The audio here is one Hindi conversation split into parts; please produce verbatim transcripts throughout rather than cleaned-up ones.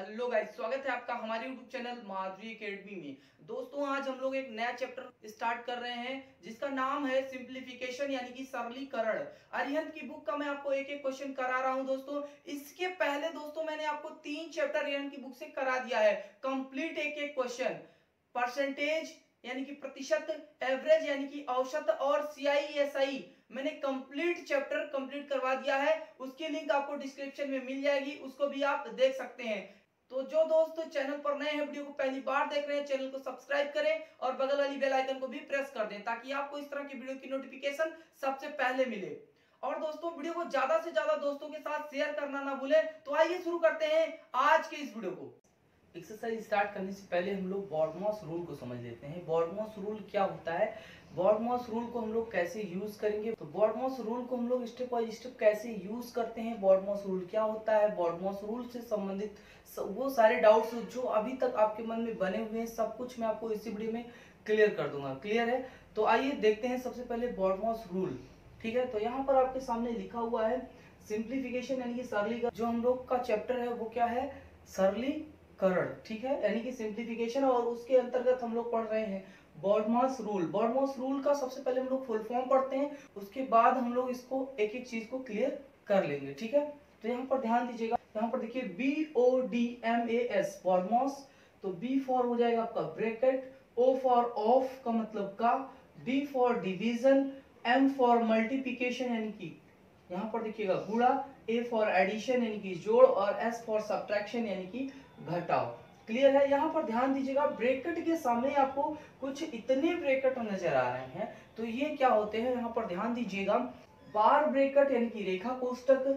हेलो गाइस, स्वागत है आपका हमारे यूट्यूब चैनल माधुरी एकेडमी में। दोस्तों, आज हम लोग एक नया चैप्टर स्टार्ट कर रहे हैं जिसका नाम है सिंप्लीफिकेशन यानी कि सरलीकरण। अरिहंत की बुक का मैं आपको एक एक क्वेश्चन करा रहा हूं। दोस्तों, इसके पहले दोस्तों मैंने आपको तीन चैप्टर अरिहंत की बुक से करा दिया है कंप्लीट एक एक क्वेश्चन। परसेंटेज यानी कि प्रतिशत, एवरेज यानी कि औसत और सीआईएसआई मैंने कंप्लीट चैप्टर कंप्लीट करवा दिया है। उसकी लिंक आपको डिस्क्रिप्शन में मिल जाएगी, उसको भी आप देख सकते हैं। तो जो दोस्त चैनल पर नए हैं, वीडियो को पहली बार देख रहे हैं, चैनल को सब्सक्राइब करें और बगल वाली बेल आइकन को भी प्रेस कर दें ताकि आपको इस तरह की वीडियो की नोटिफिकेशन सबसे पहले मिले। और दोस्तों, वीडियो को ज्यादा से ज्यादा दोस्तों के साथ शेयर करना ना भूलें। तो आइए शुरू करते हैं आज के इस वीडियो को। एक्सरसाइज स्टार्ट करने से पहले हम लोग बॉडमॉस रूल को समझ लेते हैं। बॉडमॉस रूल क्या होता है, बॉडमॉस रूल को हम लोग कैसे यूज करेंगे, तो बॉडमॉस रूल को हम लोग स्टेप बाय स्टेप कैसे यूज करते हैं, बॉडमॉस रूल क्या होता है, बॉडमॉस रूल से संबंधित वो सारे डाउट्स जो अभी तक आपके मन में बने हुए हैं, सब कुछ मैं आपको इसी वीडियो में क्लियर कर दूंगा। क्लियर है? तो आइए देखते हैं सबसे पहले बॉडमॉस रूल। ठीक है, तो यहाँ पर आपके सामने लिखा हुआ है सिंप्लीफिकेशन यानी कि सरलीकरण। जो हम लोग का चैप्टर है वो क्या है, सरलीकरण। ठीक है, यानी कि सिंप्लीफिकेशन, और उसके अंतर्गत हम लोग पढ़ रहे हैं बॉडमॉस रूल। बॉडमॉस रूल का सबसे पहले हम लोग फुल फॉर्म पढ़ते हैं, उसके बाद हम लोग इसको एक एक चीज को क्लियर कर लेंगे। ठीक है, तो यहाँ पर ध्यान दीजिएगा, यहाँ पर देखिए B O D M A S BODMAS. तो बी फॉर हो जाएगा आपका ब्रैकेट, ओ फॉर ऑफ का मतलब का, D for division, M for multiplication यानी कि यहाँ पर देखिएगा गुणा, ए फॉर एडिशन यानी कि जोड़, और एस फॉर सब्ट्रैक्शन यानी कि घटाव। क्लियर है? यहाँ पर ध्यान दीजिएगा, ब्रैकेट के सामने आपको कुछ इतने ब्रैकेट नजर आ रहे हैं, तो ये क्या होते हैं, यहाँ पर ध्यान दीजिएगा। बार ब्रैकेट यानी कि रेखा कोष्टक,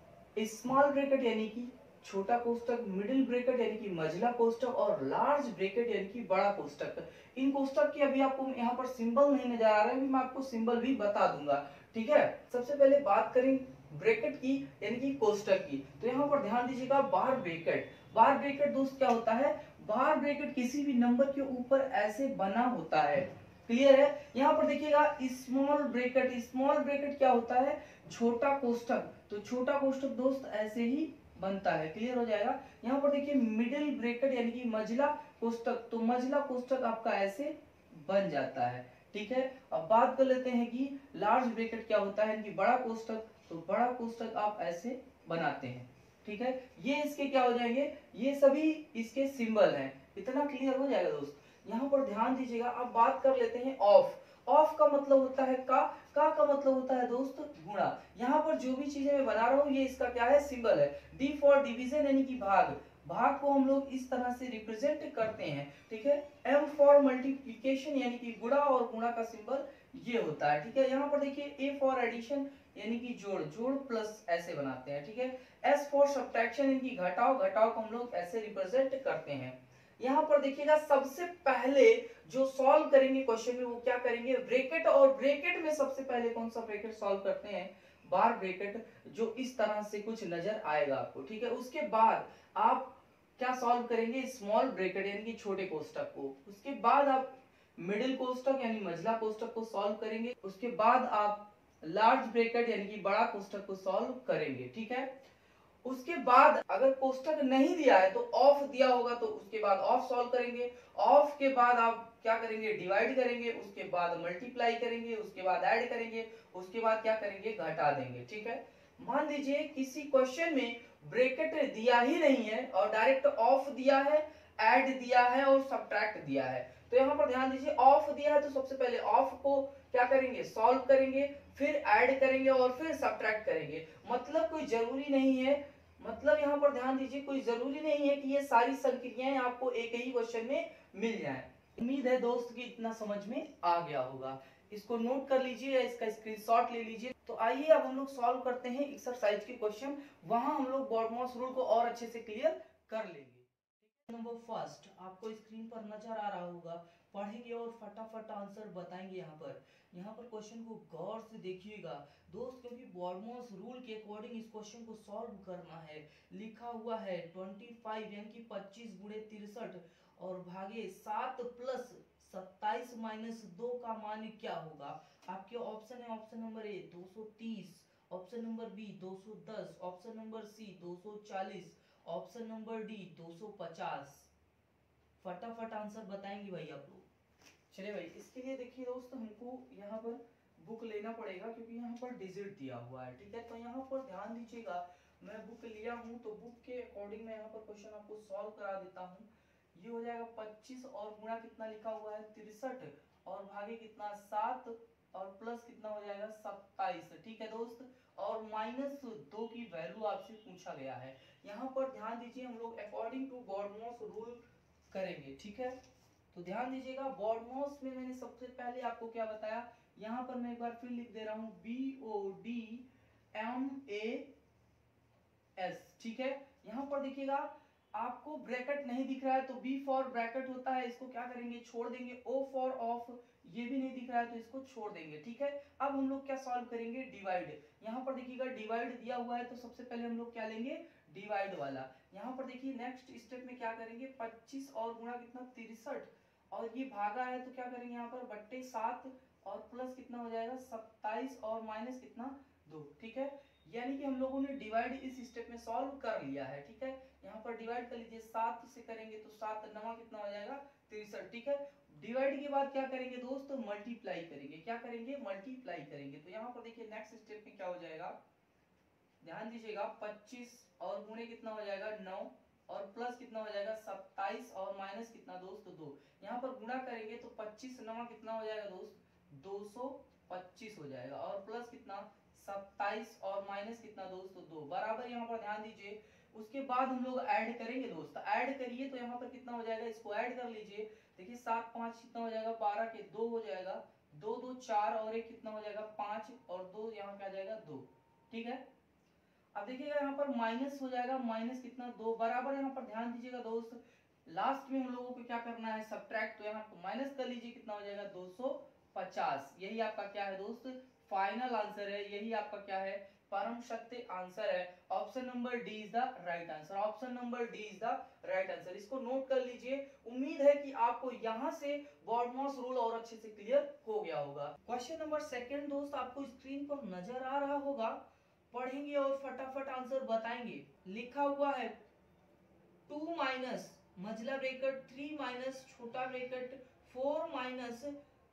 स्मॉल ब्रैकेट यानी कि छोटा कोष्टक, मिडिल ब्रैकेट यानी कि मझला कोष्टक, और लार्ज ब्रैकेट यानी कि बड़ा कोष्टक। इन कोष्टक की अभी आपको यहाँ पर सिंबल नहीं नजर आ रहे हैं, मैं आपको सिंबल भी बता दूंगा। ठीक है, सबसे पहले बात करें ब्रैकेट की यानी कि कोष्टक की, तो यहाँ पर ध्यान दीजिएगा बार ब्रैकेट। बार ब्रैकेट दोस्त क्या होता है, बार ब्रैकेट किसी भी नंबर के ऊपर ऐसे बना होता है। क्लियर है? यहाँ पर देखिएगा स्मॉल ब्रैकेट, स्मॉल ब्रैकेट क्या होता है, छोटा कोष्टक। तो छोटा कोष्टक दोस्त ऐसे ही बनता है। क्लियर हो जाएगा? यहाँ पर देखिए मिडिल ब्रैकेट यानी कि मझला कोष्टक, तो मझला कोष्टक आपका ऐसे बन जाता है। ठीक है, अब बात कर लेते हैं कि लार्ज ब्रैकेट क्या होता है, यानी कि बड़ा कोष्टक। तो बड़ा कोष्टक आप ऐसे बनाते हैं। ठीक है, ये इसके क्या हो जाएंगे, ये सभी इसके सिंबल हैं। इतना क्लियर हो जाएगा दोस्त? यहाँ पर ध्यान दीजिएगा। अब बात कर लेते हैं ऑफ। ऑफ का मतलब होता है का, का का मतलब होता है दोस्त गुणा। यहाँ पर जो भी चीजें मैं बना रहा हूँ ये इसका क्या है, सिंबल है। डी फॉर डिवीजन यानी कि भाग, भाग को हम लोग इस तरह से रिप्रेजेंट करते हैं। ठीक है, एम फॉर मल्टीप्लिकेशन यानी कि गुणा, और गुणा का सिंबल ये होता है। ठीक है, यहाँ पर देखिए ए फॉर एडिशन यानी कि जोड़, जोड़ प्लस ऐसे बनाते हैं। ठीक है, एस फॉर सब्ट्रैक्शन यानी कि घटाव, घटाव को हम लोग ऐसे रिप्रेजेंट करते हैं। यहाँ पर देखिएगा सबसे पहले जो सॉल्व करेंगे क्वेश्चन में वो क्या करेंगे, ब्रैकेट, और ब्रैकेट में सबसे पहले कौन सा ब्रैकेट सॉल्व करते हैं, बार ब्रैकेट, जो इस तरह से कुछ नजर आएगा आपको। ठीक है, उसके बाद आप क्या सॉल्व करेंगे, स्मॉल ब्रैकेट यानी कि छोटे कोष्टक को। उसके बाद आप मिडिल कोष्टक यानी मझला कोष्टक को सॉल्व करेंगे। उसके बाद आप लार्ज ब्रैकेट यानी कि बड़ा कोष्टक को सॉल्व करेंगे। ठीक है, उसके बाद अगर कोष्टक नहीं दिया है तो ऑफ दिया होगा, तो उसके बाद ऑफ सॉल्व करेंगे। ऑफ के बाद आप क्या करेंगे, डिवाइड करेंगे, उसके बाद मल्टीप्लाई करेंगे, उसके बाद ऐड करेंगे, उसके बाद क्या करेंगे, घटा देंगे। ठीक है, मान लीजिए किसी क्वेश्चन में ब्रैकेट दिया ही नहीं है और डायरेक्ट ऑफ दिया है, ऐड दिया है और सब्ट्रैक्ट दिया है। तो यहाँ पर ध्यान दीजिए, ऑफ दिया है तो सबसे पहले ऑफ को क्या करेंगे, सॉल्व करेंगे, फिर ऐड करेंगे और फिर सब्ट्रैक्ट करेंगे। मतलब कोई जरूरी नहीं है, मतलब यहाँ पर ध्यान दीजिए, कोई जरूरी नहीं है कि ये सारी संक्रियाएं आपको एक ही क्वेश्चन में मिल जाएं। उम्मीद है दोस्त कि इतना समझ में आ गया होगा। इसको नोट कर लीजिए या इसका स्क्रीनशॉट ले लीजिए। तो आइए अब हम लोग सॉल्व करते हैं एक्सरसाइज के क्वेश्चन, वहां हम लोग बॉडमॉस रूल को और अच्छे से क्लियर कर लेंगे। नंबर फर्स्ट आपको स्क्रीन पर नजर आ रहा होगा, पढ़ेंगे और फटाफट आंसर बताएंगे। यहाँ पर यहाँ पर क्वेश्चन को गौर से देखिएगा दोस्त, क्योंकि बॉडमॉस रूल के अकॉर्डिंग इस क्वेश्चन को सॉल्व करना है। लिखा हुआ है पच्चीस यानी कि पच्चीस गुणे तिरसठ और भागे सात प्लस सत्ताईस माइनस दो का मान क्या होगा। आपके ऑप्शन है, ऑप्शन नंबर ए दो सौ तीस, ऑप्शन नंबर बी दो सौ दस, ऑप्शन नंबर सी दो सौ चालीस, ऑप्शन नंबर डी दो सौ पचास। फटाफट आंसर बताएंगे भाई आप लोग। चलिए भाई, इसके लिए देखिए दोस्त, हमको यहाँ पर बुक लेना पड़ेगा क्योंकि यहाँ पर डिजिट दिया हुआ है, ठीक है। तो यहाँ पर ध्यान दीजिएगा, मैं बुक लिया हूँ तो बुक के अकॉर्डिंग मैं यहाँ पर क्वेश्चन आपको सॉल्व करा देता हूँ। ये हो जाएगा पच्चीस और गुणा कितना लिखा हुआ है तिरसठ, और भागे कितना सात, और प्लस कितना हो जाएगा सत्ताईस, ठीक है दोस्त। और माइनस दो की वैल्यू आपसे पूछा गया है। यहाँ पर ध्यान दीजिए, हम लोग अकॉर्डिंग टू बॉडमॉस रूल करेंगे, ठीक है। तो ध्यान दीजिएगा, बॉडमॉस में मैंने सबसे पहले आपको क्या बताया, यहाँ पर मैं एक बार फिर लिख दे रहा हूँ B O D M A S, ठीक है। यहाँ पर देखिएगा, आपको ब्रैकेट नहीं दिख रहा है तो बी फॉर ब्रैकेट होता है, इसको क्या करेंगे छोड़ देंगे। ओ फॉर ऑफ, ये भी नहीं दिख रहा है तो इसको छोड़ देंगे, ठीक है। अब हम लोग क्या सॉल्व करेंगे, डिवाइड। यहाँ पर देखिएगा डिवाइड दिया हुआ है तो सबसे पहले हम लोग क्या लेंगे, डिवाइड वाला। यहाँ पर देखिए नेक्स्ट स्टेप में क्या करेंगे, पच्चीस और गुणा कितना तिरसठ, और ये भागा है तो क्या करेंगे यहाँ पर बट्टे सात, और प्लस कितना हो जाएगा सत्ताईस, और माइनस कितना दो, ठीक है। यानी कि हम लोगों ने डिवाइड इस स्टेप में सॉल्व कर लिया है, ठीक है। यहाँ पर डिवाइड कर लीजिए, सात से करेंगे तो सात नवा कितना हो जाएगा तिरसठ, ठीक है। डिवाइड के बाद क्या करेंगे दोस्तों, मल्टीप्लाई करेंगे। क्या करेंगे, मल्टीप्लाई करेंगे। तो यहाँ पर देखिए नेक्स्ट स्टेप में क्या हो जाएगा, ध्यान दीजिएगा, पच्चीस और गुणे कितना हो जाएगा नौ, और प्लस कितना हो जाएगा सत्ताईस, और माइनस कितना दोस्त दो। यहाँ पर गुणा करेंगे तो पच्चीस नवा कितना हो जाएगा दोस्त दो सौ पच्चीस हो जाएगा, और प्लस कितना सत्ताईस, और माइनस कितना दोस्त दो, बराबर। यहाँ पर ध्यान दीजिए, उसके बाद हम लोग ऐड करेंगे दोस्त। ऐड करिए तो यहाँ पर कितना हो जाएगा, इसको ऐड कर लीजिए। देखिए सात पांच कितना हो जाएगा, बारह के दो हो जाएगा, दो दो चार, और एक कितना हो जाएगा पांच, और दो यहाँ क्या जाएगा दो, ठीक है। अब देखिएगा यहाँ पर माइनस हो जाएगा, माइनस कितना दो, बराबर। यहाँ पर ध्यान दीजिएगा दोस्त, लास्ट में हम लोगों को क्या करना है, सब्ट्रैक्ट। तो यहाँ माइनस कर लीजिए, कितना हो जाएगा दो सौ पचास। यही आपका क्या है दोस्त, फाइनल आंसर है। यही आपका क्या है, परम सत्य आंसर है। Option number D is the right answer. Option number D is the right answer. इसको नोट कर लीजिए। उम्मीद है कि आपको यहाँ से बॉडमॉस रूल और अच्छे से क्लियर हो गया होगा। क्वेश्चन नंबर सेकंड दोस्त आपको स्क्रीन पर नजर आ रहा होगा, पढ़ेंगे और फटाफट आंसर बताएंगे। लिखा हुआ है टू माइनस मझला ब्रैकेट थ्री माइनस छोटा bracket four minus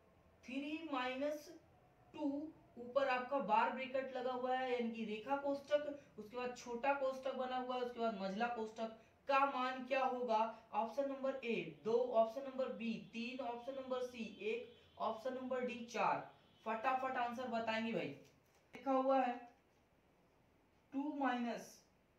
three minus two, ऊपर आपका बार ब्रैकेट लगा हुआ है यानी कि रेखा कोष्टक, उसके बाद छोटा कोष्टक बना हुआ है, उसके बाद मझला कोष्टक का मान क्या होगा। ऑप्शन नंबर ए दो, ऑप्शन नंबर बी तीन, ऑप्शन नंबर सी एक, ऑप्शन नंबर डी चार। फटाफट आंसर बताएंगे भाई। लिखा हुआ है टू माइनस,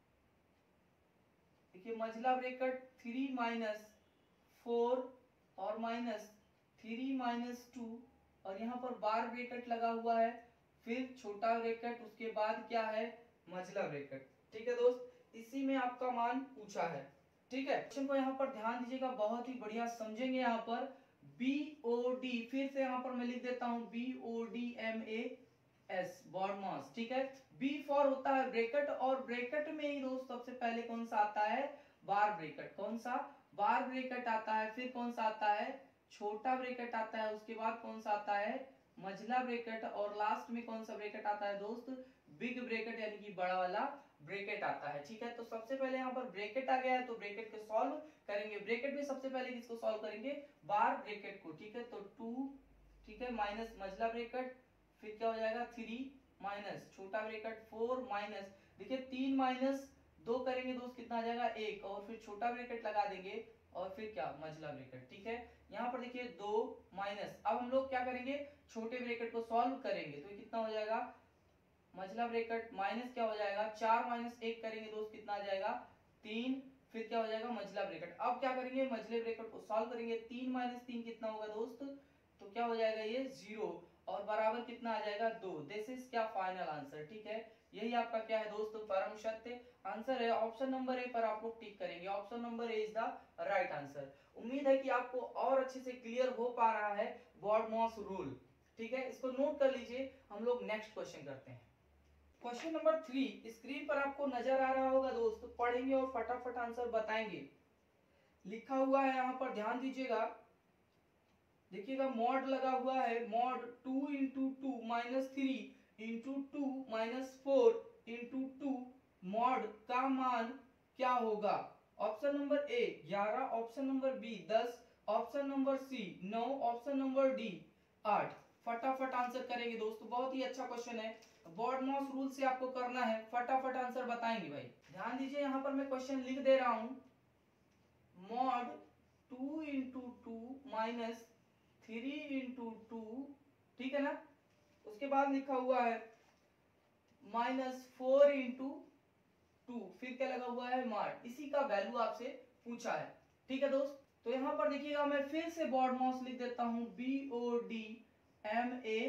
देखिए मझला ब्रैकेट थ्री माइनस फोर, और माइनस थ्री माइनस टू, और यहाँ पर बार ब्रैकेट लगा हुआ है, फिर छोटा ब्रैकेट, उसके बाद क्या है मझला ब्रैकेट, ठीक है दोस्त। इसी में आपका मान पूछा है, ठीक है। क्वेश्चन को यहाँ पर ध्यान दीजिएगा, बहुत ही बढ़िया समझेंगे। यहाँ पर बी ओ डी, फिर से यहाँ पर मैं लिख देता हूँ B O D M A S, BODMAS, ठीक है। बी फॉर होता है ब्रैकेट, और ब्रैकेट में ही दोस्त सबसे पहले कौन सा आता है, बार ब्रैकेट। कौन सा, बार ब्रैकेट आता है। फिर कौन सा आता है, छोटा ब्रैकेट आता है। उसके बाद कौन सा आता है, मझला ब्रैकेट, और लास्ट में कौन सा ब्रैकेट आता है दोस्त, बिग ब्रैकेट यानी कि बड़ा वाला ब्रैकेट आता है, ठीक है। तो सबसे पहले यहाँ पर ब्रैकेट आ गया है तो ब्रैकेट को सॉल्व करेंगे। ब्रैकेट में सबसे पहले किसको सॉल्व करेंगे, बार ब्रैकेट को, ठीक है। तो टू, ठीक है, माइनस मझला ब्रैकेट, फिर क्या हो जाएगा थ्री माइनस छोटा ब्रैकेट फोर माइनस, देखिए तीन माइनस दो करेंगे दोस्त कितना आ जाएगा एक, और फिर छोटा ब्रैकेट लगा देंगे, और फिर क्या मझला ब्रैकेट, ठीक है। यहाँ पर देखिए दो माइनस, अब हम लोग क्या करेंगे, छोटे ब्रैकेट को सॉल्व करेंगे तो कितना हो जाएगा, मझला ब्रैकेट माइनस क्या हो जाएगा चार माइनस एक करेंगे दोस्त कितना आ जाएगा तीन, फिर क्या हो जाएगा मझला ब्रैकेट। अब क्या करेंगे, मझले ब्रैकेट को सॉल्व करेंगे, तीन माइनस तीन कितना होगा दोस्त, तो क्या हो जाएगा ये जीरो, और बराबर कितना आ जाएगा दो। दिस इज क्या फाइनल आंसर, ठीक है। यही आपका क्या है दोस्तों, परम सत्य आंसर है। ऑप्शन नंबर ए पर आप लोग टिक करेंगे। Option number A is the right answer. उम्मीद है कि आपको और अच्छे से क्लियर हो पा रहा है बॉडमॉस रूल, ठीक है। इसको नोट कर लीजिए। हम लोग नेक्स्ट क्वेश्चन करते हैं। क्वेश्चन नंबर थ्री स्क्रीन पर आपको नजर आ रहा होगा दोस्त, पढ़ेंगे और फटाफट आंसर बताएंगे। लिखा हुआ है यहाँ पर ध्यान दीजिएगा, देखिएगा मॉड लगा हुआ है, mod two into two minus three into two minus four into two, mod का मान क्या होगा? ऑप्शन नंबर ए ग्यारह, ऑप्शन नंबर बी दस, ऑप्शन नंबर सी नौ, ऑप्शन नंबर डी आठ। फटाफट आंसर करेंगे दोस्तों, बहुत ही अच्छा क्वेश्चन है, बॉडमॉस रूल से आपको करना है, फटाफट आंसर बताएंगे भाई। ध्यान दीजिए यहाँ पर मैं क्वेश्चन लिख दे रहा हूं, mod two into two minus three into two, ठीक है ना, उसके बाद लिखा हुआ है माइनस फोर इंटू टू, फिर क्या लगा हुआ है मार्ट, इसी का वैल्यू आपसे पूछा है, ठीक है दोस्त। तो यहां पर देखिएगा मैं फिर से बॉडमॉस लिख देता हूं, B O D M A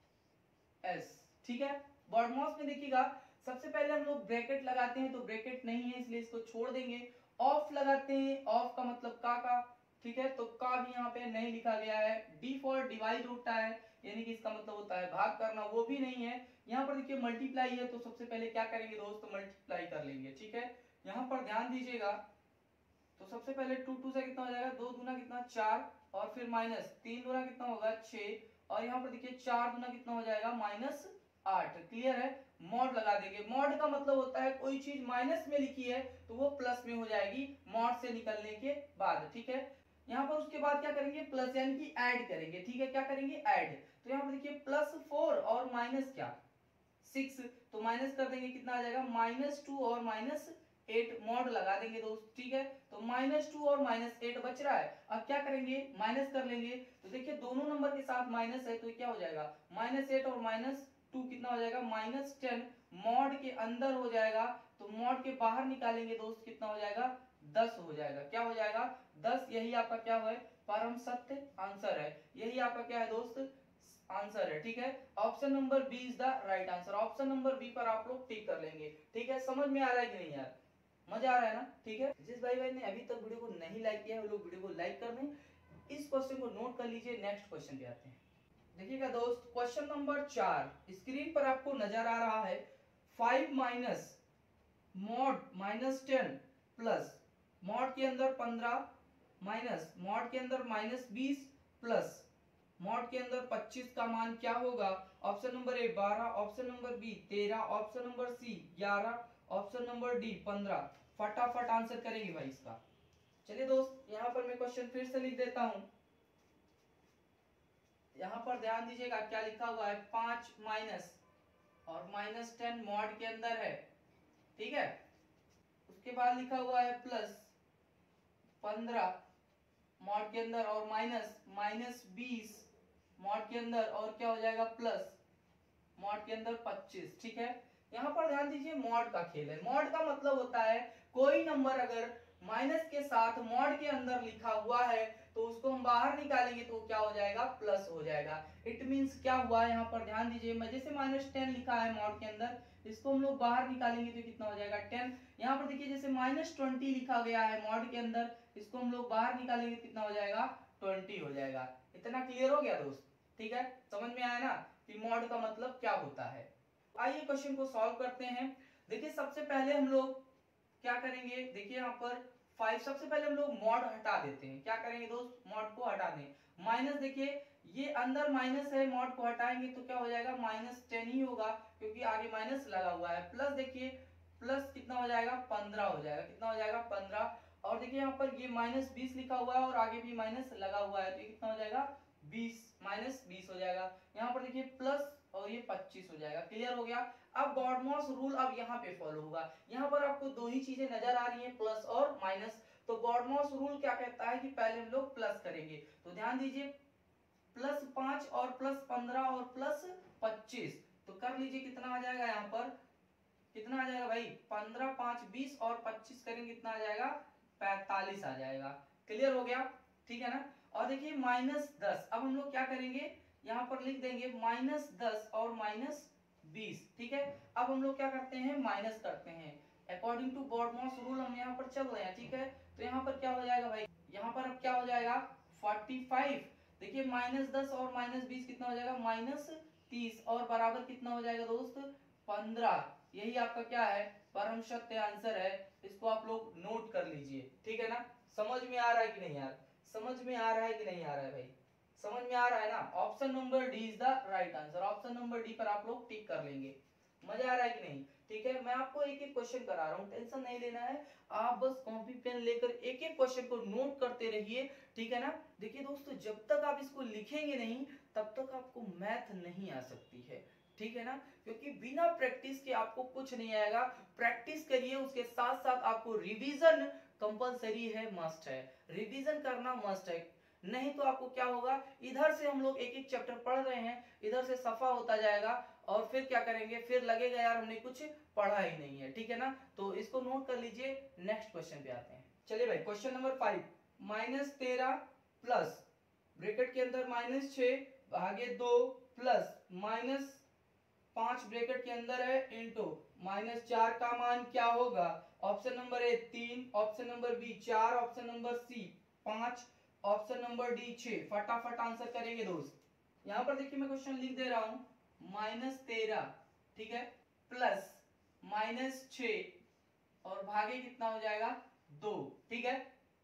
S, ठीक है। बॉडमॉस में देखिएगा सबसे पहले हम लोग ब्रैकेट लगाते हैं, तो ब्रैकेट नहीं है इसलिए इसको छोड़ देंगे, ऑफ लगाते हैं, ऑफ का मतलब का का, ठीक है, तो का भी यहाँ पे नहीं लिखा गया है, डी फॉर डिवाइड होता है, यानी कि इसका मतलब होता है भाग करना, वो भी नहीं है। यहाँ पर देखिए मल्टीप्लाई है, तो सबसे पहले क्या करेंगे दोस्त, मल्टीप्लाई कर लेंगे, ठीक है। यहाँ पर ध्यान दीजिएगा, तो सबसे पहले टू टू से कितना हो जाएगा, दो दूना कितना चार, और फिर माइनस तीन दूना कितना होगा छह, और यहाँ पर देखिए चार दूना कितना हो जाएगा माइनस आठ, क्लियर है। मॉड लगा देंगे, मॉड का मतलब होता है कोई चीज माइनस में लिखी है तो वो प्लस में हो जाएगी मॉड से निकलने के बाद, ठीक है। यहाँ पर उसके बाद क्या करेंगे, प्लस यानी कि ऐड करेंगे, ठीक है, क्या करेंगे ऐड, तो यहाँ पर देखिए प्लस फोर और माइनस क्या सिक्स, तो माइनस कर देंगे, कितना आ जाएगा माइनस टू और माइनस एट, मॉड लगा देंगे दोस्त, ठीक है। तो माइनस टू और माइनस एट बच रहा है, अब क्या करेंगे माइनस कर लेंगे, तो देखिए दोनों नंबर के साथ माइनस है, तो क्या हो जाएगा माइनस एट और माइनस टू कितना हो जाएगा माइनस टेन, मॉड के अंदर हो जाएगा, तो मॉड के बाहर निकालेंगे दोस्त, कितना हो जाएगा दस हो जाएगा, क्या हो जाएगा दस, यही आपका क्या है परम सत्य आंसर है, यही आपका क्या है दोस्त आंसर है, ठीक है। Option number B is the right answer, option number B पर आप लोग टिक कर लेंगे, ठीक है। समझ में आ रहा है कि नहीं यार, मजा आ रहा है ना, ठीक है। जिस भाई भाई ने अभी तक वीडियो को नहीं लाइक किया है वो लोग वीडियो को लाइक कर दें, इस क्वेश्चन को नोट कर लीजिए। नेक्स्ट क्वेश्चन पे आते हैं, देखिएगा दोस्त क्वेश्चन नंबर चार स्क्रीन पर आपको नजर आ रहा है, five minus mod minus ten plus mod के अंदर पंद्रह माइनस मॉड के अंदर माइनस बीस प्लस मॉड के अंदर पच्चीस का मान क्या होगा? ऑप्शन नंबर ए बारह, ऑप्शन नंबर बी तेरह, ऑप्शन नंबर सी ग्यारह, ऑप्शन नंबर डी पंद्रह। फटाफट आंसर करेंगे भाई इसका। चलिए दोस्त यहाँ पर मैं क्वेश्चन फिर से लिख देता हूं, यहाँ पर ध्यान दीजिएगा क्या लिखा हुआ है, पांच माइनस और माइनस टेन मॉड के अंदर है, ठीक है। उसके बाद लिखा हुआ है प्लस पंद्रह मॉड के अंदर और माइनस माइनस बीस मॉड के अंदर और क्या हो जाएगा प्लस मॉड के अंदर पच्चीस, ठीक है। यहाँ पर ध्यान दीजिए मॉड का खेल है, मॉड का मतलब होता है कोई नंबर अगर माइनस के साथ मॉड के अंदर लिखा हुआ है तो उसको हम बाहर निकालेंगे तो क्या हो जाएगा प्लस हो जाएगा। इट मींस क्या हुआ है, यहाँ पर ध्यान दीजिए, मैं जैसे माइनस टेन लिखा है मॉड के अंदर, इसको हम लोग बाहर निकालेंगे तो कितना हो जाएगा टेन। यहाँ पर देखिए जैसे माइनस ट्वेंटी लिखा गया है मॉड के अंदर, इसको हम लोग बाहर निकालेंगे तो कितना हो जाएगा ट्वेंटी हो जाएगा। इतना क्लियर हो गया दोस्त, ठीक है, समझ में आया ना कि मॉड का मतलब क्या होता है। आइए क्वेश्चन को सॉल्व करते हैं। देखिए सबसे पहले हम लोग क्या करेंगे, देखिए यहाँ पर फाइव, सबसे पहले हम लोग मॉड हटा देते हैं, क्या करेंगे दोस्त मॉड को हटा दें। माइनस देखिए ये अंदर माइनस है, मॉड को हटाएंगे तो क्या हो जाएगा माइनस टेन ही होगा क्योंकि आगे माइनस लगा हुआ है। प्लस देखिए प्लस कितना हो जाएगा पंद्रह हो जाएगा, कितना हो जाएगा पंद्रह। और देखिए यहाँ पर ये माइनस बीस लिखा हुआ है और आगे भी माइनस लगा हुआ है तो ये कितना हो जाएगा बीस, माइनस बीस हो जाएगा। यहाँ पर देखिए प्लस और ये पच्चीस हो जाएगा, क्लियर हो गया। अब बॉडमॉस रूल अब यहाँ पे फॉलो होगा, यहाँ पर आपको दो ही चीजें नजर आ रही हैं प्लस और माइनस, तो बॉडमॉस रूल क्या कहता है कि पहले हम लोग प्लस करेंगे, तो ध्यान दीजिए प्लस पांच और प्लस पंद्रह और प्लस पच्चीस, तो कर लीजिए कितना आ जाएगा, यहाँ पर कितना आ जाएगा भाई पंद्रह पांच बीस और पच्चीस करेंगे कितना आ जाएगा पैंतालीस आ जाएगा, क्लियर हो गया, ठीक है ना। और देखिए माइनस दस, अब हम लोग क्या करेंगे यहाँ पर लिख देंगे माइनस दस और माइनस बीस, ठीक है। अब हम लोग क्या करते हैं माइनस करते हैं, अकॉर्डिंग टू बॉडमॉस रूल हम यहाँ पर चल रहे हैं, ठीक है। तो यहाँ पर क्या हो जाएगा भाई, यहाँ पर अब क्या हो जाएगा पैंतालीस, देखिए माइनस दस और माइनस बीस कितना हो जाएगा माइनस तीस और बराबर कितना हो जाएगा दोस्त पंद्रह, यही आपका क्या है परम सत्य आंसर है। इसको आप लोग नोट कर लीजिए, ठीक है ना। समझ में आ रहा है कि नहीं यार, समझ में आ रहा है कि नहीं आ रहा है भाई, समझ में आ रहा है ना। Option number D is the right answer, option number D पर आप लोग टिक कर लेंगे। मजा आ रहा है कि नहीं। ठीक है, मैं आपको एक एक क्वेश्चन करा रहा हूँ, टेंशन नहीं लेना है, आप बस कॉपी पेन लेकर एक एक क्वेश्चन को नोट करते रहिए, ठीक है ना। देखिए दोस्तों, जब तक आप इसको लिखेंगे नहीं तब तक आपको मैथ नहीं आ सकती है, ठीक है ना, क्योंकि बिना प्रैक्टिस के आपको कुछ नहीं आएगा। प्रैक्टिस करिए, उसके साथ साथ आपको रिवीजन कंपलसरी है, मस्ट है, रिवीजन करना मस्ट है, नहीं तो आपको क्या होगा, इधर से हम लोग एक एक चैप्टर पढ़ रहे हैं, इधर से सफा होता जाएगा और फिर क्या करेंगे, फिर लगेगा यार हमने कुछ पढ़ा ही नहीं है, ठीक है ना। तो इसको नोट कर लीजिए, नेक्स्ट क्वेश्चन पे आते हैं। चलिए भाई, क्वेश्चन नंबर फाइव, माइनस तेरह प्लस ब्रैकेट के अंदर माइनस छह भागे दो प्लस माइनस पांच ब्रैकेट के अंदर है इंटू माइनस चार का मान क्या होगा। ऑप्शन नंबर ए तीन, ऑप्शन नंबर बी चार, ऑप्शन नंबर सी पांच, ऑप्शन नंबर डी छह। फटाफट आंसर करेंगे दोस्त। यहां पर देखिए मैं क्वेश्चन लिख दे रहा हूं, माइनस तेरह, ठीक है, प्लस माइनस छह और भागे कितना हो जाएगा, दो, ठीक है,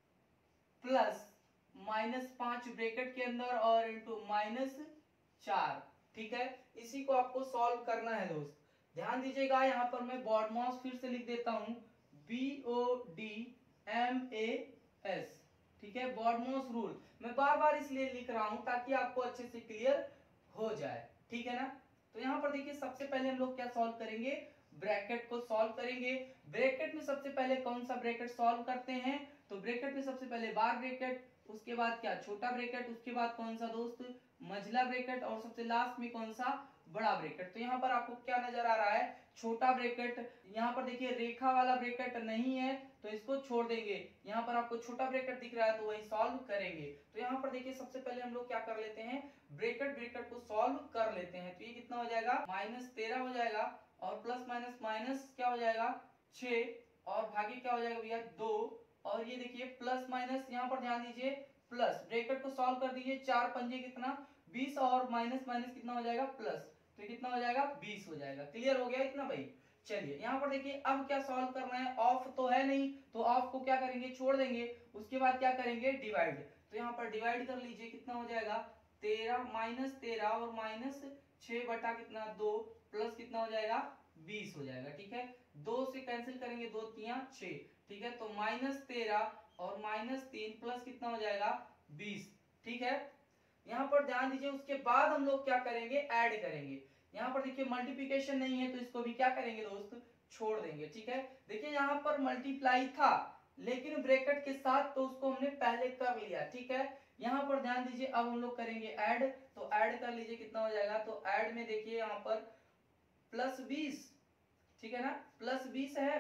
प्लस माइनस पांच ब्रैकेट के अंदर और इंटू माइनस चार, ठीक है। इसी को आपको सॉल्व करना है दोस्त, ध्यान दीजिएगा। यहां पर मैं बॉडमॉस फिर से लिख देता हूं, B O D M A S, ठीक है, बॉडमॉस रूल। मैं बार बार इसलिए लिख रहा हूं ताकि आपको अच्छे से क्लियर हो जाए, ठीक है ना। तो यहां पर देखिए सबसे पहले हम लोग क्या सॉल्व करेंगे, ब्रैकेट को सॉल्व करेंगे। ब्रैकेट में सबसे पहले कौन सा ब्रैकेट सॉल्व करते हैं, तो ब्रैकेट में सबसे पहले बार ब्रैकेट, उसके बाद क्या, छोटा ब्रैकेट, उसके बाद कौन सा दोस्त, मझला ब्रैकेट, और सबसे लास्ट में कौन सा, बड़ा ब्रैकेट। तो यहाँ पर आपको क्या नजर आ रहा है, छोटा ब्रैकेट। यहाँ पर देखिए रेखा वाला ब्रैकेट नहीं है तो इसको छोड़ देंगे, यहाँ पर आपको छोटा ब्रैकेट दिख रहा है तो वही सॉल्व करेंगे। तो यहाँ पर देखिए सबसे पहले हम लोग क्या कर लेते हैं, ब्रैकेट ब्रैकेट को सॉल्व कर लेते हैं। तो ये कितना हो जाएगा, माइनस तेरह हो जाएगा और प्लस माइनस माइनस क्या हो जाएगा, छह, और भागे क्या हो जाएगा भैया, दो, और ये देखिए प्लस माइनस, यहाँ पर ध्यान दीजिए, प्लस ब्रैकेट को सॉल्व कर दीजिए, चार पंजे कितना, बीस, और माइनस माइनस कितना हो जाएगा, प्लस, तो कितना हो जाएगा, बीस हो जाएगा। क्लियर हो गया इतना भाई। चलिए यहाँ पर देखिए अब क्या सॉल्व करना है, ऑफ तो है नहीं तो ऑफ को क्या करेंगे, छोड़ देंगे, उसके बाद क्या करेंगे, डिवाइड। तो यहाँ पर डिवाइड कर लीजिए, कितना हो जाएगा, तेरह, माइनस तेरह और माइनस छह बटा कितना, दो, प्लस कितना हो जाएगा, बीस हो जाएगा, ठीक है। दो से कैंसिल करेंगे, दो तिया छह, ठीक है, तो माइनस तेरह और माइनस तीन प्लस कितना हो जाएगा, बीस, ठीक है। यहाँ पर ध्यान दीजिए, उसके बाद हम लोग क्या करेंगे, ऐड करेंगे। यहाँ पर देखिए मल्टीप्लिकेशन नहीं है तो इसको भी क्या करेंगे दोस्त, छोड़ देंगे, ठीक है। देखिए यहाँ पर मल्टीप्लाई था लेकिन ब्रैकेट के साथ, तो उसको हमने पहले कर लिया, ठीक है। यहाँ पर ध्यान दीजिए, अब हम लोग करेंगे ऐड, तो ऐड कर लीजिए, कितना हो जाएगा, तो ऐड में देखिए यहाँ पर प्लस बीस, ठीक है ना, प्लस बीस है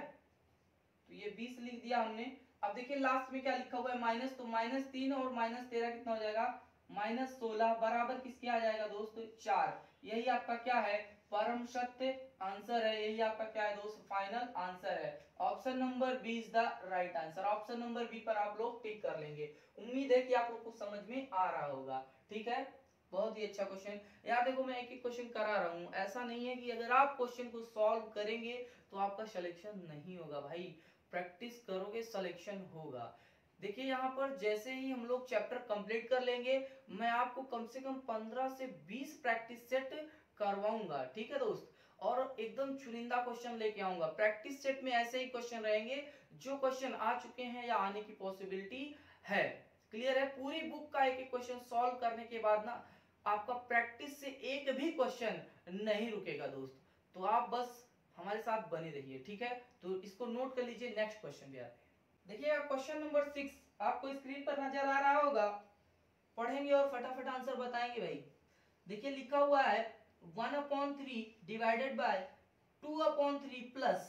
तो ये बीस लिख दिया हमने। अब देखिए लास्ट में क्या लिखा हुआ है, माइनस, तो माइनस तीन और माइनस तेरह कितना हो जाएगा, माइनस सोलह, बराबर किसके आ जाएगा दोस्त, चार। यही आपका क्या है, परम सत्य आंसर है, यही आपका क्या है दोस्त, फाइनल आंसर है। Option number B is the right answer. Option number B पर आप लोग टिक कर लेंगे। उम्मीद है कि आप लोग को समझ में आ रहा होगा, ठीक है। बहुत ही अच्छा क्वेश्चन। यार देखो मैं एक एक क्वेश्चन करा रहा हूँ, ऐसा नहीं है कि अगर आप क्वेश्चन को सॉल्व करेंगे तो आपका सिलेक्शन नहीं होगा भाई, प्रैक्टिस करोगे सिलेक्शन होगा। देखिए यहाँ पर जैसे ही हम लोग चैप्टर कंप्लीट कर लेंगे, मैं आपको कम से कम पंद्रह से बीस प्रैक्टिस सेट करवाऊंगा, ठीक है दोस्त, और एकदम चुनिंदा क्वेश्चन लेके आऊंगा। प्रैक्टिस सेट में ऐसे ही क्वेश्चन रहेंगे जो क्वेश्चन आ चुके हैं या आने की पॉसिबिलिटी है। क्लियर है, पूरी बुक का एक एक क्वेश्चन सॉल्व करने के बाद ना आपका प्रैक्टिस से एक भी क्वेश्चन नहीं रुकेगा दोस्त। तो आप बस हमारे साथ बने रहिए, ठीक है। तो इसको नोट कर लीजिए, नेक्स्ट क्वेश्चन पे आते हैं। देखिए क्वेश्चन नंबर सिक्स आपको स्क्रीन पर नजर आ रहा होगा, पढ़ेंगे और फटाफट आंसर बताएंगे भाई। देखिए लिखा हुआ है one upon three divided by two upon three plus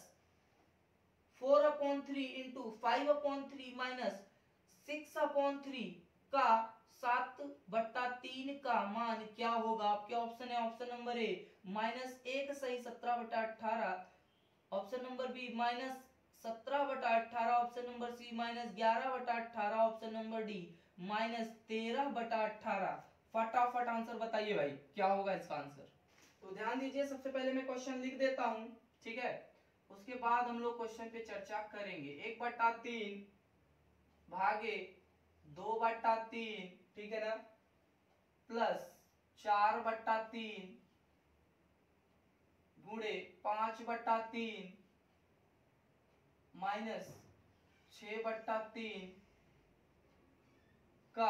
four upon three into five upon three minus six upon three का सात बट्टा तीन का मान क्या होगा। आपके ऑप्शन है, ऑप्शन नंबर ए माइनस एक सही सत्रह बटा अठारह, ऑप्शन नंबर बी माइनस सत्रह बटा अठारह, ऑप्शन नंबर सी माइनस ग्यारह बटा अठारह, ऑप्शन नंबर डी माइनस तेरह बटा अठारह। फटाफट आंसर बताइए भाई क्या होगा इसका आंसर। तो ध्यान दीजिए, सबसे पहले मैं क्वेश्चन लिख देता हूं, ठीक है, उसके बाद हम लोग क्वेश्चन पे चर्चा करेंगे। एक बटा तीन भागे दो बटा तीन, ठीक है ना, प्लस चार बटा तीन गुणे पांच बट्टा तीन माइनस छह बट्टा तीन का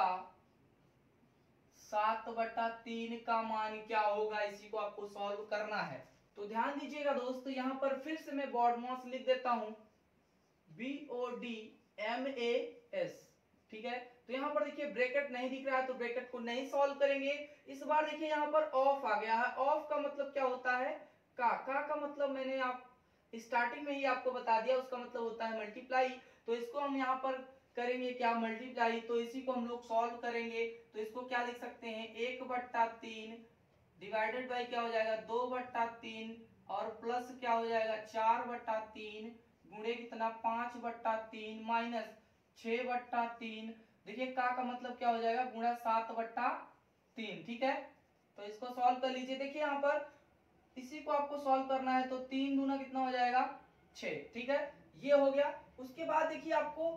सात बट्टा तीन का मान क्या होगा, इसी को आपको सॉल्व करना है। तो ध्यान दीजिएगा दोस्तों, यहां पर फिर से मैं बॉडमॉस लिख देता हूं, B O D M A S, ठीक है। तो यहाँ पर देखिए ब्रैकेट नहीं दिख रहा है तो ब्रैकेट को नहीं सॉल्व करेंगे। इस बार देखिए यहाँ पर ऑफ आ गया है। ऑफ का मतलब क्या होता है, का का का मतलब मैंने आप स्टार्टिंग में ही आपको बता दिया, उसका मतलब होता है मल्टीप्लाई। तो इसको हम यहाँ पर करेंगे क्या, मल्टीप्लाई। तो इसी को हम लोग सॉल्व करेंगे। तो इसको क्या लिख सकते हैं, एक बट्टा तीन डिवाइडेड बाई क्या हो जाएगा, दो बट्टा तीन और प्लस क्या हो जाएगा, चार बट्टा तीन गुणे कितना, पांच बट्टा तीन माइनस छह बट्टा तीन। देखिए का का मतलब क्या हो जाएगा, गुणा सात बट्टा तीन, ठीक है। तो इसको सॉल्व कर लीजिए। देखिए यहाँ पर इसी को आपको सॉल्व करना है, तो तीन दूना कितना हो जाएगा, छह, ठीक है। ये हो गया। उसके बाद देखिए आपको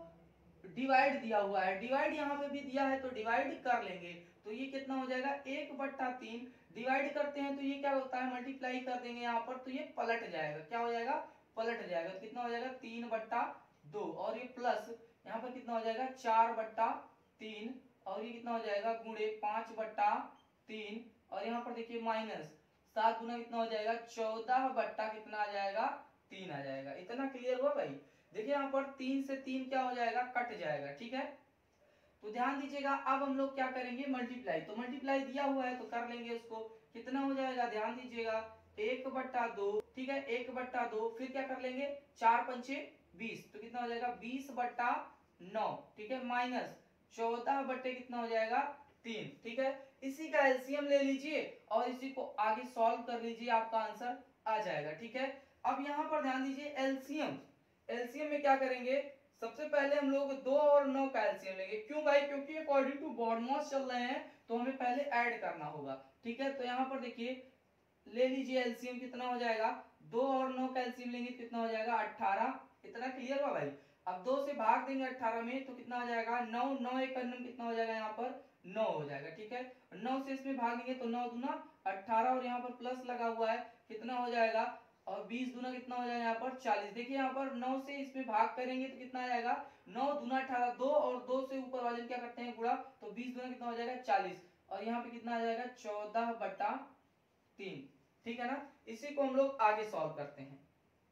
डिवाइड दिया हुआ है, डिवाइड यहाँ पे भी दिया है तो डिवाइड कर लेंगे। तो ये कितना हो जाएगा, एक बट्टा तीन डिवाइड करते हैं तो ये क्या होता है, मल्टीप्लाई कर देंगे यहाँ पर तो ये पलट जाएगा, क्या हो जाएगा, पलट जाएगा। तो कितना हो जाएगा, तीन बट्टा दो और ये प्लस यहाँ पर कितना हो जाएगा, चार बट्टा तीन और ये कितना हो जाएगा, गुणे पांच बट्टा तीन और यहाँ पर देखिए माइनस सात गुना कितना हो जाएगा, चौदह बट्टा कितना आ जाएगा, तीन आ जाएगा। इतना क्लियर हुआ भाई। देखिए यहाँ पर तीन से तीन क्या हो जाएगा, कट जाएगा, ठीक है। तो ध्यान दीजिएगा, अब हम लोग क्या करेंगे, मल्टीप्लाई। तो मल्टीप्लाई दिया हुआ है तो कर लेंगे उसको। कितना हो जाएगा, ध्यान दीजिएगा, एक बट्टा दो, ठीक है, एक बट्टा दो, फिर क्या कर लेंगे, चार पंचे बीस, तो कितना हो जाएगा, बीस बट्टा नौ, ठीक है, माइनस चौदह बट्टे कितना हो जाएगा, तीन, ठीक है। इसी का एलसीएम ले लीजिए और इसी को आगे सॉल्व कर लीजिए, आपका आंसर आ जाएगा, ठीक है। अब यहाँ पर ध्यान दीजिए, एलसीएम एलसीएम में क्या करेंगे, सबसे पहले हम लोग दो और नौ का एलसीएम लेंगे। क्यों भाई, क्योंकि अकॉर्डिंग टू बॉडमॉस चल रहे हैं तो हमें पहले ऐड करना होगा, ठीक है। तो यहाँ पर देखिए ले लीजिए एलसीएम, कितना हो जाएगा, दो और नौ का एलसीएम लेंगे तो कितना हो जाएगा, अठारह। इतना क्लियर हुआ भाई। अब दो से भाग देंगे अठारह में तो कितना हो जाएगा, नौ, नौ एक अन्नम कितना हो जाएगा, यहाँ पर नौ हो जाएगा, ठीक है। नौ से इसमें भागेंगे तो नौ दूना अठारह और यहाँ पर प्लस लगा हुआ है, कितना हो जाएगा, और बीस दूना कितना हो जाएगा, यहाँ पर चालीस। देखिए यहाँ पर नौ से इसमें भाग करेंगे तो कितना आ जाएगा, नौ दूना अठारह, दो और दो से ऊपर वाले क्या करते हैं, गुणा, तो बीस दूना कितना हो जाएगा, चालीस और यहाँ पे कितना आ जाएगा, चौदह बटा तीन, ठीक है ना। इसी को हम लोग आगे सॉल्व करते हैं।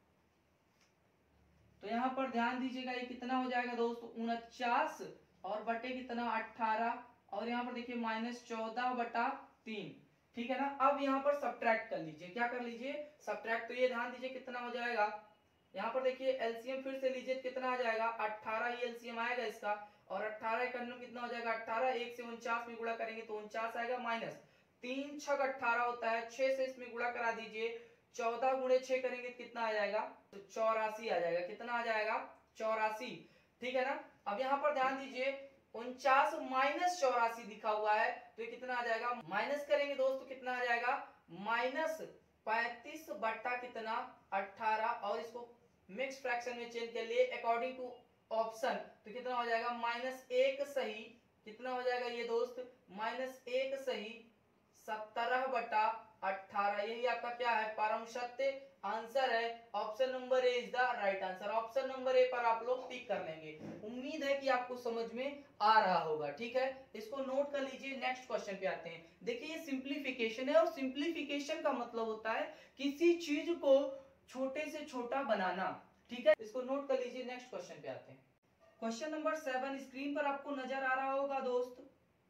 तो यहाँ पर ध्यान दीजिएगा, ये कितना हो जाएगा दोस्तों, उनचास और बटे कितना, अठारह और यहाँ पर देखिए माइनस चौदह बटा तीन, ठीक है ना। अब यहाँ पर सब्ट्रैक्ट कर लीजिए, क्या कर लीजिए, सब्ट्रैक्ट। तो ये ध्यान दीजिए कितना हो जाएगा, यहाँ पर देखिए एलसीएम फिर से लीजिए, कितना आ जाएगा, अठारह ही एलसीएम आएगा इसका और अठारह का कितना हो जाएगा, अठारह, एक से उनचास में गुणा करेंगे तो उनचास आएगा, माइनस तीन छक अठारह होता है, छह से इसमें गुणा करा दीजिए, चौदह गुणे छह करेंगे तो कितना आ जाएगा, तो चौरासी आ जाएगा। कितना आ जाएगा, चौरासी, ठीक है ना। अब यहाँ पर ध्यान दीजिए, उनचास माइनस चौरासी दिखा हुआ है तो ये कितना आ जाएगा, माइनस करेंगे दोस्तों कितना आ जाएगा, माइनस पैंतीस बट्टा कितना, अठारह और इसको मिक्स फ्रैक्शन में चेंज कर लिए अकॉर्डिंग टू ऑप्शन, तो कितना हो जाएगा, माइनस एक सही कितना हो जाएगा ये दोस्त, माइनस एक सही सत्रह बटा अठारह। यही आपका क्या है, परम सत्य आंसर है। Option number A is the right answer. Option number A पर आप लोग टिक कर लेंगे। उम्मीद है कि आपको समझ में आ रहा होगा, ठीक है। इसको नोट कर लीजिए। नेक्स्ट क्वेश्चन पे आते हैं। देखिए ये सिंप्लीफिकेशन है और सिंप्लीफिकेशन का मतलब होता है किसी चीज को छोटे से छोटा बनाना, ठीक है। इसको नोट कर लीजिए। नेक्स्ट क्वेश्चन पे आते हैं। क्वेश्चन नंबर सेवन स्क्रीन पर आपको नजर आ रहा होगा दोस्त,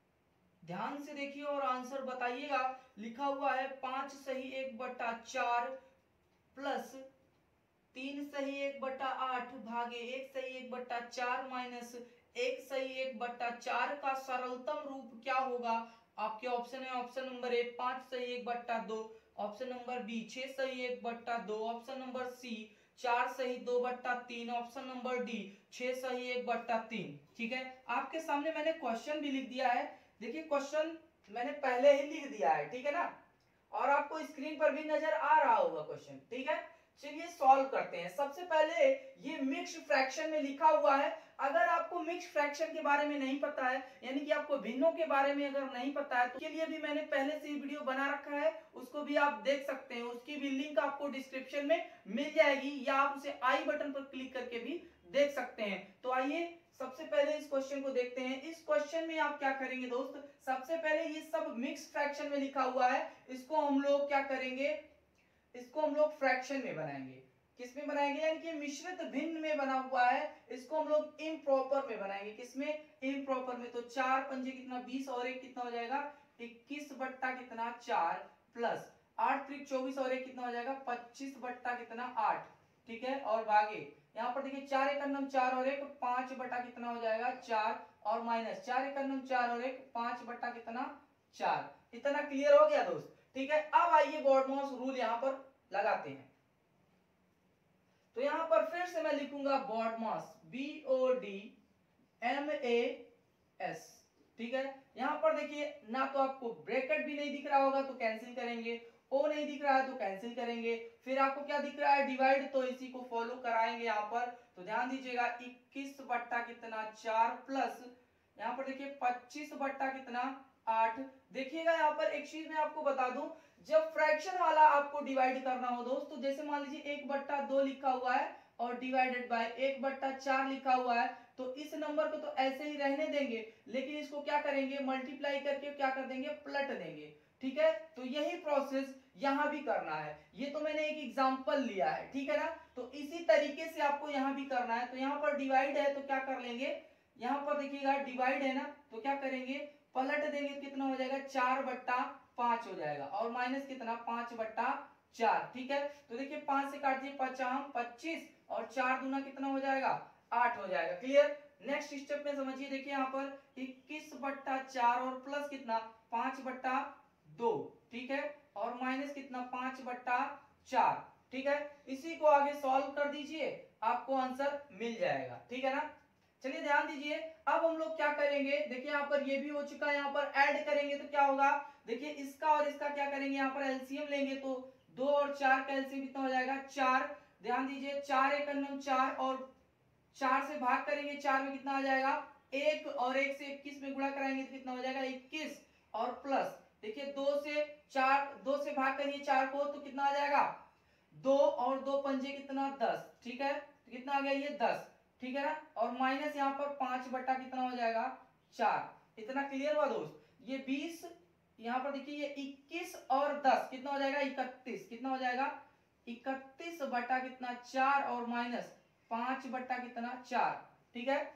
ध्यान से देखिए और आंसर बताइएगा। लिखा हुआ है पांच सही एक बट्टा चार प्लस तीन सही एक बट्टा आठ भागे एक सही एक बट्टा चार माइनस एक सही एक बट्टा चार का सरलतम रूप क्या होगा। आपके ऑप्शन है, ऑप्शन नंबर ए पांच सही एक बट्टा दो, ऑप्शन नंबर बी छह सही एक बट्टा दो, ऑप्शन नंबर सी चार सही दो बट्टा तीन, ऑप्शन नंबर डी छह सही एक बट्टा तीन। ठीक है, आपके सामने मैंने क्वेश्चन भी लिख दिया है। देखिए क्वेश्चन मैंने पहले ही लिख दिया है, ठीक है ना, और आपको स्क्रीन पर भी नजर आ रहा होगा क्वेश्चन। ठीक है, चलिए सॉल्व करते हैं। सबसे पहले ये मिक्स फ्रैक्शन में लिखा हुआ है, अगर आपको मिक्स फ्रैक्शन के बारे में नहीं पता है, यानी कि आपको भिन्नों के बारे में अगर नहीं पता है, तो के लिए भी मैंने पहले से ही वीडियो बना रखा है, उसको भी आप देख सकते हैं। उसकी भी लिंक आपको डिस्क्रिप्शन में मिल जाएगी, या आप उसे आई बटन पर क्लिक करके भी देख सकते हैं। तो आइए सबसे पहले इस क्वेश्चन को देखते हैं। इस क्वेश्चन में आप क्या करेंगे दोस्त, सबसे पहले ये सब मिक्स फ्रैक्शन में लिखा हुआ है, इसको हम लोग क्या करेंगे, इसको हम लोग फ्रैक्शन में बनाएंगे। किसमें बनाएंगे, यानी कि मिश्रित भिन्न में बना हुआ है, इसको हम लोग इम्प्रॉपर में बनाएंगे। किसमें, इम्प्रॉपर में। तो चार पंजे कितना बीस और एक कितना हो जाएगा इक्कीस बट्टा कितना चार, प्लस आठ त्रिक चौबीस और एक कितना हो जाएगा पच्चीस बट्टा कितना आठ। ठीक है, और भागे यहाँ पर देखिए चार एक अन्नम चार और एक पांच बटा कितना हो जाएगा चार, और माइनस चार एक अन्नम चार और एक पांच बटा कितना चार। इतना क्लियर हो गया दोस्त। ठीक है, अब आइए बॉडमॉस रूल यहाँ पर लगाते हैं। तो यहां पर फिर से मैं लिखूंगा BODMAS, B O D M A S. ठीक है, यहां पर देखिए ना तो आपको ब्रैकेट भी नहीं दिख रहा होगा तो कैंसिल करेंगे, ओ नहीं दिख रहा है तो कैंसिल करेंगे, फिर आपको क्या दिख रहा है डिवाइड, तो इसी को फॉलो कराएंगे यहाँ पर। तो ध्यान दीजिएगा इक्कीस बट्टा कितना चार, प्लस यहाँ पर देखिए पच्चीस बट्टा कितना आठ। देखिएगा यहाँ पर एक चीज मैं आपको बता दूं, जब फ्रैक्शन वाला आपको डिवाइड करना हो दोस्त, तो जैसे मान लीजिए एक बट्टा दो लिखा हुआ है और डिवाइडेड बाय एक बट्टा चार लिखा हुआ है, तो इस नंबर को तो ऐसे ही रहने देंगे, लेकिन इसको क्या करेंगे मल्टीप्लाई करके क्या कर देंगे पलट देंगे। ठीक है, तो यही प्रोसेस यहां भी करना है। ये तो मैंने एक एग्जांपल लिया है, ठीक है ना, तो इसी तरीके से आपको यहां भी करना है। तो यहां पर डिवाइड है तो क्या कर लेंगे, यहां पर देखिएगा डिवाइड है ना, तो क्या करेंगे पलट देंगे, कितना हो जाएगा चार बट्टा पांच हो जाएगा, और माइनस कितना पांच बट्टा चार। ठीक है, तो देखिए पांच से काट दिए पचाम पच्चीस, और चार दूना कितना हो जाएगा आठ हो जाएगा। क्लियर, नेक्स्ट स्टेप में समझिए, देखिए यहाँ पर इक्कीस बट्टा चार और प्लस कितना पांच बट्टा दो। ठीक है, और माइनस कितना पांच बट्टा चार। ठीक है, इसी को आगे सॉल्व कर दीजिए, आपको आंसर मिल जाएगा। ठीक है ना, चलिए ध्यान दीजिए। अब हम लोग क्या करेंगे, देखिए यहाँ पर ये भी हो चुका है, यहाँ पर ऐड करेंगे तो क्या होगा, देखिए इसका और इसका क्या करेंगे, यहाँ पर एलसीएम लेंगे, तो दो और चार का एलसीएम कितना हो जाएगा चार। ध्यान दीजिए चार एक अन्नम चार, और चार से भाग करेंगे, चार में कितना आ जाएगा एक, और एक से इक्कीस में गुणा कराएंगे तो कितना हो जाएगा इक्कीस, और प्लस देखिए दो से चार, दो से भाग करिए चार को तो कितना आ जाएगा दो, और दो पंजे कितना दस। ठीक है, तो कितना आ गया ये दस। ठीक है ना, और माइनस यहाँ पर पांच बट्टा कितना हो जाएगा चार। इतना क्लियर हुआ दोस्त। ये बीस, यहाँ पर देखिए ये इक्कीस और दस कितना हो जाएगा इकतीस, कितना हो जाएगा इकतीस बट्टा कितना चार, और माइनस पांच बट्टा कितना चार। ठीक है,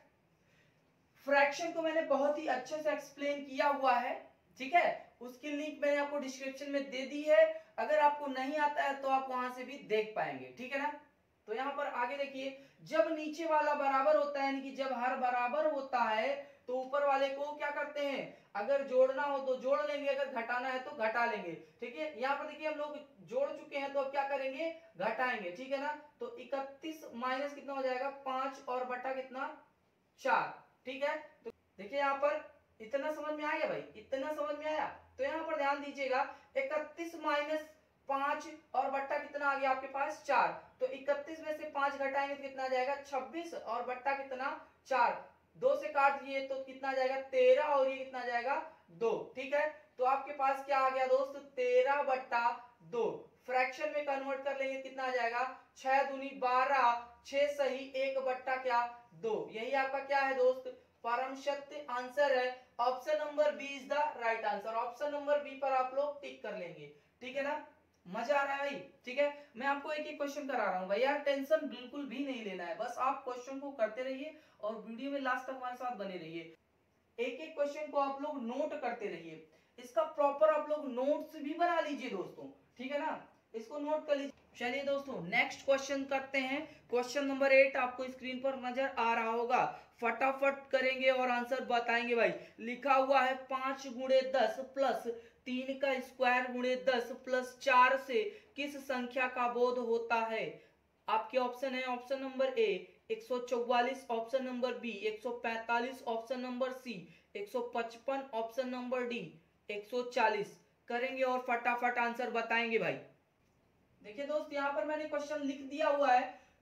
फ्रैक्शन को मैंने बहुत ही अच्छे से एक्सप्लेन किया हुआ है। ठीक है, उसकी लिंक मैंने आपको डिस्क्रिप्शन में दे दी है, अगर आपको नहीं आता है तो आप वहां से भी देख पाएंगे। ठीक है ना, तो यहाँ पर आगे देखिए, जब नीचे वाला बराबर होता है, यानी कि जब हर बराबर होता है, तो ऊपर वाले को क्या करते हैं, अगर जोड़ना हो तो जोड़ लेंगे, अगर घटाना है तो घटा लेंगे। ठीक है, यहाँ पर देखिए हम लोग जोड़ चुके हैं, तो अब क्या करेंगे घटाएंगे। ठीक है ना, तो इकतीस माइनस कितना हो जाएगा पांच, और बटा कितना चार। ठीक है, तो देखिए यहाँ पर इतना समझ में आ गया भाई, इतना समझ में आया। तो यहाँ पर ध्यान दीजिएगा इकतीस माइनस पांच, और बट्टा कितना आ गया आपके पास चार, तो इकतीस में से पांच घटाएंगे तो कितना आ जाएगा छब्बीस, और बट्टा कितना चार, दो से काट दिए तो कितना आ जाएगा तेरह, और ये कितना आ जाएगा दो। ठीक है, तो आपके पास क्या आ गया दोस्त तेरह बट्टा दो। फ्रैक्शन में कन्वर्ट कर लेंगे कितना आ जाएगा छह दूनी बारह, छह सही एक बट्टा क्या दो। यही आपका क्या है दोस्त परम सत्य आंसर है। Option number B is the right answer. Option number B पर आप लोग टिक कर लेंगे। ठीक है ना, मजा आ रहा है भाई। ठीक है, मैं आपको एक एक क्वेश्चन करा रहा हूँ भाई, यार टेंशन बिल्कुल भी नहीं लेना है, बस आप क्वेश्चन को करते रहिए और वीडियो में लास्ट तक हमारे साथ बने रहिए। एक एक क्वेश्चन को आप लोग नोट करते रहिए, इसका प्रॉपर आप लोग नोट्स भी बना लीजिए दोस्तों। ठीक है ना, इसको नोट कर लीजिए। चलिए दोस्तों नेक्स्ट क्वेश्चन करते हैं। क्वेश्चन नंबर एट आपको स्क्रीन पर नजर आ रहा होगा, फटाफट करेंगे और आंसर बताएंगे भाई। लिखा हुआ है पांच गुणे दस प्लस तीन का स्क्वायर गुणे दस प्लस चार से किस संख्या का बोध होता है। आपके ऑप्शन है ऑप्शन नंबर ए एक सौ चौवालीस, ऑप्शन नंबर बी एक सौ पैंतालीस, ऑप्शन नंबर सी एक सौ पचपन, ऑप्शन नंबर डी एक सौ चालीस। करेंगे और फटाफट आंसर बताएंगे भाई। देखिए दोस्त यहाँ पर मैंने क्वेश्चन लिख दिया हुआ है,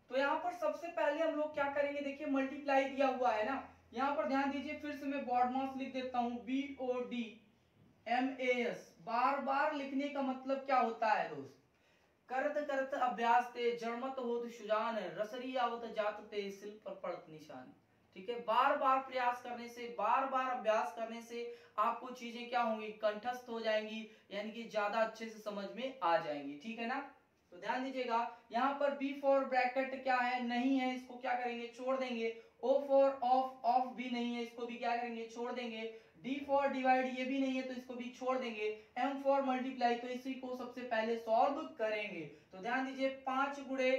तो यहाँ पर सबसे पहले हम लोग क्या करेंगे, देखिए मल्टीप्लाई दिया हुआ है ना, यहाँ पर ध्यान दीजिए, फिर से मैं बॉड मास लिख देता हूँ, B O D M A S. बार बार लिखने का मतलब क्या होता है दोस्त, करत करत अभ्यास ते जड़मत होत सुजान, रसरी आवत जात ते सिल पर पड़त निशान। ठीक है, बार बार प्रयास करने से, बार बार अभ्यास करने से आपको चीजें क्या होंगी, कंठस्थ हो जाएंगी, यानी कि ज्यादा अच्छे से समझ में आ जाएंगी। ठीक है ना, तो ध्यान दीजिएगा, यहाँ पर बी फॉर ब्रैकेट क्या है, नहीं है, इसको क्या करेंगे, छोड़ देंगे। ओ फॉर ऑफ, ऑफ भी नहीं है, इसको भी क्या करेंगे, छोड़ देंगे। डी फॉर डिवाइड, ये भी नहीं है, तो इसको भी छोड़ देंगे। एम फॉर मल्टीप्लाई, तो इसी को सबसे पहले सॉल्व करेंगे। तो ध्यान दीजिए, पांच गुणे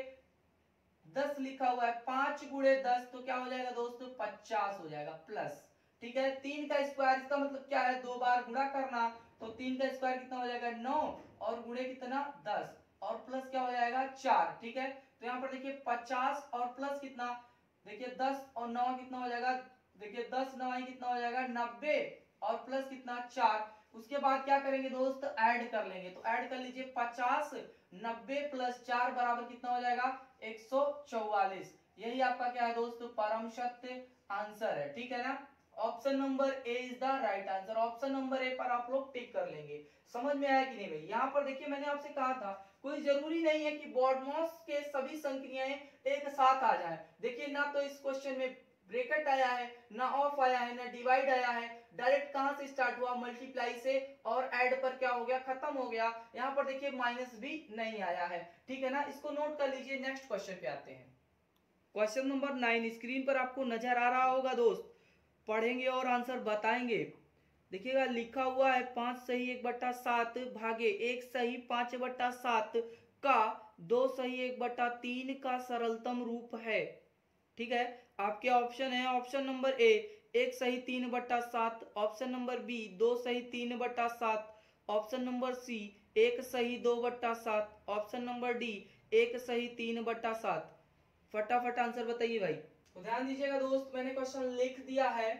दस लिखा हुआ है, पांच गुणे दस तो क्या हो जाएगा दोस्तों, पचास हो जाएगा प्लस। ठीक है, तीन का स्क्वायर, इसका मतलब क्या है, दो बार गुणा करना, तो तीन का स्क्वायर कितना हो जाएगा, नौ, और गुणे कितना, दस, और प्लस क्या हो जाएगा, चार। ठीक है, तो यहाँ पर देखिए पचास और प्लस कितना, देखिए दस और नौ कितना हो जाएगा, देखिए दस नवाई कितना हो जाएगा, नब्बे, और प्लस कितना, चार। उसके बाद क्या करेंगे दोस्त, ऐड कर लेंगे, तो ऐड कर लीजिए, पचास नब्बे प्लस चार बराबर कितना हो जाएगा, एक सौ चौवालीस। यही आपका क्या है दोस्तों, परम सत्य आंसर है। ठीक है ना, option number A is the right answer. Option number A पर आप लोग टिक कर लेंगे। समझ में आया कि नहीं भाई, यहाँ पर देखिए मैंने आपसे कहा था, कोई जरूरी नहीं है कि बॉडमॉस के सभी संख्याएं एक साथ आ जाएं। देखिए ना तो इस क्वेश्चन में ब्रैकेट आया है, ना ऑफ आया है, ना डिवाइड आया है, डायरेक्ट कहां से स्टार्ट हुआ, मल्टीप्लाई से, और ऐड पर क्या हो गया, खत्म हो गया। यहाँ पर देखिए माइनस भी नहीं आया है। ठीक है ना, इसको नोट कर लीजिए। नेक्स्ट क्वेश्चन पे आते हैं। क्वेश्चन नंबर नाइन स्क्रीन पर आपको नजर आ रहा होगा दोस्त, पढ़ेंगे और आंसर बताएंगे। देखिएगा, लिखा हुआ है पांच सही एक बट्टा सात भागे एक सही पांच बट्टा सात का दो सही एक बट्टा तीन का सरलतम रूप है। ठीक है, आपके ऑप्शन है, ऑप्शन नंबर ए एक सही तीन बट्टा सात, ऑप्शन नंबर बी दो सही तीन बट्टा सात, ऑप्शन नंबर सी एक सही दो बट्टा सात, ऑप्शन नंबर डी एक सही तीन बट्टा सात। फटाफट आंसर बताइए भाई। तो ध्यान दीजिएगा दोस्त, मैंने क्वेश्चन लिख दिया है,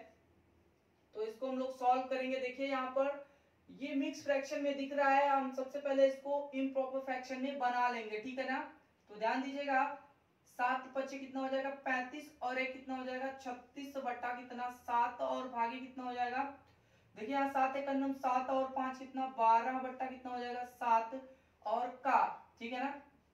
तो इसको हम लोग सॉल्व करेंगे। देखिए यहाँ पर ये मिक्स फ्रैक्शन में दिख रहा है, हम सबसे पहले इसको इम्प्रॉपर फ्रैक्शन में बना लेंगे। ठीक है ना, तो ध्यान दीजिएगा, सात पच्चे कितना हो जाएगा, पैंतीस, और एक कितना हो जाएगा, छत्तीस बट्टा कितना, सात, और भागे कितना हो जाएगा, देखिए यहाँ सात एक अन्नम सात, और पांच कितना, बारह बट्टा कितना हो जाएगा, सात, और का। ठीक है ना,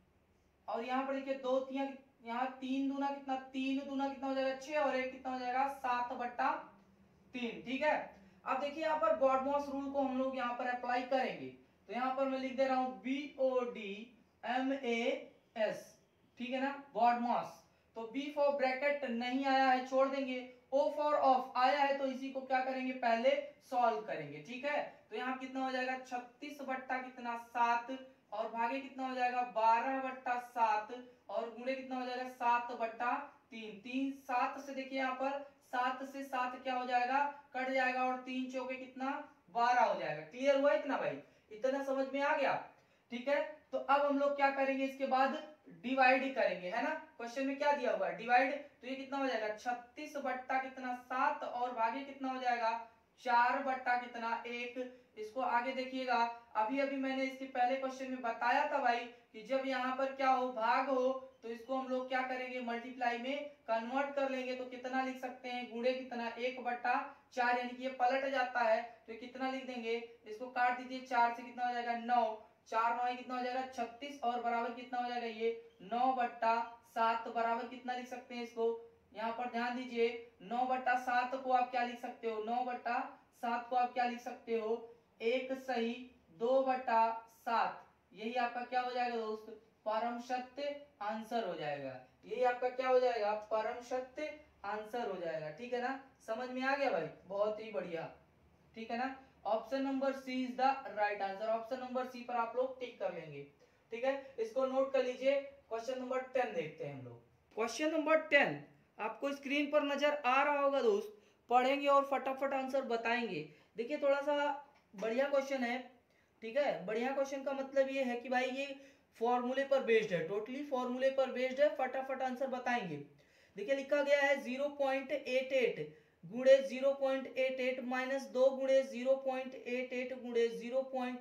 और यहाँ पर देखिए दो तिया, यहाँ तीन दूना कितना, तीन दूना कितना हो जाएगा, छह, और एक कितना हो जाएगा, सात बट्टा तीन। ठीक है, अब देखिए यहाँ पर बॉडमॉस रूल को हम लोग यहाँ पर अप्लाई करेंगे। तो यहाँ पर मैं लिख दे रहा हूं B O D M A S. ठीक है ना, बॉडमॉस। तो बी फॉर ब्रैकेट नहीं आया है, छोड़ देंगे। ओ फॉर ऑफ आया है, तो इसी को क्या करेंगे, पहले सॉल्व करेंगे। ठीक है, तो यहाँ कितना हो जाएगा, छत्तीस बट्टा कितना, सात, और भागे कितना हो जाएगा, बारह बट्टा सात, और गुणे कितना हो जाएगा, सात बट्टा तीन। तीन सात से देखिए यहाँ पर सात से सात क्या हो जाएगा, कट जाएगा, और तीन चौके कितना, बारह हो जाएगा। क्लियर हुआ इतना भाई, इतना समझ में आ गया। ठीक है, तो अब हम लोग क्या करेंगे, इसके बाद डिवाइड करेंगे, है ना। क्वेश्चन में क्या दिया हुआ है, डिवाइड, तो ये कितना हो जाएगा, छत्तीस बट्टा कितना, सात, और भागे कितना हो जाएगा, चार बट्टा कितना, एक। इसको आगे देखिएगा, अभी अभी मैंने इसके पहले क्वेश्चन में बताया था भाई कि जब यहाँ पर क्या हो, भाग हो, तो इसको हम लोग क्या करेंगे, मल्टीप्लाई में कन्वर्ट कर लेंगे। तो कितना लिख सकते हैं, गुणे कितना, एक बट्टा चार, यानी कि ये पलट जाता है, तो कितना लिख देंगे, इसको काट दीजिए, चार से कितना हो जाएगा, नौ, चार नौ कितना हो जाएगा, छत्तीस, और बराबर कितना हो जाएगा, ये नौ बट्टा सात, बराबर कितना लिख सकते हैं इसको, यहाँ पर ध्यान दीजिए, नौ बट्टा सात को आप क्या लिख सकते हो, नौ बट्टा सात को आप क्या लिख सकते हो, एक सही दो बट्टा सात। यही आपका क्या हो जाएगा दोस्त, परम सत्य आंसर हो जाएगा। यही आपका क्या हो जाएगा, परम सत्य आंसर हो जाएगा। ठीक है ना, समझ में आ गया भाई, बहुत ही बढ़िया। ठीक है ना, option number C is the right answer. Option number C पर आप लोग टिक कर लेंगे। ठीक है, इसको नोट कर लीजिए। क्वेश्चन नंबर टेन देखते हैं हम लोग। क्वेश्चन नंबर टेन आपको स्क्रीन पर नजर आ रहा होगा दोस्त, पढ़ेंगे और फटाफट आंसर बताएंगे। देखिए थोड़ा सा बढ़िया क्वेश्चन है। ठीक है, बढ़िया क्वेश्चन का मतलब ये है कि भाई ये फॉर्मूले पर बेस्ड है, टोटली फॉर्मूले पर बेस्ड है, फटाफट आंसर बताएंगे। देखिए लिखा गया है जीरो पॉइंट एट एट गुणे zero point eight eight minus दो गुणे जीरो पॉइंट एट एट गुणे zero point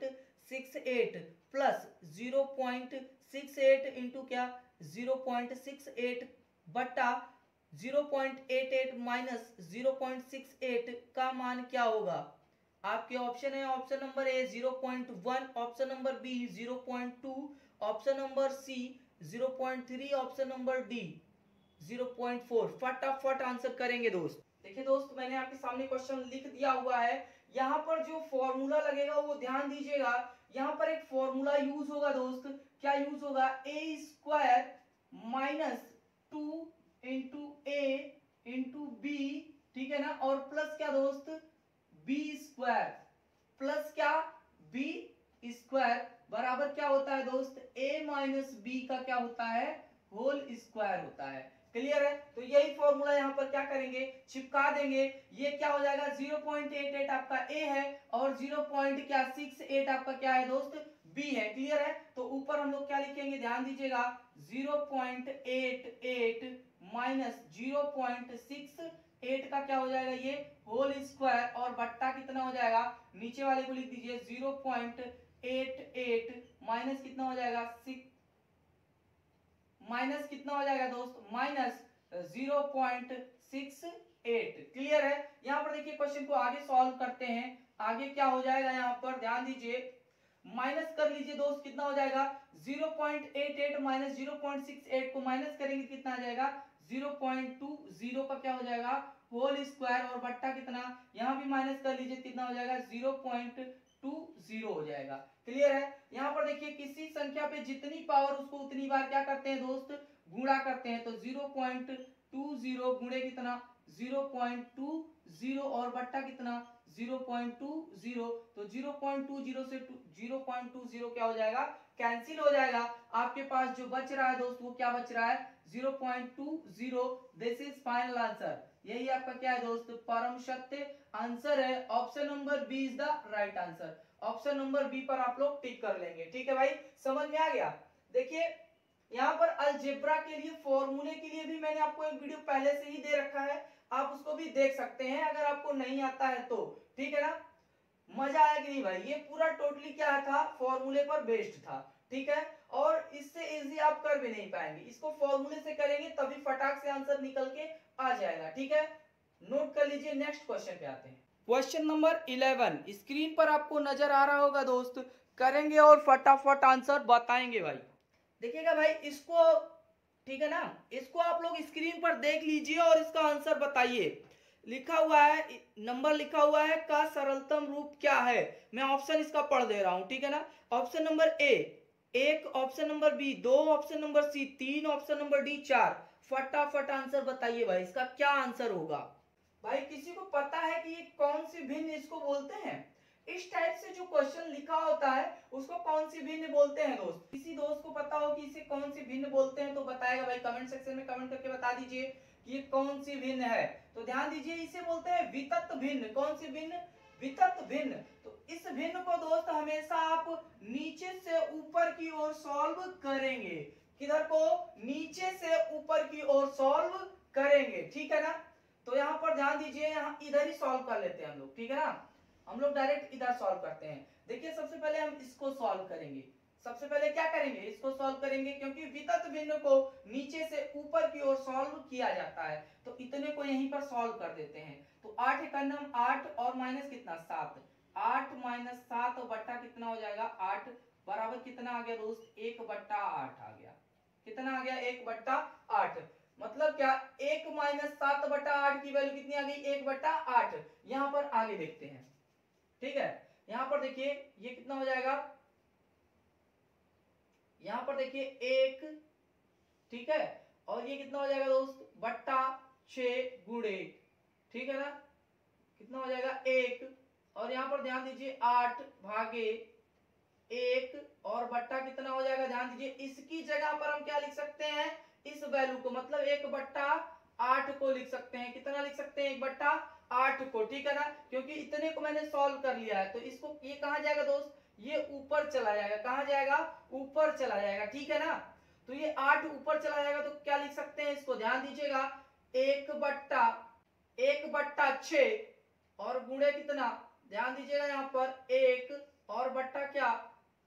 six eight plus zero point six eight into क्या जीरो पॉइंट सिक्स एट बटा zero point eight eight minus zero point six eight का मान क्या होगा? आपके ऑप्शन है option number A zero point one, option number B zero point two, option number C zero point three, option number D zero point four. फटाफट आंसर करेंगे दोस्त। देखिए दोस्त, मैंने आपके सामने क्वेश्चन लिख दिया हुआ है। यहाँ पर जो फॉर्मूला लगेगा वो ध्यान दीजिएगा। यहाँ पर एक फॉर्मूला यूज होगा दोस्त। क्या यूज होगा? A square minus two into A into B, ठीक है ना, और प्लस क्या दोस्त? बी स्क्वायर प्लस क्या? बी स्क्वायर बराबर क्या होता है दोस्त? ए माइनस बी का क्या होता है? होल स्क्वायर होता है। क्लियर है? तो यही फॉर्मूला यहाँ पर क्या करेंगे? चिपका देंगे। ये क्या हो जाएगा? जीरो पॉइंट एट एट आपका ए है और जीरो पॉइंट क्या सिक्स एट आपका क्या है दोस्त? बी है। क्लियर है? तो ऊपर हम लोग क्या लिखेंगे? ध्यान दीजिएगा, zero point eight eight minus zero point six eight का क्या हो जाएगा? ये होल स्क्वायर और बट्टा कितना हो जाएगा? नीचे वाले को लिख दीजिए zero point eight eight minus कितना हो जाएगा? सिक्स माइनस कितना हो जाएगा दोस्त? Minus zero point six eight. Clear है? यहाँ पर देखिए क्वेश्चन को आगे सॉल्व करते हैं। आगे क्या हो जाएगा? यहाँ पर ध्यान दीजिए, माइनस कर लीजिए दोस्त। कितना हो जाएगा? Zero point eight eight minus zero point six eight को माइनस करेंगे कितना आ जाएगा? जीरो पॉइंट टू जीरो का क्या हो जाएगा? होल स्क्वायर और बट्टा कितना? यहाँ भी माइनस कर लीजिए, कितना हो जाएगा? जीरो पॉइंट टू जीरो हो जाएगा। क्लियर है? यहाँ पर देखिए किसी संख्या पे जितनी पावर उसको उतनी बार क्या करते हैं दोस्त? गुणा करते हैं। तो जीरो पॉइंट टू जीरो गुणे कितना? जीरो पॉइंट टू जीरो और बट्टा कितना? Zero point two zero. तो जीरो पॉइंट टू जीरो से जीरो पॉइंट टू जीरो क्या हो जाएगा? कैंसिल हो जाएगा। आपके पास जो बच रहा है दोस्त वो क्या बच रहा है? Zero point two zero. This is final answer. यही आपका क्या है दोस्त? परम सत्य आंसर है। Option number B is the right answer. Option number B पर आप लोग टिक कर लेंगे। ठीक है भाई, समझ में आ गया? देखिए यहाँ पर अलजेब्रा के लिए फॉर्मूले के लिए भी मैंने आपको एक वीडियो पहले से ही दे रखा है, आप उसको भी देख सकते हैं अगर आपको नहीं आता है तो। ठीक है ना? मजा आया कि नहीं भाई? ये पूरा टोटली क्या था? फॉर्मूले पर बेस्ड था। ठीक है? और इससे इजी आप कर भी नहीं पाएंगे। इसको फॉर्मूले से करेंगे तभी फटाक से आंसर निकल के आ जाएगा। ठीक है, नोट कर लीजिए। नेक्स्ट क्वेश्चन पे आते हैं। क्वेश्चन नंबर इलेवन स्क्रीन पर आपको नजर आ रहा होगा दोस्त। करेंगे और फटाफट आंसर बताएंगे भाई। देखिएगा भाई इसको, ठीक है ना, इसको आप लोग स्क्रीन पर देख लीजिए और इसका आंसर बताइए। लिखा हुआ है, नंबर लिखा हुआ है का सरलतम रूप क्या है। मैं ऑप्शन इसका पढ़ दे रहा हूं। ठीक है ना? ऑप्शन नंबर ए एक, ऑप्शन नंबर बी दो, ऑप्शन नंबर सी तीन, ऑप्शन नंबर डी चार। फटाफट आंसर बताइए भाई, इसका क्या आंसर होगा? भाई किसी को पता है कि ये कौन सी भिन्न इसको बोलते हैं? इस टाइप से जो क्वेश्चन लिखा होता है उसको कौन सी भिन्न बोलते हैं दोस्त? किसी दोस्त को पता हो कि इसे कौन सी भिन्न बोलते हैं तो बताएगा भाई, कमेंट सेक्शन में कमेंट करके बता दीजिए कि ये कौन सी भिन्न है। तो ध्यान दीजिए, इसे बोलते हैं वितत भिन्न। कौन सी भिन्न? वितत भिन्न। तो इस भिन्न को दोस्त हमेशा आप नीचे से ऊपर की ओर सॉल्व करेंगे। किधर को? नीचे से ऊपर की ओर सॉल्व करेंगे। ठीक है ना? तो यहाँ पर ध्यान दीजिए, यहाँ इधर ही सॉल्व कर लेते हैं हम लोग। ठीक है ना? हम लोग डायरेक्ट इधर सॉल्व करते हैं। देखिए सबसे पहले हम इसको सॉल्व करेंगे। सबसे पहले क्या करेंगे? इसको सॉल्व करेंगे, क्योंकि वितत भिन्न को नीचे से ऊपर की ओर सॉल्व किया जाता है। तो इतने को यहीं पर सॉल्व कर देते हैं। तो आठ एकम आठ और माइनस कितना? सात। आठ माइनस सात बट्टा कितना हो जाएगा? आठ बराबर कितना आ गया दोस्त? एक बट्टा आठ आ गया। कितना आ गया? एक बट्टा आठ। मतलब क्या? एक माइनस सात बट्टा आठ की वैल्यू कितनी आ गई? एक बट्टा आठ। यहां पर आगे देखते हैं। ठीक है, यहां पर देखिए ये कितना हो जाएगा? यहां पर देखिए एक, ठीक है, और ये कितना हो जाएगा दोस्त? बट्टा छह गुणे, ठीक है ना, कितना हो जाएगा? एक। और यहां पर ध्यान दीजिए आठ भागे एक और बट्टा कितना हो जाएगा? ध्यान दीजिए, इसकी जगह पर हम क्या लिख सकते हैं? इस वैल्यू को, मतलब एक बट्टा आठ को लिख सकते हैं। कितना लिख सकते हैं? एक बट्टा आठ को। ठीक है ना? क्योंकि इतने को मैंने सॉल्व कर लिया है। तो इसको, ये कहां जाएगा दोस्त? ये ऊपर चला जाएगा। कहां जाएगा? ऊपर चला जाएगा। ठीक है ना? तो ये आठ ऊपर चला जाएगा तो क्या लिख सकते हैं इसको? ध्यान दीजिएगा, एक बट्टा एक बट्टा छह और गुणे कितना? ध्यान दीजिएगा यहाँ पर एक और बट्टा क्या?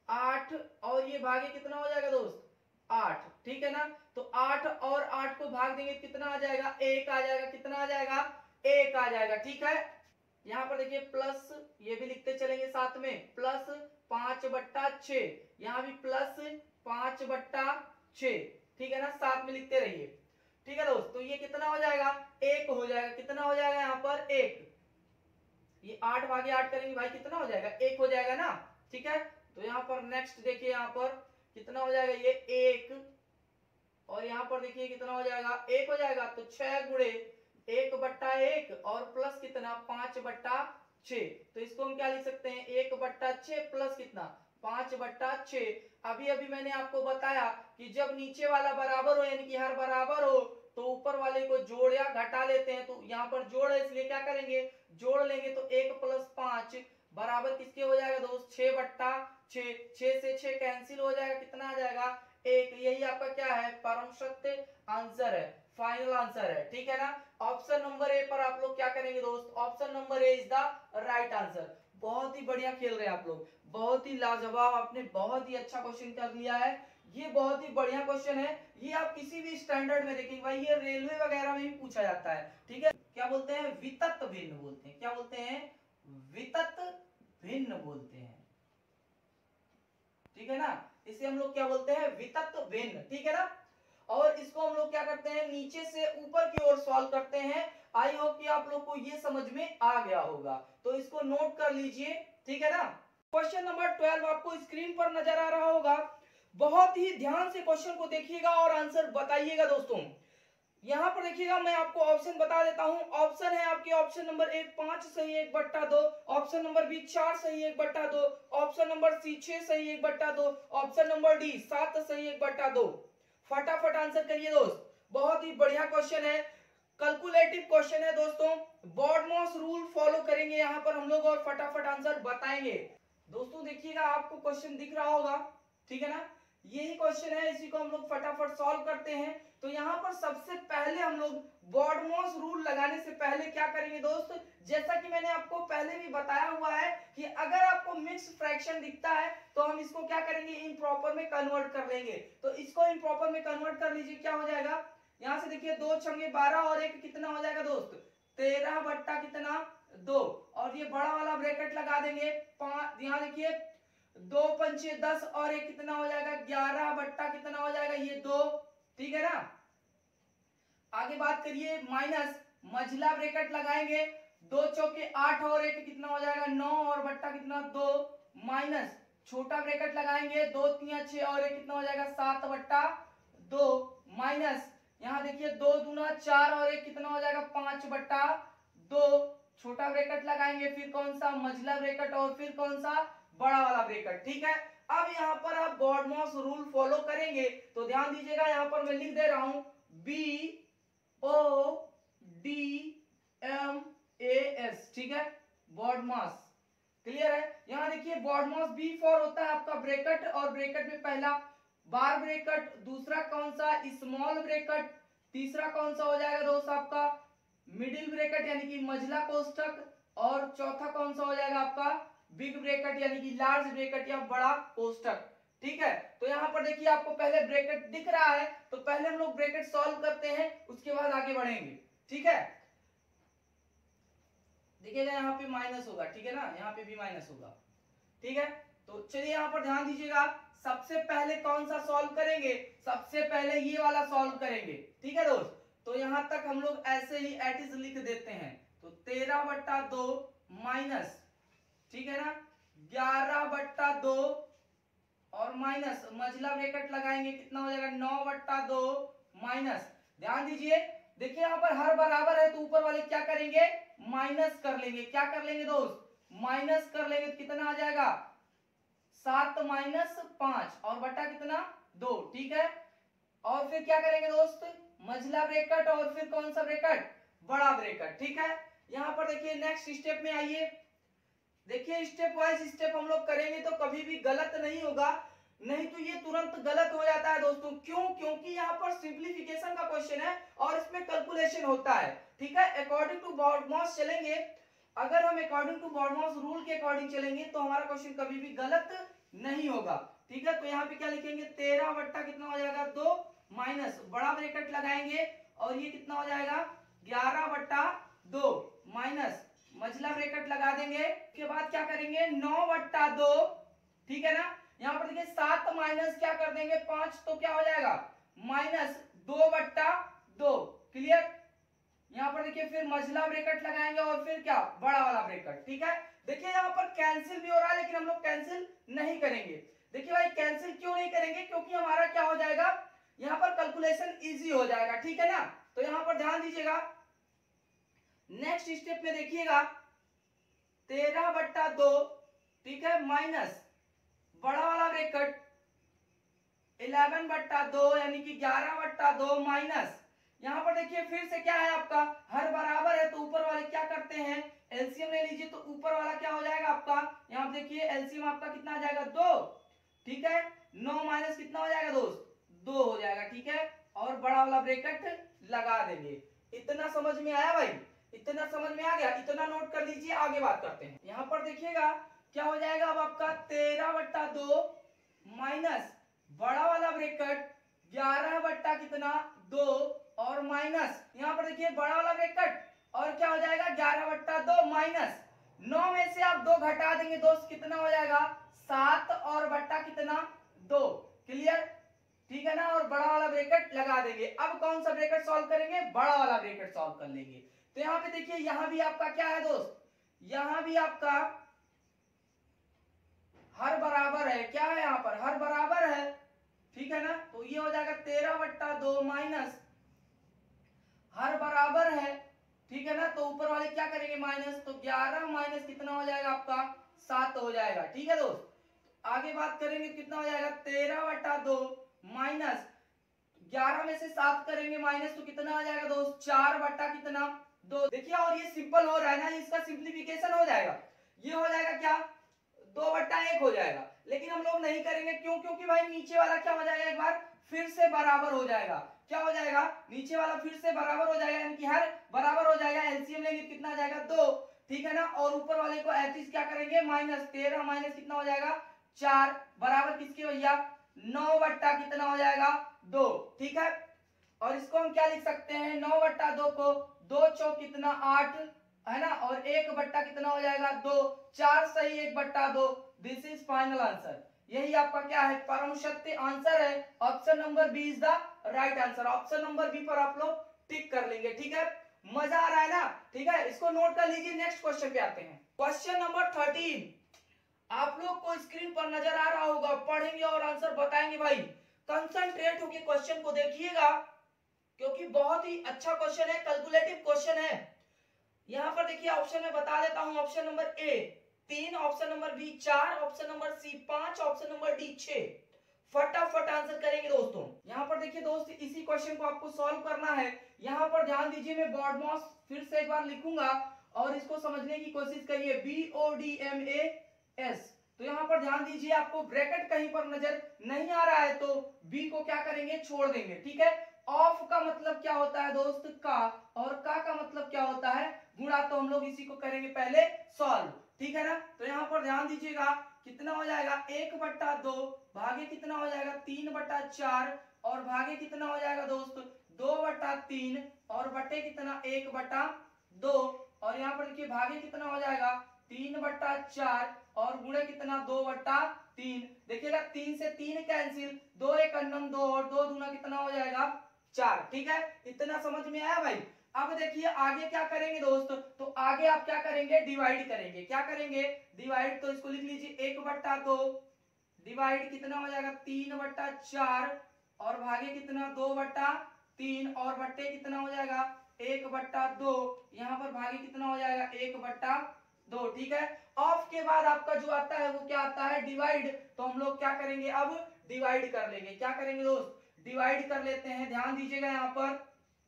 आठ और ये भागे कितना हो जाएगा दोस्त, आठ, ठीक है ना। तो आठ और आठ को भाग देंगे कितना आ जाएगा, एक आ जाएगा, कितना आ जाएगा, एक आ जाएगा, ठीक है। यहाँ पर देखिए प्लस, ये भी लिखते चलेंगे साथ में, प्लस पांच बट्टा छ, यहाँ भी प्लस पांच बट्टा छ, ठीक है ना, साथ में लिखते रहिए, ठीक है दोस्त। तो ये कितना हो जाएगा, एक हो जाएगा, कितना हो जाएगा यहाँ पर, एक, ये आठ भागे आठ करेंगे भाई कितना हो जाएगा, एक हो जाएगा ना, ठीक है। तो यहाँ पर नेक्स्ट देखिए, यहाँ पर कितना हो जाएगा, ये एक, और यहाँ पर देखिए कितना हो जाएगा, एक हो जाएगा। तो छह गुणे एक बट्टा एक और प्लस कितना, पांच बट्टा छ। तो इसको हम क्या लिख सकते हैं, एक बट्टा छ प्लस कितना, पांच बट्टा छ। अभी अभी मैंने आपको बताया कि जब नीचे वाला बराबर हो यानी कि हर बराबर हो तो ऊपर वाले को जोड़ या घटा लेते हैं। तो यहाँ पर जोड़ है इसलिए क्या करेंगे, जोड़ लेंगे। तो एक प्लस पांच बराबर किसके हो जाएगा दोस्त, छह बट्टा छ, छह से छह कैंसिल हो जाएगा, कितना आ जाएगा, एक। यही आपका क्या है, परम सत्य आंसर है, फाइनल आंसर है, ठीक है ना। ऑप्शन नंबर ए पर आप लोग क्या करेंगे दोस्त, option number A is the right answer. बहुत ही बढ़िया खेल रहे हैं आप लोग, बहुत ही लाजवाब, आपने बहुत ही अच्छा क्वेश्चन कर लिया है। ये बहुत ही बढ़िया क्वेश्चन है, ये आप किसी भी स्टैंडर्ड में देखेंगे भाई, ये रेलवे वगैरह में भी पूछा जाता है, ठीक है। क्या बोलते हैं, वितत भिन्न बोलते हैं, क्या बोलते हैं, वितत भिन्न बोलते हैं, ठीक है ना। इसे हम लोग क्या बोलते हैं, वितत भिन्न, ठीक है ना। और इसको हम लोग क्या करते हैं, नीचे से ऊपर की ओर सॉल्व करते हैं। आई होप कि आप लोग को ये समझ में आ गया होगा, तो इसको नोट कर लीजिए, ठीक है ना। क्वेश्चन नंबर ट्वेल्व आपको स्क्रीन पर नजर आ रहा होगा, बहुत ही ध्यान से क्वेश्चन को देखिएगा और आंसर बताइएगा दोस्तों। यहाँ पर देखिएगा, मैं आपको ऑप्शन बता देता हूँ। ऑप्शन है आपके, ऑप्शन नंबर एक पांच सही एक बट्टा दो, ऑप्शन नंबर बी चार सही एक बट्टा दो, ऑप्शन नंबर सी छह सही एक बट्टा दो, ऑप्शन नंबर डी सात सही एक बट्टा दो। फटाफट आंसर करिए दोस्त, बहुत ही बढ़िया क्वेश्चन है, कैलकुलेटिव क्वेश्चन है दोस्तों। बॉडमॉस रूल फॉलो करेंगे यहाँ पर हम लोग और फटाफट आंसर बताएंगे दोस्तों। देखिएगा आपको क्वेश्चन दिख रहा होगा, ठीक है ना, यही क्वेश्चन है, इसी को हम लोग फटाफट सॉल्व करते हैं। तो यहाँ पर सबसे पहले हम लोग बॉडमॉस रूल लगाने से पहले क्या करेंगे दोस्त, जैसा कि मैंने आपको पहले भी बताया हुआ है कि अगर आपको मिक्स फ्रैक्शन दिखता है तो हम इसको क्या करेंगे, इम्प्रॉपर में कन्वर्ट कर लेंगे। तो इसको इम्प्रॉपर में कन्वर्ट कर लीजिए, क्या हो जाएगा, यहाँ से देखिए दो छंगे बारह और एक कितना हो जाएगा दोस्त, तेरह बट्टा कितना, दो, और ये बड़ा वाला ब्रैकेट लगा देंगे, पांच, यहाँ देखिए दो पंचे दस और एक कितना हो जाएगा, ग्यारह बट्टा कितना हो जाएगा, ये दो, ठीक है ना। आगे बात करिए, माइनस मझला ब्रैकेट लगाएंगे, दो चौके आठ और एक कितना हो जाएगा, नौ और बट्टा कितना, दो, माइनस छोटा ब्रैकेट लगाएंगे, दो तीन छह और एक कितना हो जाएगा, सात बट्टा दो, माइनस यहाँ देखिए दो दूना चार और एक कितना हो जाएगा, पांच बट्टा दो, छोटा ब्रैकेट लगाएंगे, फिर कौन सा, मझला ब्रैकेट, और फिर कौन सा, बड़ा वाला ब्रैकेट, ठीक है। अब यहाँ पर आप बॉडमॉस रूल फॉलो करेंगे तो ध्यान दीजिएगा, यहाँ पर मैं लिख दे रहा हूं B O D M A S, ठीक है, बॉडमॉस, क्लियर है। यहाँ देखिए बॉडमॉस बी फॉर होता है आपका ब्रैकेट, और ब्रैकेट में पहला बार ब्रैकेट, दूसरा कौन सा, स्मॉल ब्रैकेट, तीसरा कौन सा हो जाएगा दोस्त आपका मिडिल ब्रैकेट यानी कि मझला कोष्ठक, और चौथा कौन सा हो जाएगा आपका बिग ब्रैकेट यानी कि लार्ज ब्रैकेट या बड़ा कोष्ठक, ठीक है। तो यहाँ पर देखिए आपको पहले ब्रैकेट दिख रहा है, तो पहले हम लोग ब्रैकेट सॉल्व करते हैं, उसके बाद आगे बढ़ेंगे, ठीक है। देखिएगा यहाँ पे माइनस होगा, ठीक है ना, यहाँ पे भी माइनस होगा, ठीक है। तो चलिए यहाँ पर ध्यान दीजिएगा, सबसे पहले कौन सा सॉल्व करेंगे, सबसे पहले ये वाला सॉल्व करेंगे, ठीक है दोस्त। तो यहां तक हम लोग ऐसे ही एट इज लिख देते हैं, तो तेरह बट्टा दो माइनस, ठीक है ना, ग्यारह बट्टा दो और माइनस मझला ब्रैकेट लगाएंगे, कितना हो जाएगा, नौ बट्टा दो माइनस, ध्यान दीजिए, देखिए यहाँ पर हर बराबर है तो ऊपर वाले क्या करेंगे, माइनस कर लेंगे, क्या कर लेंगे दोस्त, माइनस कर लेंगे, तो कितना आ जाएगा, सात माइनस पांच और बट्टा कितना, दो, ठीक है। और फिर क्या करेंगे दोस्त, मझला ब्रैकेट और फिर कौन सा ब्रैकेट, बड़ा ब्रैकेट, ठीक है। यहाँ पर देखिए नेक्स्ट स्टेप में आइए, देखिए स्टेप वाइज स्टेप हम लोग करेंगे तो कभी भी गलत नहीं होगा, नहीं तो ये तुरंत गलत हो जाता है दोस्तों। क्यों, क्योंकि यहाँ पर सिंप्लीफिकेशन का क्वेश्चन है और इसमें कैलकुलेशन होता है, ठीक है। अकॉर्डिंग टू बॉडमॉस चलेंगे। अगर हम अकॉर्डिंग टू बॉडमॉस रूल के अकॉर्डिंग चलेंगे तो हमारा क्वेश्चन कभी भी गलत नहीं होगा। ठीक है, तो यहाँ पे क्या लिखेंगे, तेरह बट्टा कितना हो जाएगा दो माइनस बड़ा ब्रैकेट लगाएंगे और ये कितना हो जाएगा ग्यारह बट्टा दो माइनस मझला ब्रैकेट लगा देंगे। उसके बाद क्या करेंगे नौ बट्टा दो, ठीक है ना। यहाँ पर देखिए सात माइनस क्या कर देंगे पांच, तो क्या हो जाएगा माइनस दो बट्टा दो। क्लियर। यहाँ पर देखिए फिर मझला ब्रैकेट लगाएंगे और फिर क्या बड़ा वाला ब्रैकेट। ठीक है, देखिए यहाँ पर कैंसिल भी हो रहा है लेकिन हम लोग कैंसिल नहीं करेंगे। देखिए भाई कैंसिल क्यों नहीं करेंगे, क्योंकि हमारा क्या हो जाएगा यहाँ पर कैलकुलेशन इजी हो जाएगा। ठीक है ना, तो यहाँ पर ध्यान दीजिएगा। नेक्स्ट स्टेप में देखिएगा तेरह बट्टा दो, ठीक है, माइनस बड़ा वाला ब्रैकेट इलेवन बट्टा दो यानी कि ग्यारह बट्टा दो माइनस यहाँ पर देखिए फिर से क्या है आपका हर बराबर है तो ऊपर वाले क्या करते हैं एलसीएम ले लीजिए, तो ऊपर वाला क्या हो जाएगा आपका यहाँ पर देखिए एलसीएम आपका कितना आ जाएगा दो। ठीक है, नौ माइनस कितना हो जाएगा दोस्त दो हो जाएगा। ठीक है, और बड़ा वाला ब्रैकेट लगा देंगे। इतना समझ में आया भाई, इतना समझ में आ गया, इतना नोट कर लीजिए। आगे बात करते हैं। यहाँ पर देखिएगा क्या हो जाएगा अब आपका तेरह बट्टा दो माइनस बड़ा वाला ब्रैकेट ग्यारह बट्टा कितना दो और माइनस यहाँ पर देखिए बड़ा वाला ब्रैकेट और क्या हो जाएगा ग्यारह बट्टा दो माइनस नौ में से आप दो घटा देंगे दोस्त कितना हो जाएगा सात और बट्टा कितना दो। क्लियर, ठीक है ना, और बड़ा वाला ब्रैकेट लगा देंगे। अब कौन सा ब्रैकेट सॉल्व करेंगे, बड़ा वाला ब्रैकेट सॉल्व कर लेंगे। तो यहाँ पे देखिए यहाँ भी आपका क्या है दोस्त, यहाँ भी आपका हर बराबर है। क्या है यहाँ पर हर बराबर है, ठीक है ना, तो ये हो जाएगा तेरह बट्टा दो माइनस हर बराबर है, ठीक है ना, तो ऊपर वाले क्या करेंगे माइनस, तो ग्यारह माइनस कितना हो जाएगा आपका सात हो जाएगा। ठीक है दोस्त, आगे बात करेंगे कितना हो जाएगा तेरह बट्टा दो माइनस ग्यारह में से सात करेंगे माइनस तो कितना आ जाएगा दोस्त चार बट्टा कितना दो। देखिए और ये सिंपल हो रहा है ना, इसका सिंप्लीफिकेशन हो जाएगा, ये हो जाएगा क्या दो बट्टा एक हो जाएगा। लेकिन हम लोग नहीं करेंगे, क्यों, क्योंकि भाई नीचे वाला क्या हो जाएगा एक बार फिर से बराबर हो जाएगा। क्या हो जाएगा नीचे वाला फिर से बराबर हो जाएगा, यानी कि हर बराबर हो जाएगा। एलसीएम लेंगे कितना आ जाएगा दो, ठीक है ना, और ऊपर वाले को एचएस क्या करेंगे माइनस तेरह माइनस कितना हो जाएगा चार बराबर किसके भैया नौ बट्टा कितना हो जाएगा दो। ठीक है, और इसको हम क्या लिख सकते हैं नौ बट्टा दो को दो चौक कितना आठ है ना, और एक बट्टा कितना हो जाएगा दो, चार सही एक बट्टा दो। This is final answer. यही आपका क्या है परम सत्य आंसर है। Option number B is the right answer. Option number B पर आप लोग टिक कर लेंगे। ठीक है, मजा आ रहा है ना, ठीक है, इसको नोट कर लीजिए। नेक्स्ट क्वेश्चन पे आते हैं। क्वेश्चन नंबर थर्टीन आप लोग को स्क्रीन पर नजर आ रहा होगा, पढ़ेंगे और आंसर बताएंगे। भाई कंसंट्रेट होकर क्वेश्चन को देखिएगा क्योंकि बहुत ही अच्छा क्वेश्चन है, कैलकुलेटिव क्वेश्चन है। यहाँ पर देखिए ऑप्शन में बता देता हूँ, ऑप्शन नंबर ए तीन, ऑप्शन नंबर बी चार, ऑप्शन नंबर सी पांच, ऑप्शन नंबर डी छह। फटाफट आंसर करेंगे दोस्तों। यहाँ पर देखिए दोस्त इसी क्वेश्चन को आपको सॉल्व करना है। यहाँ पर ध्यान दीजिए, मैं बॉडमॉस फिर से एक बार लिखूंगा और इसको समझने की कोशिश करिए। B O D M A S, तो यहाँ पर ध्यान दीजिए, आपको ब्रैकेट कहीं पर नजर नहीं आ रहा है तो बी को क्या करेंगे छोड़ देंगे। ठीक है, ऑफ का मतलब क्या होता है दोस्त का, और का का मतलब क्या होता है गुणा, तो हम लोग इसी को करेंगे पहले सॉल्व। ठीक है ना, तो यहाँ पर ध्यान दीजिएगा कितना हो जाएगा एक बट्टा दो भागे कितना हो जाएगा तीन बट्टा चार और भागे कितना हो जाएगा दोस्त दो बट्टा तीन और बटे कितना एक बट्टा दो, और यहाँ पर देखिए भागे कितना हो जाएगा तीन बट्टा चार और गुणे कितना दो बट्टा तीन। देखिएगा तीन से तीन कैंसिल, दो एक अन्नम दो और दो दूना कितना हो जाएगा चार। ठीक है, इतना समझ में आया भाई। अब देखिए आगे क्या करेंगे दोस्त, तो आगे आप क्या करेंगे डिवाइड करेंगे। क्या करेंगे डिवाइड, तो इसको लिख लीजिए एक बट्टा दो डिवाइड कितना हो जाएगा तीन बट्टा चार और भागे कितना दो बट्टा तीन और बट्टे कितना हो जाएगा एक बट्टा दो, यहाँ पर भागे कितना हो जाएगा एक बट्टा दो। ठीक है, ऑफ के बाद आपका जो आता है वो क्या आता है डिवाइड, तो हम लोग क्या करेंगे अब डिवाइड कर लेंगे। क्या करेंगे दोस्त डिवाइड कर लेते हैं। ध्यान दीजिएगा यहाँ पर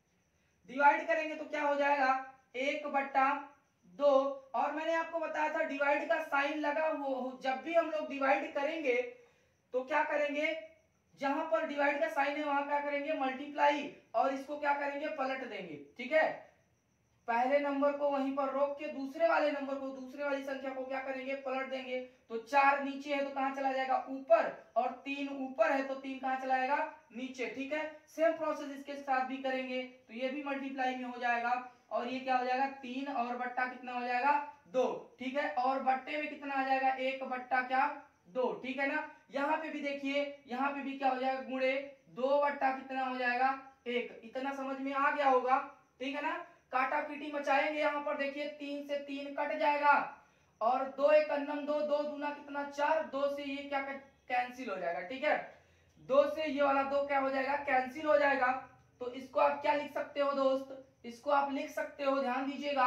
डिवाइड करेंगे तो क्या हो जाएगा एक बट्टा दो, और मैंने आपको बताया था डिवाइड का साइन लगा हो, जब भी हम लोग डिवाइड करेंगे तो क्या करेंगे जहां पर डिवाइड का साइन है वहां क्या करेंगे मल्टीप्लाई, और इसको क्या करेंगे पलट देंगे। ठीक है, पहले नंबर को वहीं पर रोक के दूसरे वाले नंबर को, दूसरे वाली संख्या को क्या करेंगे, पलट देंगे। तो चार नीचे है तो कहां चला जाएगा, ऊपर, और तीन ऊपर है तो तीन कहां चला जाएगा, नीचे। ठीक है, सेम प्रोसेस इसके साथ भी करेंगे तो ये भी मल्टीप्लाई में हो जाएगा, और ये क्या हो जाएगा, तीन और बट्टा कितना हो जाएगा, दो। ठीक है, और बट्टे में कितना आ जाएगा, एक बट्टा क्या, दो। ठीक है ना, यहाँ पे भी देखिए, यहाँ पे भी क्या हो जाएगा, गुणे दो बट्टा कितना हो जाएगा, एक। इतना समझ में आ गया होगा। ठीक है ना, काटा पीटी मचाएंगे। यहाँ पर देखिए तीन से तीन कट जाएगा, और दो एक अन्नम दो, दो दूना कितना, चार, दो से ये क्या कैंसिल हो जाएगा। ठीक है, दो से ये वाला दो क्या हो जाएगा, कैंसिल हो जाएगा। तो इसको आप क्या लिख सकते हो दोस्त, इसको आप लिख सकते हो, ध्यान दीजिएगा,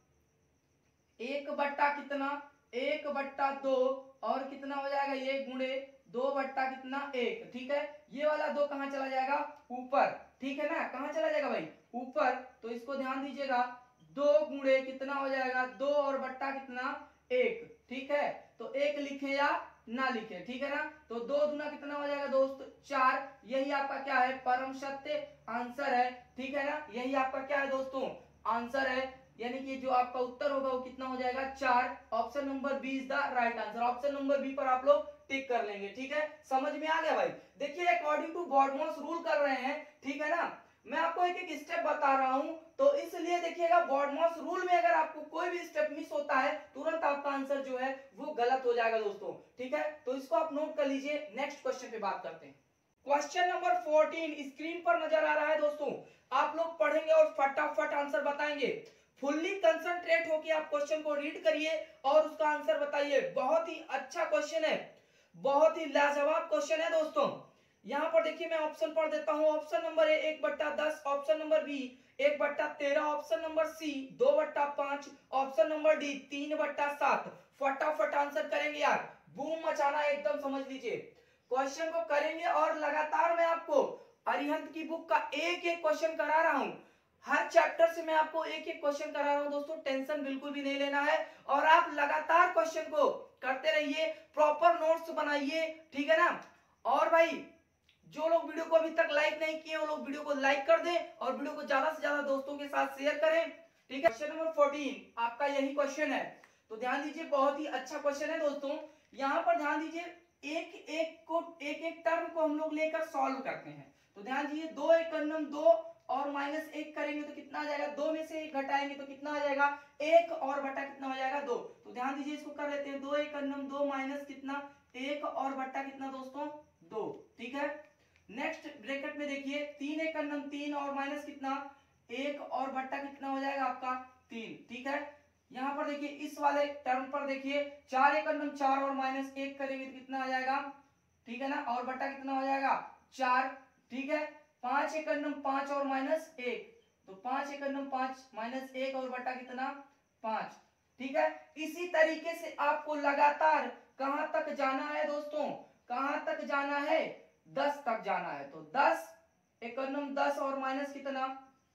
एक बट्टा कितना, एक बट्टा दो, और कितना हो जाएगा, ये गुणे दो बट्टा कितना, एक। ठीक है, ये वाला दो कहां चला जाएगा, ऊपर। ठीक है ना, कहां चला जाएगा भाई, ऊपर। तो इसको ध्यान दीजिएगा, दो गुणे कितना हो जाएगा, दो और बट्टा कितना, एक। ठीक है, तो एक लिखे या ना लिखे। ठीक है ना, तो दो दुना कितना हो जाएगा दोस्त, चार। यही आपका क्या है, परम सत्य आंसर है। ठीक है ना, यही आपका क्या है दोस्तों, आंसर है। यानी कि जो आपका उत्तर होगा वो कितना हो जाएगा, चार। Option number B is the right answer. Option number B पर आप लोग टिक कर लेंगे। ठीक है, समझ में आ गया भाई। देखिए अकॉर्डिंग टू बॉडमॉस रूल कर रहे हैं। ठीक है ना, मैं आपको एक एक स्टेप बता रहा हूं, तो इसलिए देखिएगा बॉडमॉस रूल में अगर आपको कोई भी स्टेप मिस होता है तुरंत आपका आंसर जो है वो गलत हो जाएगा दोस्तों। ठीक है, तो इसको आप नोट कर लीजिए। नेक्स्ट क्वेश्चन पे बात करते हैं। क्वेश्चन नंबर फोर्टीन स्क्रीन पर नजर आ रहा है दोस्तों, आप लोग पढ़ेंगे और फटाफट आंसर बताएंगे। फुल्ली कंसंट्रेट होकर आप क्वेश्चन को रीड करिए और उसका आंसर बताइए। बहुत ही अच्छा क्वेश्चन है, बहुत ही लाजवाब क्वेश्चन है दोस्तों। यहाँ पर देखिए मैं ऑप्शन पढ़ देता हूँ। ऑप्शन नंबर ए एक बट्टा दस, ऑप्शन नंबर बी एक बट्टा तेरह, ऑप्शन नंबर सी दो बट्टा पांच, ऑप्शन नंबर डी तीन बट्टा सात। फटाफट आंसर करेंगे यार, बूम मचाना एकदम, समझ लीजिए क्वेश्चन को करेंगे। और लगातार मैं आपको अरिहंत की बुक का एक एक क्वेश्चन करा रहा हूँ, हर चैप्टर से मैं आपको एक एक क्वेश्चन करा रहा हूं दोस्तों। टेंशन बिल्कुल भी नहीं लेना है, और आप लगातार क्वेश्चन को करते रहिए, प्रॉपर नोट्स बनाइए। ठीक है ना, और भाई जो लोग वीडियो को अभी तक लाइक नहीं किए वो लोग वीडियो को लाइक कर दें, और वीडियो को ज्यादा से ज्यादा दोस्तों के साथ शेयर करें। ठीक है, क्वेश्चन नंबर फोर्टीन आपका यही क्वेश्चन है, तो ध्यान दीजिए, बहुत ही अच्छा क्वेश्चन है दोस्तों। यहाँ पर ध्यान दीजिए, एक एक को एक एक टर्म को हम लोग लेकर सॉल्व करते हैं। तो ध्यान दीजिए, दो एक अन्नम दो और माइनस एक करेंगे तो कितना आ जाएगा, दो में से एक घटाएंगे तो कितना आ जाएगा, एक, और बटा कितना हो जाएगा, दो। तो ध्यान दीजिए, इसको कर लेते हैं, दो एक अन्नम दो माइनस कितना, एक, और बटा कितना दोस्तों, दो। ठीक है, नेक्स्ट ब्रैकेट में देखिए, तीन एक अन्नम तीन और माइनस कितना, एक, और बट्टा कितना हो जाएगा आपका, तीन। ठीक है, यहाँ पर देखिए इस वाले टर्म पर देखिए, चार एक अन्नम चार और माइनस एक करेंगे तो कितना आ जाएगा। ठीक है ना, और बट्टा कितना हो जाएगा, चार। ठीक है, पांच एक अन्नम पांच और माइनस एक, तो पांच एक अन्नम पांच माइनस एक और बटा कितना, पांच। ठीक है, इसी तरीके से आपको लगातार कहां तक जाना है दोस्तों, कहां तक जाना है, दस तक जाना है। तो दस एक अन्नम दस और माइनस कितना,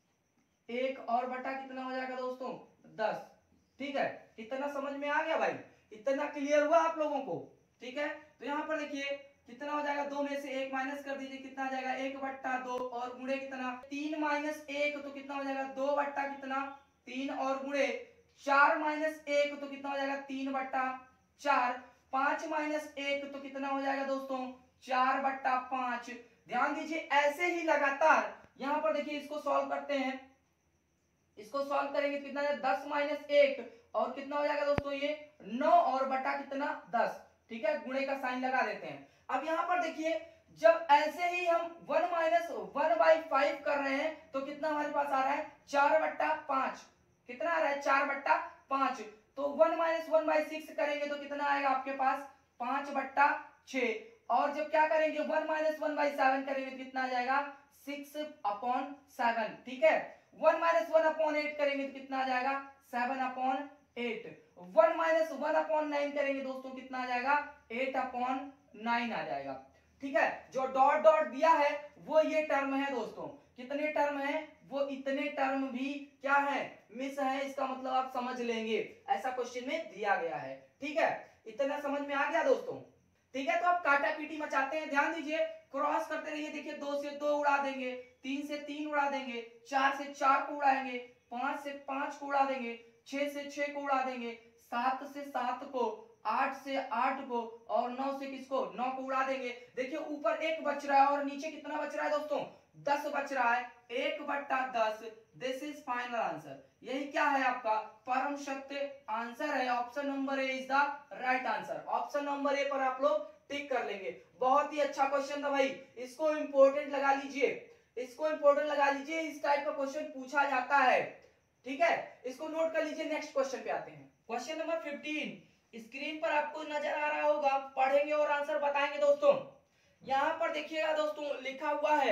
एक, और बटा कितना हो जाएगा दोस्तों, दस। ठीक है, इतना समझ में आ गया भाई, इतना क्लियर हुआ आप लोगों को। ठीक है, तो यहाँ पर देखिए कितना हो जाएगा, दो में से एक माइनस कर दीजिए, कितना आ जाएगा, एक बट्टा दो, और गुणे कितना, तीन माइनस एक तो कितना हो जाएगा, दो बट्टा कितना, तीन, और गुणे चार माइनस एक तो कितना हो जाएगा, तीन बट्टा चार, पांच माइनस एक तो कितना हो जाएगा दोस्तों, चार बट्टा पांच। ध्यान दीजिए, ऐसे ही लगातार यहाँ पर देखिए इसको सॉल्व करते हैं, इसको सॉल्व करेंगे कितना है, दस माइनस एक और कितना हो जाएगा दोस्तों, ये नौ, और बटा कितना, दस। ठीक है, गुणे का साइन लगा देते हैं। अब यहाँ पर देखिए, जब ऐसे ही हम one minus one by five कर रहे हैं तो कितना हमारे पास आ रहा है, चार बट्टा पांच। कितना आ रहा है, चार बट्टा पांच। तो one minus one by six करेंगे तो कितना आएगा आपके पास, पांच बट्टा छह। और जब क्या करेंगे, one minus one by seven करेंगे तो कितना आ जाएगा, सिक्स अपॉन सेवन। ठीक है, one minus one upon eight करेंगे तो कितना आ जाएगा, seven upon eight. One minus one upon nine करेंगे दोस्तों कितना आ जाएगा, एट अपॉन नाइन आ जाएगा। ठीक है, जो डॉट डॉट दिया है वो ये टर्म है दोस्तों। कितने टर्म है, वो इतने टर्म भी क्या है, मिस है। इसका मतलब आप समझ लेंगे, ऐसा क्वेश्चन में दिया गया है। ठीक है, इतना समझ में आ गया दोस्तों। ठीक है, तो आप काटा पीटी मचाते हैं, ध्यान दीजिए, क्रॉस करते रहिए। देखिए, दो से दो उड़ा देंगे, तीन से तीन उड़ा देंगे, चार से चार को उड़ाएंगे, पांच से पांच को उड़ा देंगे, छह से छह को उड़ा देंगे, सात से सात को, आठ से आठ को और नौ से किसको, नौ को उड़ा देंगे। देखिए ऊपर एक बच रहा है और नीचे कितना बच रहा है दोस्तों, दस बच रहा है, एक बट्टा दस। This is final answer. यही क्या है आपका परम सत्य आंसर है। Option number A is the right answer. Option number A पर आप लोग टिक कर लेंगे। बहुत ही अच्छा क्वेश्चन था भाई, इसको इंपोर्टेंट लगा लीजिए, इसको इंपोर्टेंट लगा लीजिए, इस टाइप का क्वेश्चन पूछा जाता है, ठीक है, इसको नोट कर लीजिए। नेक्स्ट क्वेश्चन पे आते हैं। क्वेश्चन नंबर फिफ्टीन स्क्रीन पर आपको नजर आ रहा होगा, पढ़ेंगे और आंसर बताएंगे दोस्तों। यहां पर देखिएगा दोस्तों लिखा हुआ है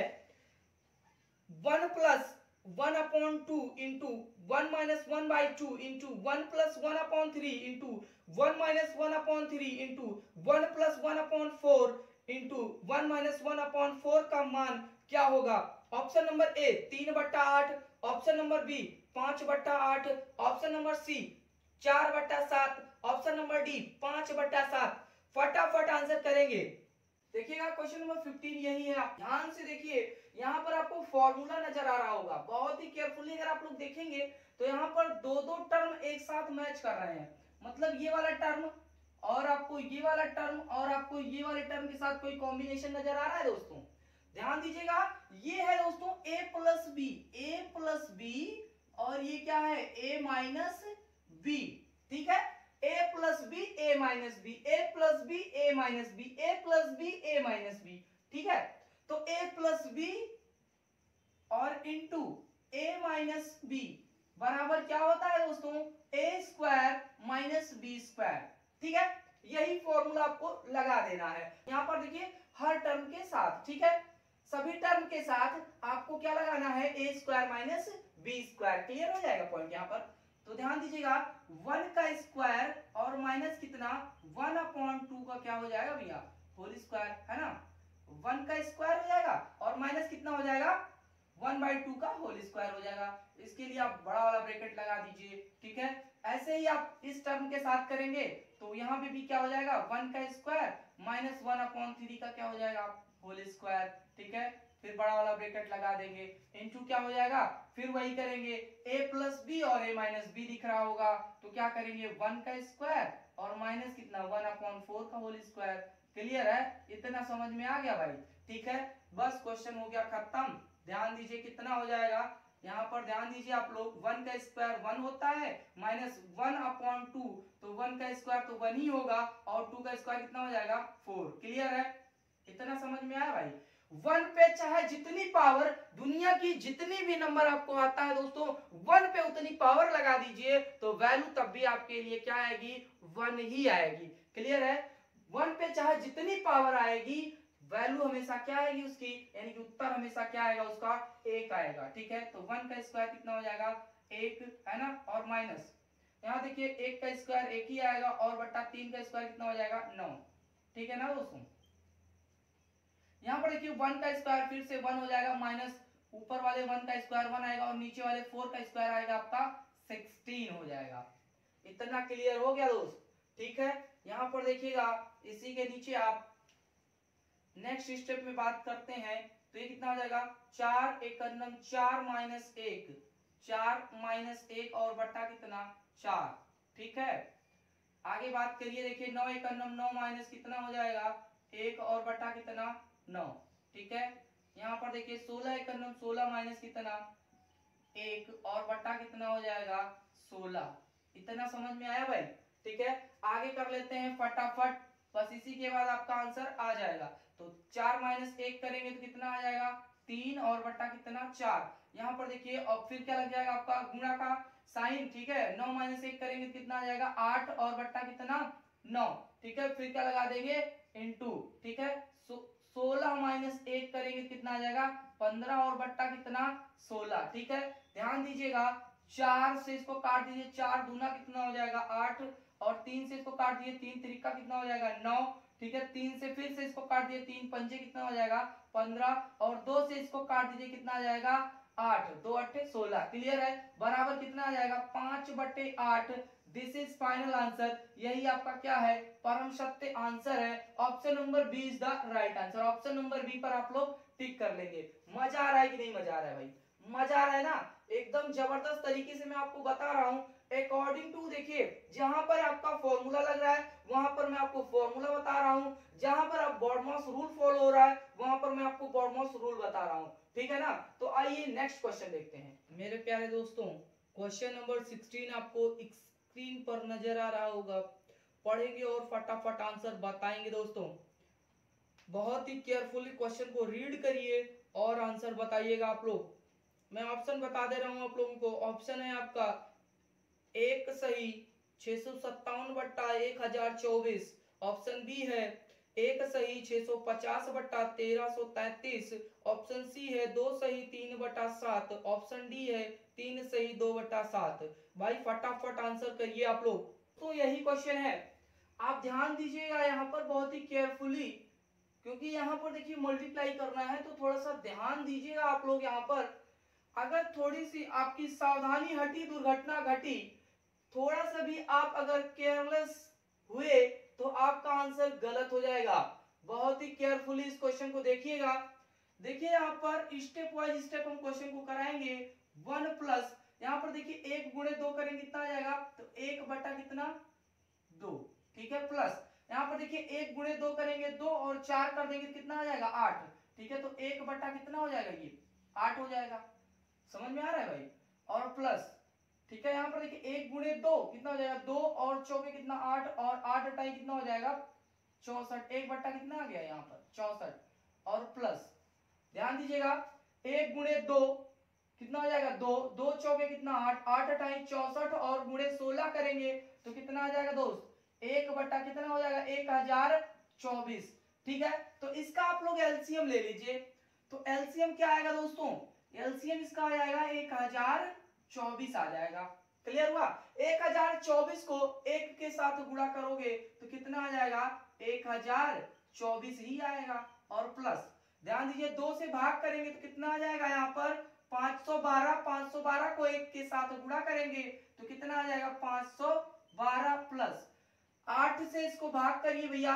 one plus one upon two into one minus one by two into one plus one upon three into one minus one upon three into one plus one upon four into one minus one upon four का मान क्या होगा। ऑप्शन नंबर ए तीन बट्टा आठ, ऑप्शन नंबर बी पांच बट्टा आठ, ऑप्शन नंबर सी चार बट्टा सात, ऑप्शन नंबर डी पांच बट्टा सात। फटाफट आंसर करेंगे। देखिएगा क्वेश्चन नंबर फिफ्टीन यही है, आप ध्यान से देखिए। यहाँ पर आपको फॉर्मूला नजर आ रहा होगा, बहुत ही केयरफुली अगर आप लोग देखेंगे तो यहाँ पर दो दो टर्म एक साथ मैच कर रहे हैं। मतलब ये वाला टर्म और आपको ये वाला टर्म और आपको ये वाले टर्म के साथ कोई कॉम्बिनेशन नजर आ रहा है दोस्तों। ध्यान दीजिएगा, ये है दोस्तों a plus B, A plus B और ये क्या है a माइनस बी, ठीक है, a plus B A minus B, A plus B A minus B, A plus B A minus B, ठीक है। तो a प्लस बी और इंटू a माइनस बी बराबर क्या होता है दोस्तों, a square minus B square, ठीक है। यही फॉर्मूला आपको लगा देना है यहाँ पर। देखिए हर टर्म के साथ, ठीक है, सभी टर्म के साथ आपको क्या लगाना है, a square minus B square. Clear हो जाएगा पॉइंट यहाँ पर। तो ध्यान दीजिएगा वन का स्क्वायर और माइनस कितना वन अपॉन टू का क्या हो जाएगा भैया, होल स्क्वायर, है ना। वन का स्क्वायर हो जाएगा और माइनस कितना हो जाएगा, वन बाई टू का होल स्क्वायर हो जाएगा। इसके लिए आप बड़ा वाला ब्रैकेट लगा दीजिए, ठीक है। ऐसे ही आप इस टर्म के साथ करेंगे तो यहाँ पे भी क्या हो जाएगा, वन का square minus one upon three का क्या हो जाएगा, होल स्क्वायर, ठीक है। फिर बड़ा वाला ब्रैकेट लगा देंगे, इनटू क्या हो जाएगा, फिर वही करेंगे a प्लस बी और a माइनस बी दिख रहा होगा तो क्या करेंगे, वन का स्क्वायर और माइनस कितना वन अपॉन फोर का होल स्क्वायर। क्लियर है, इतना समझ में आ गया भाई, ठीक है। बस क्वेश्चन हो गया खत्म। ध्यान दीजिए कितना हो जाएगा, यहाँ पर ध्यान दीजिए आप लोग, वन का स्क्वायर वन होता है माइनस वन अपॉन टू, तो वन का स्क्वायर तो वन ही होगा और टू का स्क्वायर कितना हो जाएगा, फोर। क्लियर है, इतना समझ में आया भाई। वन पे चाहे जितनी पावर, दुनिया की जितनी भी नंबर आपको आता है दोस्तों, वन पे उतनी पावर लगा दीजिए तो वैल्यू तब भी आपके लिए क्या आएगी, वन ही आएगी। क्लियर है, वन पे चाहे जितनी पावर आएगी वैल्यू हमेशा क्या आएगी उसकी, यानी कि उत्तर हमेशा क्या आएगा उसका, एक आएगा, ठीक है। तो वन का स्क्वायर कितना हो जाएगा, एक, है ना, और माइनस यहाँ देखिए एक का स्क्वायर एक ही आएगा और बट्टा तीन का स्क्वायर कितना हो जाएगा, नौ, ठीक है ना दोस्तों। यहाँ पर देखिए वन का स्क्वायर फिर से वन हो जाएगा माइनस ऊपर वाले वन का स्क्वायर वन आएगा और नीचे वाले फोर का स्क्वायर आएगा आपका सिक्सटीन हो जाएगा। इतना क्लियर हो गया दोस्त, ठीक है। यहाँ पर देखिएगा इसी के नीचे आप नेक्स्ट स्टेप में बात करते हैं तो ये कितना हो जाएगा, चार एक नम चार माइनस एक, चार माइनस एक और बट्टा कितना चार, ठीक है। आगे बात करिए, देखिए नौ एक नम नौ माइनस कितना हो जाएगा, एक और बट्टा कितना नौ, ठीक है। यहाँ पर देखिए सोलह एक नम सोलह माइनस कितना एक और बट्टा कितना हो जाएगा सोलह। इतना समझ में आया भाई, ठीक है। आगे कर लेते हैं फटाफट, बस इसी के बाद आपका आंसर आ जाएगा। तो चार माइनस एक करेंगे तो कितना आ जाएगा, तीन और बट्टा कितना चार। यहाँ पर देखिए और फिर क्या लग जाएगा आपका गुणा का साइन, ठीक है। नौ माइनस एक करेंगे तो कितना आ जाएगा, आठ और बट्टा कितना नौ, ठीक है। फिर क्या लगा देंगे, इनटू, ठीक है। सोलह माइनस एक करेंगे तो कितना आ जाएगा, पंद्रह और बट्टा कितना सोलह, ठीक है। ध्यान दीजिएगा चार से इसको काट दीजिए, चार दूना कितना हो जाएगा आठ और तीन से इसको काट दिए, तीन त्रिका कितना हो जाएगा नौ, ठीक है। तीन से फिर से इसको काट दिए, तीन पंजे कितना हो जाएगा पंद्रह और दो से इसको काट दीजिए कितना आ जाएगा आठ, दो अट्ठे सोलह। क्लियर है, बराबर कितना आ जाएगा पांच बट्टे आठ। दिस इज फाइनल आंसर, यही आपका क्या है, परम सत्य आंसर है। Option number B is the right answer. Option number B पर आप लोग टिक कर लेंगे। मजा आ रहा है कि नहीं मजा आ रहा है भाई, मजा आ रहा है ना। एकदम जबरदस्त तरीके से मैं आपको बता रहा हूं। अकॉर्डिंग टू, देखिए जहां पर आपका फॉर्मूला लग रहा है वहां पर मैं आपको फॉर्मूला बता रहा हूं, जहां पर आप बॉडमॉस रूल फॉलो हो रहा है वहां पर मैं आपको बॉडमॉस रूल बता रहा हूं। ठीक है ना। तो आइए नेक्स्ट क्वेश्चन देखते हैं मेरे प्यारे दोस्तों। क्वेश्चन नंबर सिक्सटीन आपको स्क्रीन पर नजर आ रहा होगा। पढ़ेंगे और फटाफट आंसर बताएंगे दोस्तों। बहुत ही केयरफुली क्वेश्चन को रीड करिए और आंसर बताइएगा आप लोग। मैं ऑप्शन बता दे रहा हूं आप लोगों को। ऑप्शन है आपका एक सही छह सौ सत्तावन बट्टा एक हजार चौबीस। ऑप्शन बी है एक सही छह सौ पचास बट्टा तेरह सौ तैतीस। ऑप्शन सी है दो सही तीन बट्टा सात। ऑप्शन डी है तीन सही दो बट्टा सात। भाई फटाफट आंसर करिए आप लोग। तो यही क्वेश्चन है, आप ध्यान दीजिएगा यहाँ पर बहुत ही केयरफुली, क्योंकि यहाँ पर देखिए मल्टीप्लाई करना है तो थोड़ा सा ध्यान दीजिएगा आप लोग। यहाँ पर अगर थोड़ी सी आपकी सावधानी हटी, दुर्घटना घटी, थोड़ा सा भी आप अगर केयरलेस हुए तो आपका आंसर गलत हो जाएगा। बहुत ही केयरफुली इस क्वेश्चन को देखिएगा। देखिए यहाँ पर स्टेप वाइज स्टेप हम क्वेश्चन को कराएंगे। वन प्लस, यहाँ पर देखिए एक गुणे दो करेंगे कितना आ जाएगा, तो एक बटा कितना दो। ठीक है, प्लस यहाँ पर देखिए एक गुणे दो करेंगे दो और चार कर देंगे कितना आ जाएगा आठ। ठीक है, तो एक बटा कितना हो जाएगा, ये आठ हो जाएगा। समझ में आ रहा है भाई। और प्लस, ठीक है, यहाँ पर देखिए एक गुणे दो कितना हो जाएगा, दो और चौके कितना आठ, और आठ हटाई कितना हो जाएगा चौसठ। एक बट्टा कितना आ गया यहाँ पर चौसठ। और प्लस ध्यान दीजिएगा एक गुणे दो कितना हो जाएगा दो, दो चौके कितना आठ, आठ हटाई चौसठ और गुणे सोलह करेंगे तो कितना आ जाएगा दोस्त, एक बट्टा कितना हो जाएगा एक हजार चौबीस। ठीक है, तो इसका आप लोग एलसीएम ले लीजिए। तो एलसीएम क्या आएगा दोस्तों, एलसीएम इसका आ जाएगा एक हजार चौबीस आ जाएगा। क्लियर हुआ। एक हजार चौबीस को एक के साथ गुणा करोगे तो कितना आ जाएगा, एक हजार चौबीस ही आएगा। और प्लस ध्यान दीजिए दो से भाग करेंगे तो कितना आ जाएगा, यहाँ पर पाँच सौ बारह, पाँच सौ बारह को एक के साथ गुणा करेंगे तो कितना आ जाएगा पाँच सौ बारह। प्लस आठ से इसको भाग करिए भैया,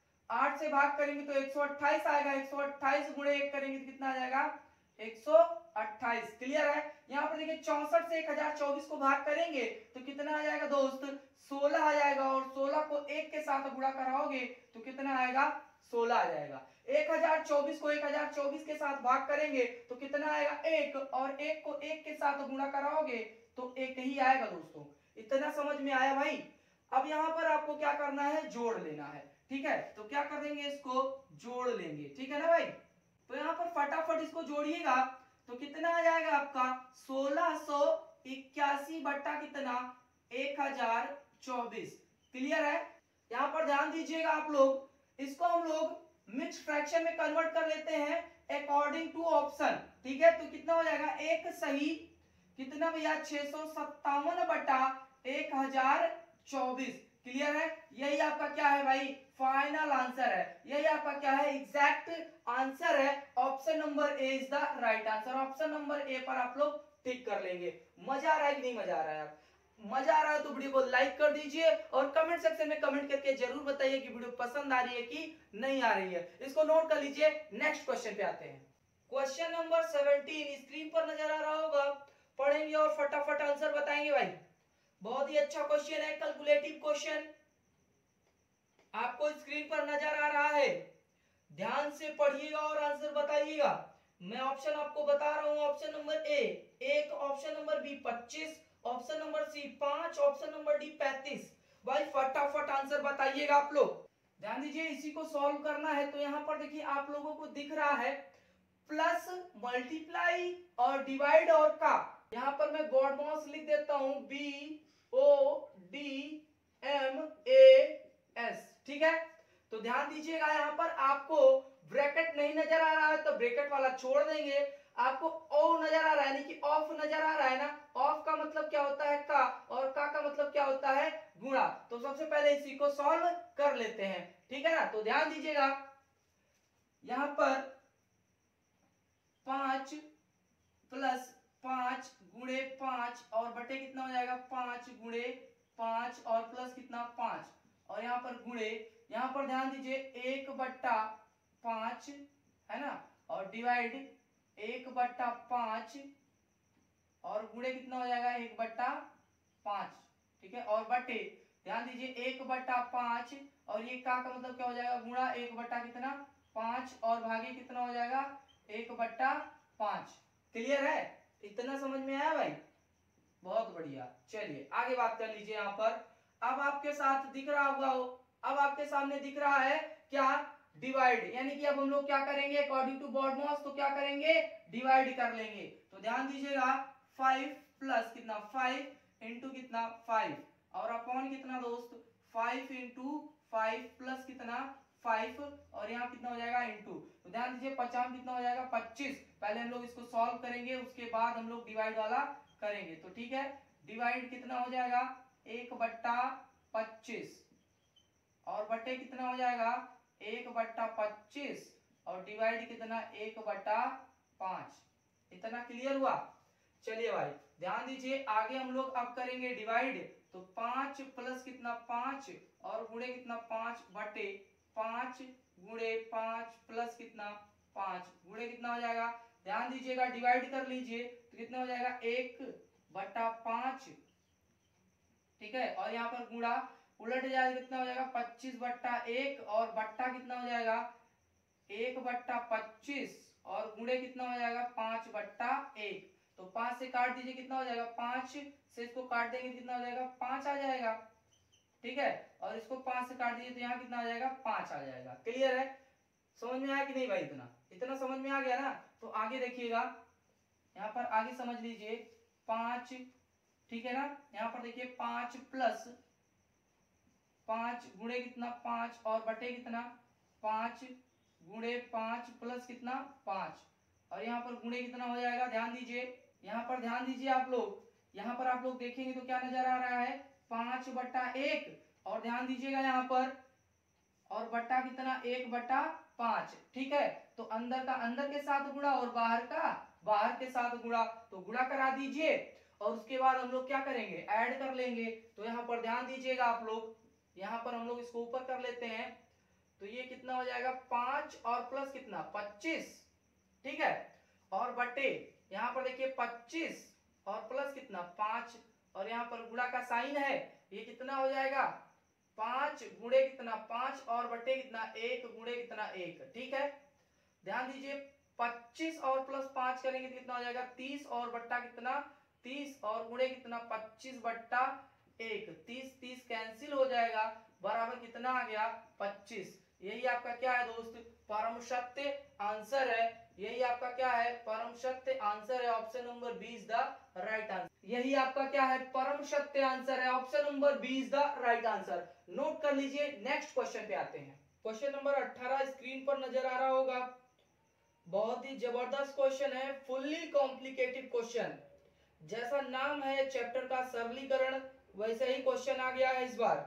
आठ से भाग करेंगे तो एक सौ अट्ठाईस आएगा, एक सौ अट्ठाईस गुणे एक करेंगे तो कितना आ जाएगा एक सौ अट्ठाईस। क्लियर है। यहाँ पर देखिए चौसठ से एक हजार चौबीस को भाग करेंगे तो कितना आ जाएगा दोस्त, सोलह आ जाएगा। और सोलह को एक के साथ गुणा कराओगे तो कितना आएगा, सोलह आ जाएगा। एक हजार चौबीस को एक हजार चौबीस के साथ भाग करेंगे तो कितना आएगा एक, और एक को एक के साथ गुणा कराओगे तो एक ही आएगा दोस्तों। इतना समझ में आया भाई। अब यहाँ पर आपको क्या करना है, जोड़ लेना है। ठीक है, तो क्या कर देंगे, इसको जोड़ लेंगे। ठीक है ना भाई। तो यहाँ पर फटाफट इसको जोड़िएगा तो कितना आ जाएगा आपका सोलह सौ इक्यासी बट्टा कितना एक हजार चौबीस। क्लियर है। यहाँ पर ध्यान दीजिएगा आप लोग, इसको हम लोग मिक्स फ्रैक्शन में कन्वर्ट कर लेते हैं अकॉर्डिंग टू ऑप्शन। ठीक है, तो कितना हो जाएगा एक सही कितना भैया छह सौ सत्तावन बटा एक हजार चौबीस। क्लियर है। यही आपका क्या है भाई, फाइनल आंसर है। यही आपका क्या है, एग्जैक्ट आंसर है। Option number A is the right answer. Option number A पर आप लोग टिक कर लेंगे। मजा आ रहा है कि नहीं मजा आ रहा है। आप मजा आ रहा है तो वीडियो को लाइक कर दीजिए और कमेंट सेक्शन में कमेंट करके जरूर बताइए कि वीडियो पसंद आ रही है कि नहीं आ रही है। इसको नोट कर लीजिए। नेक्स्ट क्वेश्चन पे आते हैं। क्वेश्चन नंबर सेवनटीन स्क्रीन पर नजर आ रहा होगा। पढ़ेंगे और फटाफट आंसर बताएंगे भाई। बहुत ही अच्छा क्वेश्चन है, कैलकुलेटिव क्वेश्चन आपको स्क्रीन पर नजर आ रहा है। ध्यान से पढ़िएगा और आंसर बताइएगा। मैं ऑप्शन आपको बता रहा हूं। ऑप्शन नंबर ए एक, ऑप्शन नंबर बी पच्चीस, ऑप्शन नंबर सी पांच, ऑप्शन नंबर डी पैंतीस। भाई फटाफट आंसर बताइएगा आप लोग। ध्यान दीजिए, इसी को सॉल्व करना है। तो यहाँ पर देखिए आप लोगों को दिख रहा है प्लस, मल्टीप्लाई और डिवाइड और का। यहाँ पर मैं बॉडमॉस लिख देता हूं, B O D M A S. ठीक है, तो ध्यान दीजिएगा यहाँ पर आपको ब्रैकेट नहीं नजर आ रहा है तो ब्रैकेट वाला छोड़ देंगे। आपको ओ नजर आ रहा है, यानी कि ऑफ नजर आ रहा है ना। ऑफ का मतलब क्या होता है का, और का का मतलब क्या होता है गुणा। तो सबसे पहले इसी को सॉल्व कर लेते हैं। ठीक है ना। तो ध्यान दीजिएगा यहाँ पर पांच प्लस पांच गुणे पांच और बटे कितना हो जाएगा पांच गुणे पांच और प्लस कितना पांच, और यहाँ पर गुणे, यहाँ पर ध्यान दीजिए एक बट्टा पांच है ना, और डिवाइड एक बट्टा पांच और गुणे कितना हो जाएगा एक बट्टा पांच, ठीक है, और बटे ध्यान दीजिए एक बट्टा पांच, और ये का का मतलब क्या हो जाएगा गुणा एक बट्टा कितना पांच, और भागे कितना हो जाएगा एक बट्टा पांच। क्लियर है, इतना समझ में आया भाई? बहुत बढ़िया। चलिए आगे बात कर लीजिए। यहाँ पर अब आपके साथ दिख रहा होगा, अब आपके सामने दिख रहा है क्या, डिवाइड, यानी कि अब हम लोग क्या करेंगे अकॉर्डिंग टू बॉडमॉस, तो क्या करेंगे डिवाइड कर लेंगे। तो ध्यान दीजिएगा फाइव प्लस कितना फाइव इंटू कितना फाइव, और अपॉन कितना दोस्त फाइव इंटू फाइव प्लस कितना फाइव, और यहाँ कितना हो जाएगा इंटू। तो ध्यान दीजिए पचास कितना हो जाएगा पच्चीस। पहले हम लोग इसको सॉल्व करेंगे, उसके बाद हम लोग डिवाइड वाला करेंगे। तो ठीक है, डिवाइड कितना हो जाएगा एक बट्टा पच्चीस, और बटे कितना हो जाएगा एक बट्टा पच्चीस, और डिवाइड कितना एक बट्टा पांच। इतना क्लियर हुआ? चलिए भाई ध्यान दीजिए, आगे हम लोग अब करेंगे डिवाइड। तो पांच प्लस कितना पांच, और गुणे कितना पांच बटे पांच, गुणे पांच प्लस कितना पांच, गुणे कितना हो जाएगा, ध्यान दीजिएगा डिवाइड कर लीजिए तो कितना हो जाएगा एक बट्टा पांच, ठीक है, और यहाँ पर गुणा उलट जाएगा कितना हो जाएगा पच्चीस बट्टा एक, और बट्टा कितना हो जाएगा एक बट्टा पच्चीस, और गुणे कितना हो जाएगा पांच बट्टा एक। तो पांच से काट दीजिए कितना हो जाएगा पांच, से इसको काट देंगे कितना हो जाएगा पांच आ जाएगा, ठीक है, और इसको पांच से काट दीजिए तो यहाँ कितना आ जाएगा पांच आ जाएगा। क्लियर है, समझ में आया कि नहीं भाई? इतना इतना समझ में आ गया ना? तो आगे देखिएगा, यहाँ पर आगे समझ लीजिए पांच, ठीक है ना, यहाँ पर देखिए पांच प्लस पांच गुणे कितना पांच, और बटे कितना पांच, गुणे पांच प्लस कितना पांच, और यहाँ पर गुणे कितना हो जाएगा, ध्यान दीजिए यहाँ पर, ध्यान दीजिए आप लोग, यहाँ पर आप लोग देखेंगे तो क्या नजर आ रहा है पांच बट्टा एक, और ध्यान दीजिएगा यहाँ पर, और बट्टा कितना एक बट्टा पांच, ठीक है। तो अंदर का अंदर के साथ गुणा और बाहर का बाहर के साथ गुणा, तो गुणा करा दीजिए, और उसके बाद हम लोग क्या करेंगे ऐड कर लेंगे। तो यहाँ पर ध्यान दीजिएगा आप लोग, यहाँ पर हम लोग इसको ऊपर कर लेते हैं, तो ये कितना हो जाएगा पांच और प्लस कितना पच्चीस, ठीक है, और बटे यहाँ पर देखिए पच्चीस और प्लस कितना पांच, और यहाँ पर गुणा का साइन है, ये कितना हो जाएगा पांच गुणे कितना पांच, और बटे कितना एक गुणे कितना एक, ठीक है। ध्यान दीजिए पच्चीस और प्लस पांच करेंगे तो कितना हो जाएगा तीस, और बट्टा कितना तीस, और गुणे कितना पच्चीस बट्टा एक, तीस तीस कैंसिल हो जाएगा, बराबर कितना आ गया पच्चीस। यही आपका क्या है दोस्त परम सत्य आंसर है, यही आपका क्या है परम सत्य आंसर है। Option number B is the right answer, यही आपका क्या है परम सत्य आंसर है। Option number B is the right answer, note कर लीजिए। नेक्स्ट क्वेश्चन पे आते हैं। क्वेश्चन नंबर अठारह स्क्रीन पर नजर आ रहा होगा, बहुत ही जबरदस्त क्वेश्चन है, फुल्ली कॉम्प्लिकेटेड क्वेश्चन। जैसा नाम है चैप्टर का सरलीकरण, वैसे ही क्वेश्चन आ गया है इस बार।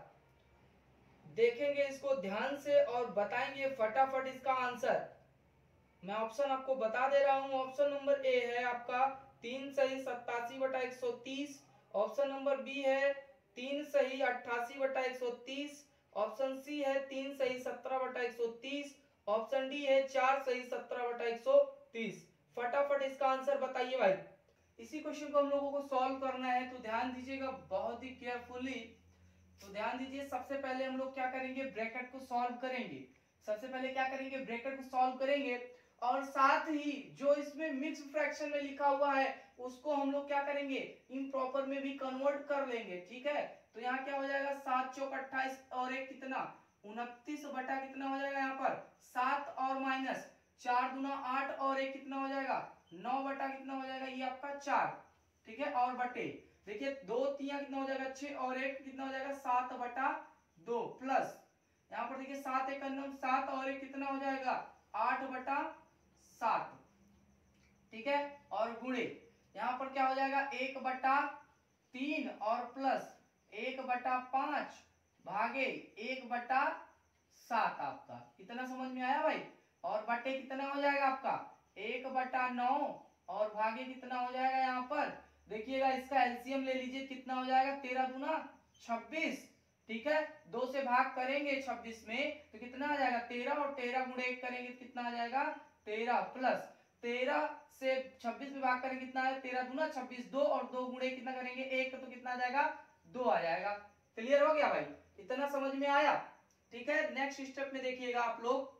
देखेंगे इसको ध्यान से और बताएंगे फटाफट इसका आंसर। मैं ऑप्शन आपको बता दे रहा हूं। ऑप्शन नंबर ए है आपका तीन सही सत्तासी बटा एक सौ तीस, ऑप्शन नंबर बी है तीन सही अट्ठासी बटा एक सौ तीस, ऑप्शन सी है तीन सही सत्रह बटा एक सौ तीस, ऑप्शन डी है चार सही सत्रह बटा एक सौ तीस। फटाफट इसका आंसर बताइए भाई। इसी क्वेश्चन को हम लोगों को सॉल्व करना है, तो ध्यान दीजिएगा बहुत ही केयरफुली। तो ध्यान दीजिए सबसे पहले हम लोग क्या करेंगे ब्रैकेट को सॉल्व करेंगे। सबसे पहले क्या करेंगे ब्रैकेट को सॉल्व करेंगे, और साथ ही जो इसमें मिक्स फ्रैक्शन में लिखा हुआ है उसको हम लोग क्या करेंगे इम्प्रॉपर में भी कन्वर्ट कर लेंगे, ठीक है। तो यहाँ क्या हो जाएगा सात चौक अट्ठाईस, और एक कितना उनतीस बटा कितना हो जाएगा यहाँ पर सात, और माइनस चार दुना आठ, और एक कितना हो जाएगा नौ बटा कितना हो जाएगा ये आपका चार, ठीक है, और बटे देखिए दो तिया कितना हो जाएगा छह, और एक कितना हो जाएगा सात बटा दो, प्लस यहाँ पर देखिए सात एक नौ सात, और एक कितना हो जाएगा आठ बटा सात, ठीक है, और गुणे यहाँ पर क्या हो जाएगा एक बटा तीन, और प्लस एक बटा पांच भागे एक बटा सात। आपका कितना समझ में आया भाई? और बटे कितना हो जाएगा आपका एक बटा नौ, और भागे कितना हो जाएगा यहाँ पर देखिएगा इसका एलसीएम ले लीजिए, कितना हो जाएगा तेरह दूना छब्बीस, ठीक है। दो से भाग करेंगे छब्बीस में तो कितना आ जाएगा तेरह, और तेरह गुणे एक करेंगे तो कितना आ जाएगा तेरह, प्लस तेरह से छब्बीस में भाग करें कितना है, तेरह दूना छब्बीस, दो और दो गुणे कितना करेंगे एक, तो कितना आ जाएगा, दो आ जाएगा। क्लियर हो गया भाई, इतना समझ में आया। ठीक है, नेक्स्ट स्टेप में देखिएगा आप लोग,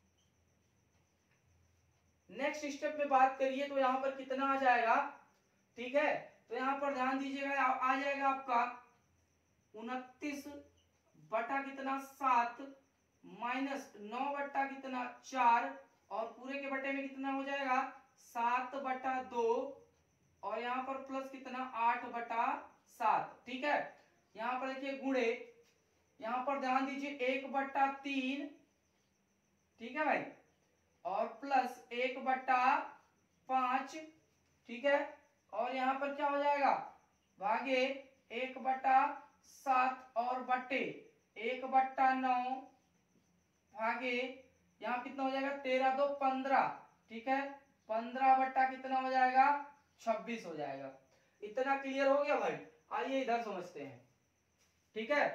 नेक्स्ट स्टेप में बात करिए तो यहां पर कितना आ जाएगा। ठीक है, तो यहां पर ध्यान दीजिएगा, आ जाएगा आपका उनतीस बटा कितना सात माइनस नौ बटा कितना चार, और पूरे के बटे में कितना हो जाएगा सात बटा दो, और यहाँ पर प्लस कितना आठ बटा सात। ठीक है, यहाँ पर देखिए गुणे, यहाँ पर ध्यान दीजिए एक बट्टा तीन, ठीक है भाई, और प्लस एक बट्टा पांच। ठीक है, और यहाँ पर क्या हो जाएगा भागे एक बट्टा सात और बट्टे एक बट्टा नौ भागे यहाँ कितना हो जाएगा तेरह दो पंद्रह। ठीक है, पंद्रह बट्टा कितना हो जाएगा छब्बीस हो जाएगा। इतना क्लियर हो गया भाई, आइए इधर समझते हैं। ठीक है,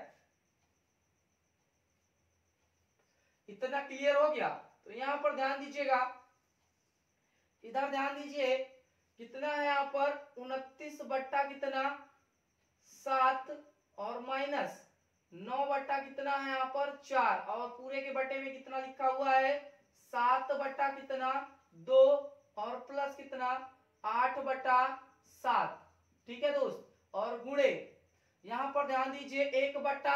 इतना क्लियर हो गया, तो यहां पर ध्यान दीजिएगा, इधर ध्यान दीजिए कितना है यहाँ पर उनतीस बट्टा कितना सात और माइनस नौ बट्टा कितना है यहाँ पर चार, और पूरे के बटे में कितना लिखा हुआ है सात बट्टा कितना दो, और प्लस कितना आठ बट्टा सात। ठीक है दोस्त, और गुणे यहां पर ध्यान दीजिए एक बट्टा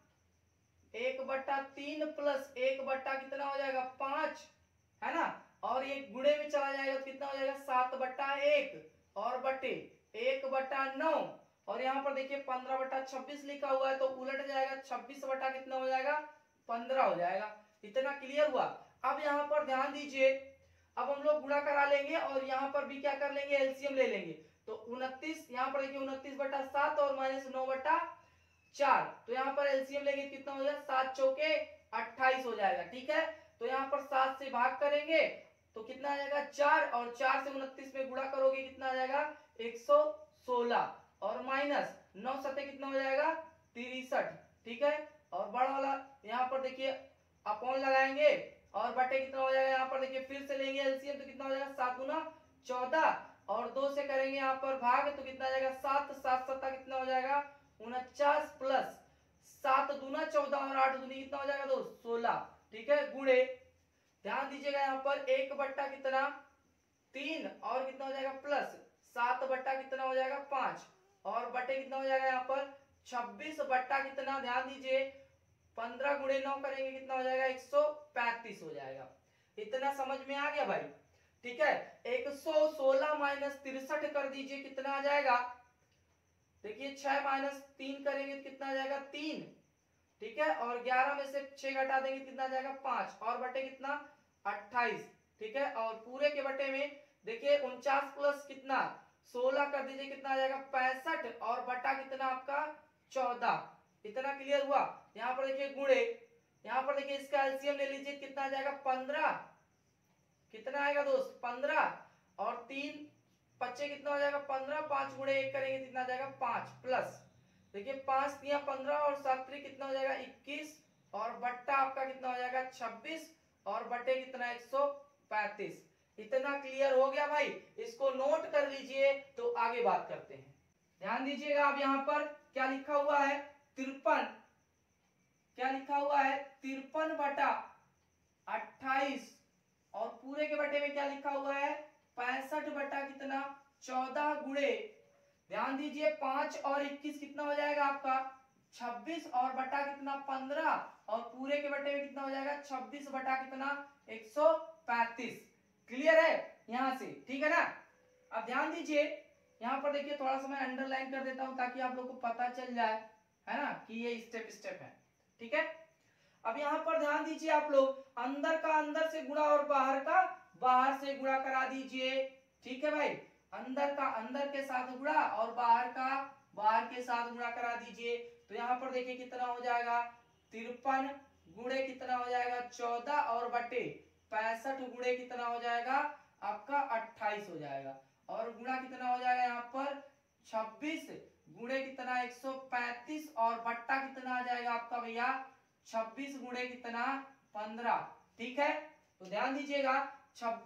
एक बट्टा तीन प्लस एक बट्टा कितना हो जाएगा पांच, है ना, और ये गुणे में चला जाएगा तो कितना हो जाएगा सात बट्टा एक और बटे एक बट्टा नौ, और यहाँ पर देखिए पंद्रह बट्टा छब्बीस लिखा हुआ है तो उलट जाएगा छब्बीस बट्टा कितना हो जाएगा पंद्रह हो जाएगा। इतना क्लियर हुआ। अब यहाँ पर ध्यान दीजिए, अब हम लोग गुणा करा लेंगे और यहाँ पर भी क्या कर लेंगे एलसीएम ले लेंगे। तो उनतीस यहाँ पर देखिए उनतीस बट्टा सात और माइनस नौ बट्टा चार, तो यहाँ पर एलसीएम लेंगे कितना हो जाएगा सात चौके अट्ठाईस हो जाएगा। ठीक है, तो यहाँ पर सात से भाग करेंगे तो कितना आ जाएगा चार, और चार से उनतीस में गुणा करोगे कितना आ जाएगा एक सौ सोलह, और माइनस नौ सत्ते कितना हो जाएगा तिरसठ। ठीक है, और बड़ा वाला यहाँ पर देखिए अपॉन लगाएंगे और बटे कितना हो जाएगा, यहाँ पर देखिए फिर से लेंगे एलसीएम तो कितना हो जाएगा सात गुना चौदह, और दो से करेंगे यहाँ पर भाग तो कितना आ जाएगा सात, सात सत्ता कितना हो जाएगा उनचास, प्लस सात दूना चौदह और आठ दूनी कितना हो जाएगा दोस्त सोलह। ठीक है, गुणे ध्यान दीजिएगा यहाँ पर एक बट्टा कितना तीन और कितना हो जाएगा प्लस सात बट्टा कितना हो जाएगा पांच, और बटे कितना हो जाएगा यहाँ पर छब्बीस बट्टा कितना ध्यान दीजिए पंद्रह गुणे नौ करेंगे कितना हो जाएगा एक सौ पैंतीस हो जाएगा। इतना समझ में आ गया भाई। ठीक है, एक सौ सोलह माइनस तिरसठ कर दीजिए कितना आ जाएगा, देखिए छह माइनस तीन करेंगे तो कितना आ जाएगा तीन। ठीक है, और ग्यारह में से छह घटा देंगे कितना आ जाएगा पांच, और बटे कितना अट्ठाईस। ठीक है, और पूरे के बटे में देखिए उनचास प्लस कितना सोलह कर दीजिए कितना आ जाएगा पैंसठ, और बटा कितना आपका चौदह। इतना क्लियर हुआ। यहाँ पर देखिए गुणे, यहाँ पर देखिए इसका एलसीएम ले लीजिए कितना आ जाएगा पंद्रह, कितना आएगा दोस्त पंद्रह, और तीन पच्चे कितना हो जाएगा पंद्रह, पांच गुणे एक करेंगे कितना आ जाएगा पांच, प्लस देखिए पांच दिया पंद्रह और सात कितना हो जाएगा इक्कीस, और बट्टा आपका कितना हो जाएगा छब्बीस, और बटे कितना एक सौ पैंतीस। इतना क्लियर हो गया भाई, इसको नोट कर लीजिए तो आगे बात करते हैं। ध्यान दीजिएगा, अब यहाँ पर क्या लिखा हुआ है तिरपन, क्या लिखा हुआ है तिरपन बटा अट्ठाईस, और पूरे के बटे में क्या लिखा हुआ है पैंसठ बटा कितना चौदह गुणे ध्यान दीजिए पांच और इक्कीस कितना हो जाएगा आपका छब्बीस, और बटा कितना पंद्रह, और पूरे के बटे में कितना हो जाएगा छब्बीस बटा कितना एक सौ पैंतीस। क्लियर है यहां से, ठीक है ना। अब ध्यान दीजिए यहाँ पर देखिए थोड़ा सा मैं अंडरलाइन कर देता हूं ताकि आप लोग को पता चल जाए, है ना, कि ये स्टेप स्टेप है। ठीक है, अब यहाँ पर ध्यान दीजिए आप लोग, अंदर का अंदर से गुणा और बाहर का बाहर से गुणा करा दीजिए। ठीक है भाई, अंदर का अंदर के साथ गुणा और बाहर का बाहर के साथ गुणा करा दीजिए। तो यहाँ पर देखिए कितना हो जाएगा तिरपन गुणे कितना हो जाएगा चौदह, और बटे पैंसठ गुणे कितना हो जाएगा आपका अट्ठाईस हो जाएगा, और गुणा कितना हो जाएगा यहाँ पर छब्बीस गुणे कितना एक सौ पैंतीस, और बट्टा कितना आ जाएगा आपका भैया छब्बीस गुणे कितना पंद्रह। ठीक है, तो ध्यान दीजिएगा छब्बीस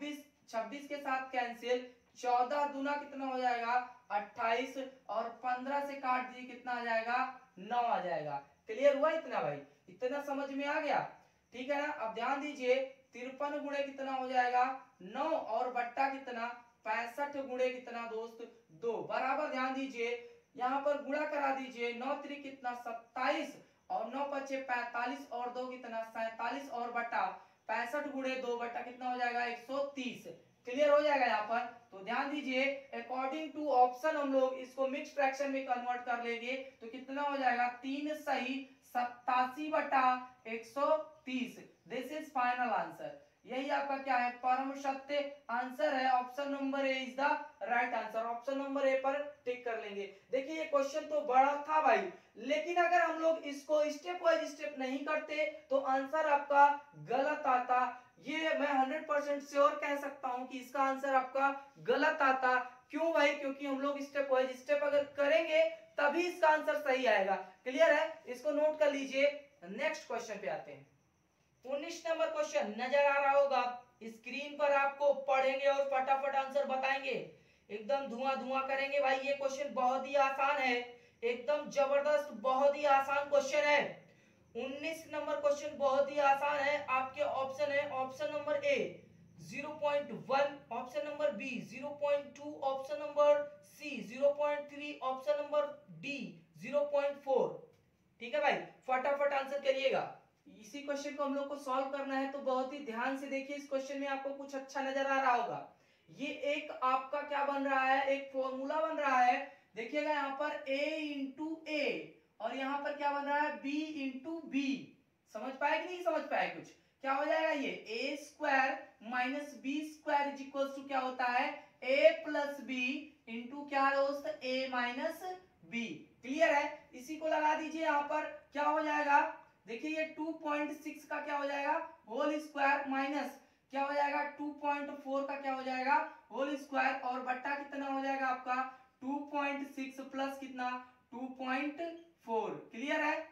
छब्बीस के साथ कैंसिल, चौदह दूना कितना हो जाएगा अट्ठाईस, और पंद्रह से काट दिए कितना आ जाएगा नौ आ जाएगा। क्लियर हुआ इतना भाई? इतना समझ में आ गया? ठीक है ना। अब ध्यान दीजिए तिरपन गुणे कितना हो जाएगा नौ, और बट्टा कितना पैंसठ गुणे कितना दोस्त दो, बराबर। ध्यान दीजिए यहाँ पर गुणा करा दीजिए, नौ त्रिक कितना सत्ताईस, और नौ पचे पैंतालीस, और दो कितना सैंतालीस, और बटा पैंसठ गुणे दो बटा कितना हो जाएगा एक सौ तीस। क्लियर हो जाएगा यहाँ पर? तो ध्यान दीजिए अकॉर्डिंग टू ऑप्शन हम लोग इसको मिक्स फ्रैक्शन में कन्वर्ट कर लेंगे तो कितना हो जाएगा तीन सही सत्तासी बटा एक सौ तीस। This is final answer. यही आपका क्या है परम सत्य आंसर है। Option number A is the right answer. Option number A पर टिक कर लेंगे। देखिए ये क्वेश्चन तो बड़ा था भाई, लेकिन अगर हम लोग इसको स्टेप वाइज स्टेप नहीं करते तो आंसर आपका गलत आता। ये मैं हंड्रेड परसेंट श्योर कह सकता हूं कि इसका आंसर आपका गलत आता। क्यों भाई? क्योंकि हम लोग स्टेप वाइज स्टेप अगर करेंगे तभी इसका आंसर सही आएगा। क्लियर है? इसको नोट कर लीजिए। नेक्स्ट क्वेश्चन पे आते हैं। उन्नीस नंबर क्वेश्चन नजर आ रहा होगा स्क्रीन पर, आपको पढ़ेंगे और फटाफट आंसर बताएंगे, एकदम धुआं धुआं करेंगे भाई। ये क्वेश्चन बहुत ही आसान है, एकदम जबरदस्त, बहुत ही आसान क्वेश्चन है। उन्नीस नंबर क्वेश्चन बहुत ही आसान है। आपके ऑप्शन है option number A zero point one, option number B zero point two, option number C zero point three, option number D zero point four. ठीक है भाई, फटाफट आंसर करिएगा। इसी क्वेश्चन को हम लोग को सॉल्व करना है तो बहुत ही ध्यान से देखिए। इस क्वेश्चन में आपको कुछ अच्छा नजर आ रहा होगा। ये एक आपका क्या बन रहा है, एक फॉर्मूला बन रहा है। देखिएगा यहाँ पर a इंटू ए, और यहाँ पर क्या बन रहा है b इंटू बी। समझ पाए कि नहीं समझ पाए? कुछ क्या हो जाएगा ये a square minus B square is equal to क्या होता है a प्लस बी इंटू क्या दोस्त a माइनस बी। क्लियर है? इसी को लगा दीजिए यहाँ पर, क्या हो जाएगा देखिए ये टू पॉइंट सिक्स का क्या हो जाएगा होल स्क्वायर, माइनस क्या हो जाएगा टू पॉइंट फोर का क्या हो जाएगा होल स्क्वायर, और बट्टा कितना हो जाएगा आपका टू पॉइंट सिक्स प्लस कितना टू पॉइंट फोर। क्लियर है?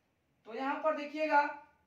तो यहां पर देखिएगा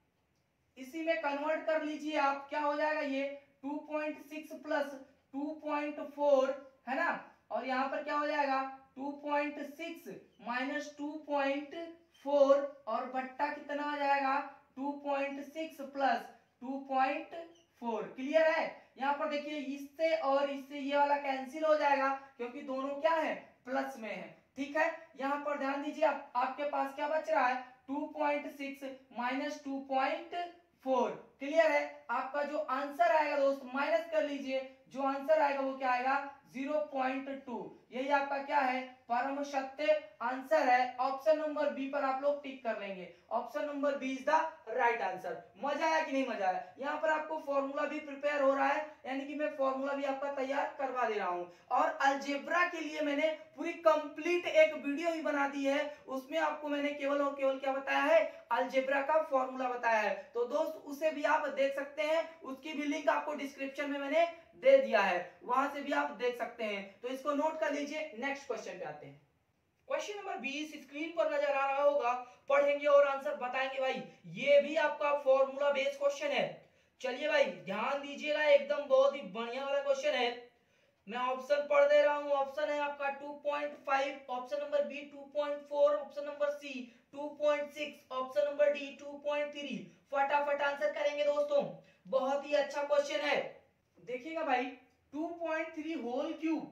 इसी में कन्वर्ट कर लीजिए आप, क्या हो जाएगा ये two point six plus two point four है ना, और यहां पर क्या हो जाएगा two point six minus two point four, और बट्टा कितना आ जाएगा two point six plus two point four. Clear है? यहाँ पर देखिए इससे और इससे ये वाला कैंसिल हो जाएगा क्योंकि दोनों क्या है प्लस में है। ठीक है? यहाँ पर ध्यान दीजिए आप, आपके पास क्या बच रहा है two point six minus two point four. Clear है? आपका जो आंसर आएगा दोस्त माइनस कर लीजिए, जो आंसर आएगा वो क्या आएगा ज़ीरो पॉइंट टू। यही आपका क्या है परम सत्य आंसर है। ऑप्शन नंबर बी पर आप लोग टिक कर लेंगे। Option number B is the right answer. मजा आया कि नहीं मजा आया? यहाँ पर आपको फॉर्मूला भी प्रिपेयर हो रहा है, यानी कि मैं फॉर्मूला भी आपका तैयार करवा दे रहा हूँ। और अलजेब्रा के लिए मैंने पूरी कंप्लीट एक वीडियो ही बना दी है, उसमें आपको मैंने केवल और केवल क्या बताया है अलजेब्रा का फॉर्मूला बताया है। तो दोस्त उसे भी आप देख सकते हैं, उसकी भी लिंक आपको डिस्क्रिप्शन में मैंने दे दिया है, वहां से भी आप देख सकते हैं। तो इसको नोट कर लीजिए। नेक्स्ट क्वेश्चन पे आते हैं। क्वेश्चन नंबर बीस स्क्रीन पर नजर आ रहा होगा, पढ़ेंगे और आंसर बताएंगे भाई। ये भी आपका फॉर्मूला बेस्ड क्वेश्चन है। चलिए भाई ध्यान दीजिएगा, एकदम बहुत ही बढ़िया वाला क्वेश्चन है। मैं ऑप्शन पढ़ दे रहा हूं। ऑप्शन है आपका two point five, option number B two point four, option number C two point six, option number D two point three. फटाफट आंसर करेंगे दोस्तों, बहुत ही अच्छा क्वेश्चन है। देखिएगा भाई two point three whole cube,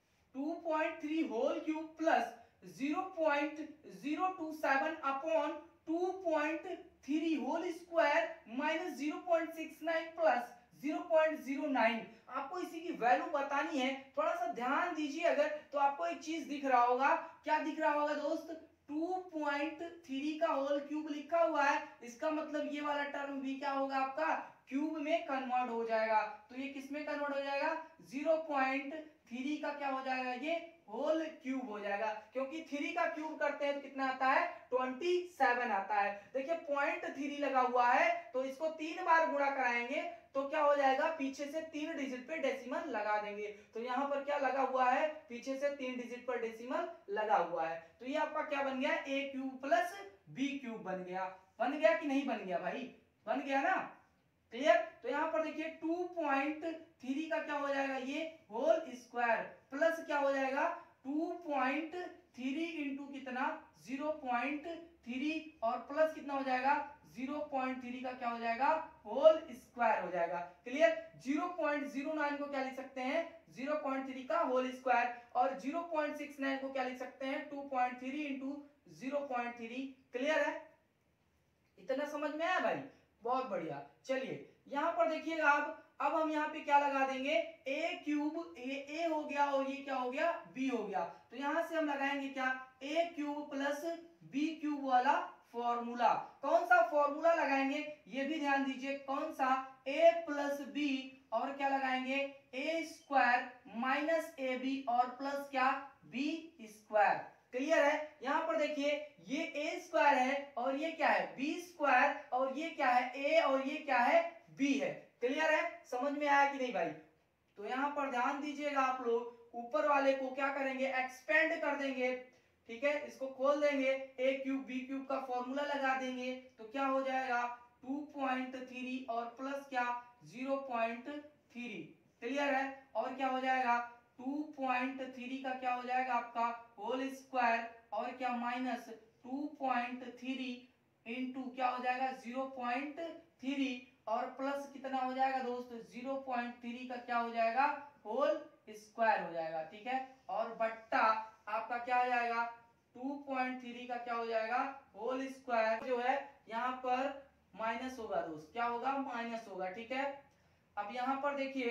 two point three whole cube plus zero point zero two seven upon two point three whole square minus zero point six nine plus zero point zero nine. आपको इसी की वैल्यू बतानी है। थोड़ा सा ध्यान दीजिए अगर, तो आपको एक चीज दिख रहा होगा। क्या दिख रहा होगा दोस्त? टू पॉइंट थ्री का होल क्यूब लिखा हुआ है, इसका मतलब ये वाला टर्म भी क्या होगा आपका क्यूब में कन्वर्ट हो जाएगा। तो ये किस में कन्वर्ट हो जाएगा ज़ीरो पॉइंट थ्री का क्या हो जाएगा ये होल क्यूब हो जाएगा, क्योंकि थ्री का क्यूब करते हैं तो कितना आता है ट्वेंटी सेवन आता है। देखिए पॉइंट थ्री लगा हुआ है तो इसको तीन बार गुणा कराएंगे तो क्या हो जाएगा पीछे से तीन डिजिट पे डेसिमल लगा देंगे। तो यहाँ पर क्या लगा हुआ है पीछे से तीन डिजिट पर डेसिमल लगा हुआ है। तो ये आपका क्या बन गया A cube plus B cube बन गया। बन गया कि नहीं बन गया भाई? बन गया ना? क्लियर? तो यहाँ पर देखिए टू पॉइंट थ्री का क्या हो जाएगा ये होल स्क्वायर प्लस क्या हो जाएगा टू पॉइंट थ्री इंटू कितना जीरो पॉइंट थ्री और प्लस कितना हो जाएगा जीरो पॉइंट थ्री का क्या हो जाएगा होल स्क्वायर हो जाएगा। Clear. Zero point zero nine को क्या लिख सकते हैं जीरो पॉइंट थ्री का होल स्क्वायर और जीरो पॉइंट सिक्स नाइन को क्या लिख सकते हैं two point three into zero point three. Clear है, इतना समझ में आया भाई, बहुत बढ़िया। चलिए यहां पर देखिएगा आप, अब हम यहाँ पे क्या लगा देंगे a क्यूब, ये a हो गया और ये क्या हो गया b हो गया, तो यहां से हम लगाएंगे क्या a cube plus b cube वाला फॉर्मूला। कौन सा फॉर्मूला लगाएंगे ये भी ध्यान दीजिए, कौन सा a प्लस b और क्या लगाएंगे a square minus A B और प्लस क्या b स्क्वायर। क्लियर है। यहां पर देखिए ये a स्क्वायर है और ये क्या है b स्क्वायर और ये क्या है a और ये क्या है b है। क्लियर है, समझ में आया कि नहीं भाई। तो यहां पर ध्यान दीजिएगा आप लोग, ऊपर वाले को क्या करेंगे एक्सपेंड कर देंगे, ठीक है, इसको खोल देंगे, a क्यूब b क्यूब का फॉर्मूला लगा देंगे तो क्या हो जाएगा टू पॉइंट थ्री और प्लस क्या जीरो पॉइंट थ्री। क्लियर है, और क्या हो जाएगा टू पॉइंट थ्री का क्या हो जाएगा आपका होल स्क्वायर और क्या minus two point three into क्या हो जाएगा जीरो पॉइंट थ्री और प्लस कितना हो जाएगा दोस्त जीरो पॉइंट थ्री का क्या हो जाएगा होल स्क्वायर हो जाएगा। ठीक है, और बट्टा आपका क्या हो जाएगा टू पॉइंट थ्री का क्या हो जाएगा होल स्क्वायर जो है यहाँ पर माइनस होगा दोस्त, क्या होगा माइनस होगा। ठीक है, अब यहाँ पर देखिए,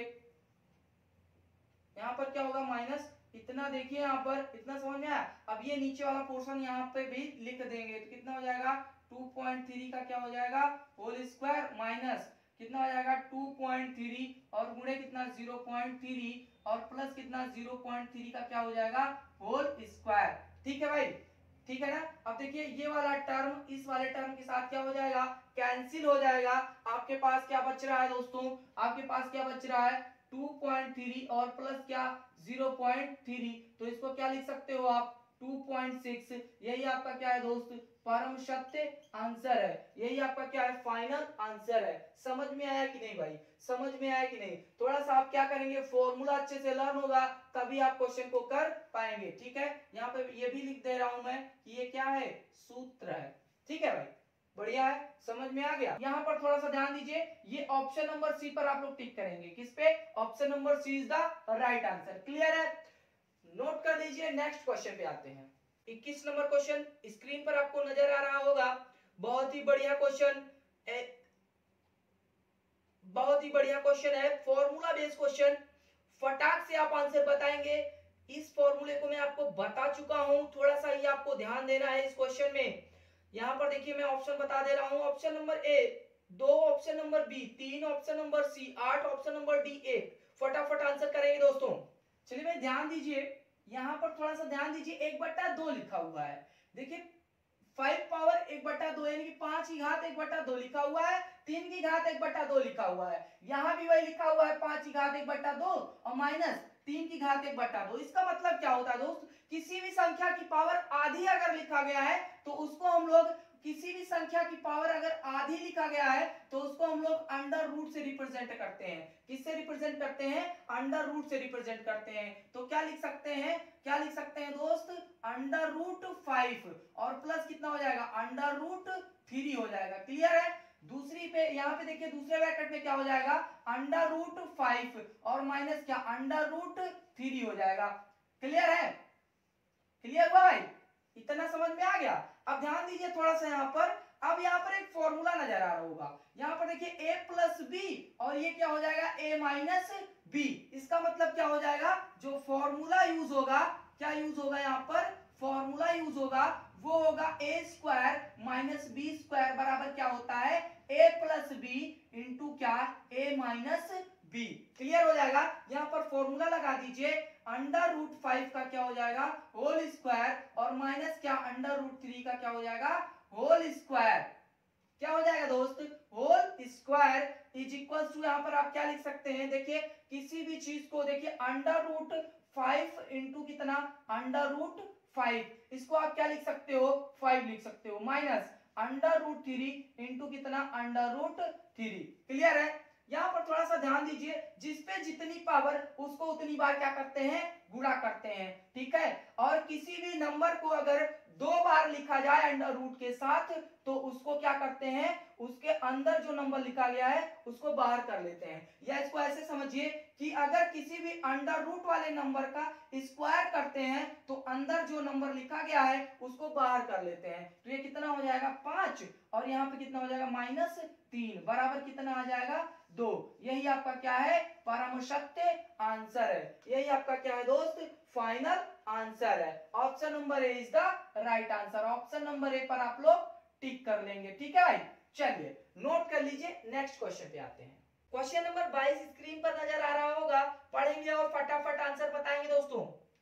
यहाँ पर क्या होगा माइनस, इतना देखिए यहाँ पर, इतना समझ में आया। अब ये नीचे वाला पोर्शन यहाँ पे भी लिख देंगे तो कितना हो जाएगा टू पॉइंट थ्री का क्या हो जाएगा होल स्क्वायर माइनस कितना हो जाएगा टू पॉइंट थ्री और गुणे कितना जीरो पॉइंट थ्री और प्लस कितना जीरो पॉइंट थ्री का क्या हो जाएगा होल स्क्वायर। ठीक है भाई, ठीक है ना। अब देखिए ये वाला टर्म इस वाले टर्म के साथ क्या हो जाएगा कैंसिल हो जाएगा। आपके पास क्या बच रहा है दोस्तों, आपके पास क्या बच रहा है टू पॉइंट थ्री और प्लस क्या जीरो पॉइंट थ्री, तो इसको क्या लिख सकते हो आप टू पॉइंट सिक्स। यही आपका क्या है दोस्त परम सत्य आंसर है, यही आपका क्या है फाइनल आंसर है। समझ में आया कि नहीं भाई, समझ में आया कि नहीं। थोड़ा सा आप क्या करेंगे फॉर्मूला अच्छे से लर्न होगा तभी आप क्वेश्चन को कर पाएंगे। ठीक है, यहाँ पे ये भी लिख दे रहा हूं मैं कि ये क्या है सूत्र है। ठीक है भाई, बढ़िया है, समझ में आ गया। यहाँ पर थोड़ा सा ध्यान दीजिए, ये ऑप्शन नंबर सी पर आप लोग टिक करेंगे, किस पे option number C is the right answer. Clear है, नोट कर लीजिए। नेक्स्ट क्वेश्चन पे आते हैं। इक्कीस नंबर क्वेश्चन स्क्रीन पर आपको नजर आ रहा होगा, बहुत ही बढ़िया क्वेश्चन, बहुत ही बढ़िया क्वेश्चन है, फॉर्मूला बेस्ड क्वेश्चन। फटाक से आप आंसर बताएंगे। इस फॉर्मूले को मैं आपको बता चुका हूं, थोड़ा सा ये आपको ध्यान देना है इस क्वेश्चन में। यहां पर देखिए मैं ऑप्शन बता दे रहा हूं, ऑप्शन नंबर ए दो, ऑप्शन नंबर बी तीन, ऑप्शन नंबर सी आठ, ऑप्शन नंबर डी एक। फटाफट आंसर करेंगे दोस्तों। चलिए भाई ध्यान दीजिए, यहां पर थोड़ा सा ध्यान दीजिए, एक बट्टा दो लिखा हुआ है। देखिए फाइव पावर एक बट्टा दो यानी कि पांच की घात एक बट्टा दो लिखा हुआ है, तीन की घात एक बट्टा दो लिखा हुआ है, यहां भी वही लिखा हुआ है पांच की घात एक बट्टा दो और माइनस तीन की घात एक बट्टा दो। इसका मतलब क्या होता है दोस्त, किसी भी संख्या की पावर आधी अगर लिखा गया है तो उसको हम लोग, किसी भी संख्या की पावर अगर आधी लिखा गया है तो उसको हम लोग अंडर रूट से रिप्रेजेंट करते हैं। किससे रिप्रेजेंट करते हैं अंडर रूट से रिप्रेजेंट करते हैं। तो क्या लिख सकते हैं, क्या लिख सकते हैं दोस्त अंडर रूट फाइव और प्लस कितना हो जाएगा अंडर रूट थ्री हो जाएगा। क्लियर है, दूसरी पे यहाँ पे देखिए दूसरे ब्रैकेट में क्या हो जाएगा अंडर रूट फाइव और माइनस क्या अंडर रूट थ्री हो जाएगा। क्लियर है, क्लियर हुआ भाई, इतना समझ में आ गया। अब ध्यान दीजिए थोड़ा सा यहाँ पर, अब यहाँ पर एक फॉर्मूला नजर आ रहा होगा, यहाँ पर देखिए a प्लस बी और ये क्या हो जाएगा a माइनस बी। इसका मतलब क्या हो जाएगा, जो फॉर्मूला यूज होगा, क्या यूज होगा यहाँ पर फॉर्मूला यूज होगा वो होगा a square minus B square बराबर क्या होता है a प्लस बी इंटू क्या a माइनस बी। क्लियर हो जाएगा, यहाँ पर फॉर्मूला लगा दीजिए, अंडर रूट फाइव का क्या हो जाएगा होल स्क्वायर और माइनस क्या अंडर रूट थ्री का क्या हो जाएगा होल स्क्वायर। क्या हो जाएगा दोस्त whole square is equal to, यहाँ पर आप क्या लिख सकते हैं, देखिए किसी भी चीज को देखिए अंडर रूट फाइव इंटू कितना अंडर रूट फाइव, इसको आप क्या लिख सकते हो फाइव लिख सकते हो, minus under root three into कितना अंडर रूट थ्री। क्लियर है, यहाँ पर थोड़ा सा ध्यान दीजिए, जिसपे जितनी पावर उसको उतनी बार क्या करते हैं, गुणा करते हैं, ठीक है। और किसी भी नंबर को अगर दो बार लिखा जाए अंडर रूट के साथ तो उसको क्या करते हैं, उसके अंदर जो नंबर लिखा गया है उसको बाहर कर लेते हैं। या इसको ऐसे समझिए कि अगर किसी भी अंडर रूट वाले नंबर का स्क्वायर करते हैं तो अंदर जो नंबर लिखा गया है उसको बाहर कर लेते हैं। तो ये कितना हो जाएगा, पांच, और यहाँ पे कितना हो जाएगा, माइनस तीन, बराबर कितना आ जाएगा, दो। यही आपका क्या है, परामर्शत्य आंसर है। यही आपका क्या है दोस्त, फाइनल आंसर है। Option number A is the right answer. Option number A पर आप लोग टिक कर लेंगे, ठीक है भाई। चलिए नोट कर लीजिए, नेक्स्ट क्वेश्चन पे आते हैं। क्वेश्चन नंबर बाईस स्क्रीन पर नजर आ रहा होगा, पढ़ेंगे और फटाफट आंसर बताएंगे दोस्तों।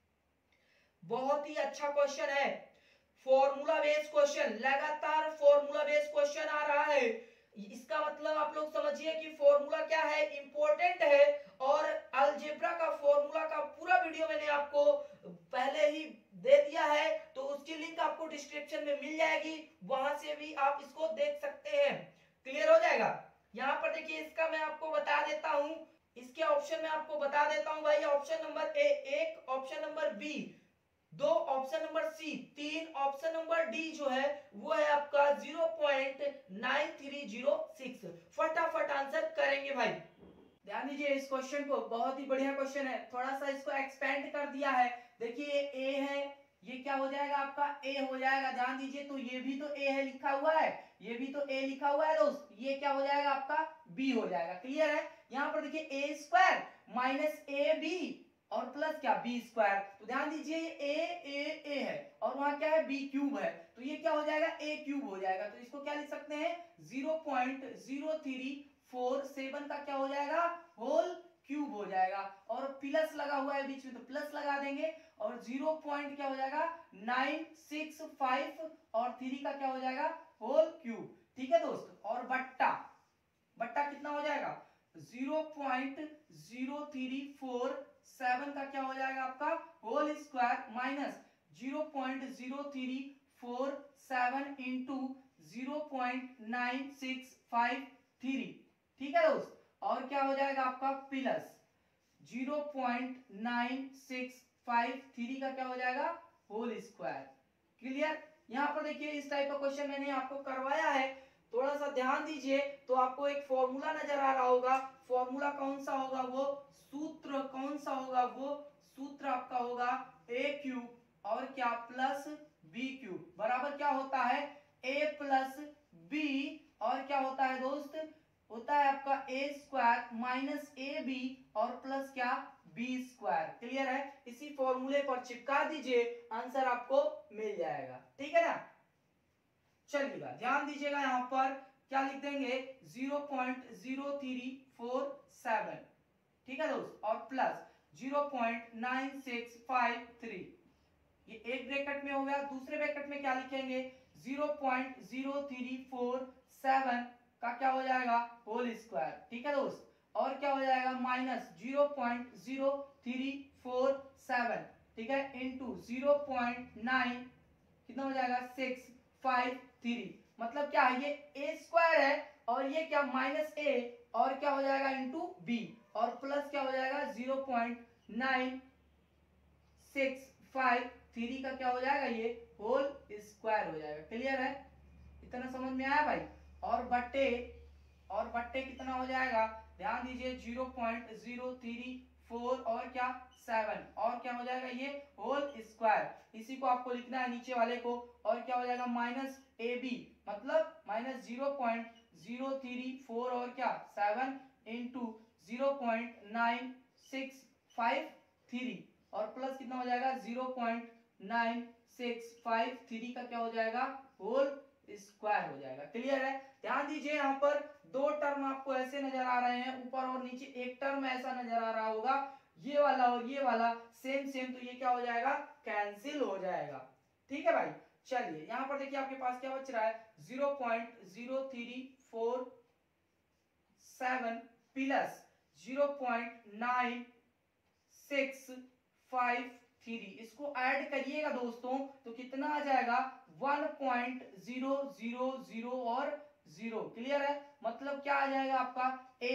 बहुत ही अच्छा क्वेश्चन है, फॉर्मूला बेस्ड क्वेश्चन, लगातार फॉर्मूला बेस्ड क्वेश्चन आ रहा है। इसका मतलब आप लोग समझिए कि फॉर्मूला क्या है, इंपॉर्टेंट है। और अलजेब्रा का फॉर्मूला का पूरा वीडियो मैंने आपको पहले ही दे दिया है, तो उसकी लिंक आपको डिस्क्रिप्शन में मिल जाएगी, वहां से भी आप इसको देख सकते हैं। क्लियर हो जाएगा। यहाँ पर देखिए, इसका मैं आपको बता देता हूं, इसके ऑप्शन में आपको बता देता हूं भाई। ऑप्शन नंबर ए एक, ऑप्शन नंबर बी दो, ऑप्शन नंबर सी तीन, ऑप्शन नंबर डी जो है वो है आपका zero point nine three zero six. फटाफट आंसर करेंगे भाई। ध्यान दीजिए इस क्वेश्चन को, बहुत ही बढ़िया क्वेश्चन है। थोड़ा सा इसको एक्सपेंड कर दिया है। देखिए ए है, ये क्या हो जाएगा आपका, ए हो जाएगा। ध्यान दीजिए, तो ये भी तो ए है लिखा हुआ है, ये भी तो ए लिखा हुआ है दोस्त, ये क्या हो जाएगा आपका, बी हो जाएगा। क्लियर है। यहाँ पर देखिए A square minus A B और प्लस क्या, बी स्क्वायर। तो ध्यान दीजिए ए ए ए है और वहां क्या है, बी क्यूब है, तो ये क्या हो जाएगा, ए क्यूब हो जाएगा। तो इसको क्या लिख सकते हैं, zero point zero three four seven का क्या हो जाएगा, होल क्यूब हो जाएगा। और प्लस लगा हुआ है बीच में तो प्लस लगा देंगे, और जीरो पॉइंट क्या हो जाएगा, नाइन सिक्स फाइव और थ्री का क्या हो जाएगा, होल क्यूब। ठीक है दोस्त। और बट्टा, बट्टा कितना हो जाएगा, zero point zero three four seven का क्या हो जाएगा आपका, whole square minus zero point zero three four seven into zero point nine six five three. ठीक है दोस्त। और क्या हो जाएगा आपका, plus zero point nine six five three का क्या हो जाएगा, होल स्क्वायर। क्लियर। यहां पर देखिए इस टाइप का क्वेश्चन मैंने आपको करवाया है, थोड़ा सा ध्यान दीजिए। तो आपको एक फॉर्मूला नजर आ रहा होगा, फॉर्मूला कौन सा होगा, वो सूत्र कौन सा होगा, वो सूत्र आपका होगा ए क्यूब और क्या प्लस बी क्यूब बराबर क्या होता है, ए प्लस बी और क्या होता है दोस्त, होता है आपका A square minus A B और प्लस क्या, बी स्क्वायर। क्लियर है। इसी फॉर्मूले पर चिपका दीजिए, आंसर आपको मिल जाएगा। ठीक है ना। चलिएगा ध्यान दीजिएगा, यहां पर क्या लिख देंगे, zero point zero three four seven. ठीक है दोस्त। और plus zero point nine six five three, ये एक ब्रैकेट में हो गया। दूसरे ब्रैकेट में क्या लिखेंगे, zero point zero three four seven का क्या हो जाएगा, होल स्क्वायर। ठीक है दोस्त। और क्या हो जाएगा, minus zero point zero three four seven, ठीक है, इंटू जीरो पॉइंट नाइन कितना हो जाएगा, सिक्स फाइव थ्री। मतलब क्या है, ये ए स्क्वायर है और ये क्या, माइनस ए और क्या हो जाएगा इंटू बी और प्लस क्या हो जाएगा zero point nine six five three का क्या हो जाएगा, ये होल स्क्वायर हो जाएगा। क्लियर है। इतना समझ में आया भाई। और बट्टे, और बट्टे कितना हो जाएगा, ध्यान दीजिए zero point zero three four और क्या सेवन और क्या हो जाएगा, ये होल स्क्वायर। इसी को आपको लिखना है नीचे वाले को। और क्या हो जाएगा, माइनस ए बी मतलब minus zero point zero three four और क्या seven into zero point nine six five three और प्लस कितना हो जाएगा, zero point nine six five three का क्या हो जाएगा, होल स्क्वायर हो जाएगा। क्लियर है। ध्यान दीजिए यहाँ पर दो टर्म आपको ऐसे नजर आ रहे हैं, ऊपर और नीचे एक टर्म ऐसा नजर आ रहा होगा, ये वाला और ये वाला सेम सेम, तो ये क्या हो जाएगा, कैंसिल हो जाएगा। ठीक है भाई। चलिए यहाँ पर देखिए आपके पास क्या बच रहा है, zero point zero three four seven plus zero point nine six five three, इसको ऐड करिएगा दोस्तों तो कितना आ जाएगा, one point zero zero zero और जीरो। क्लियर है। मतलब क्या आ जाएगा आपका, एक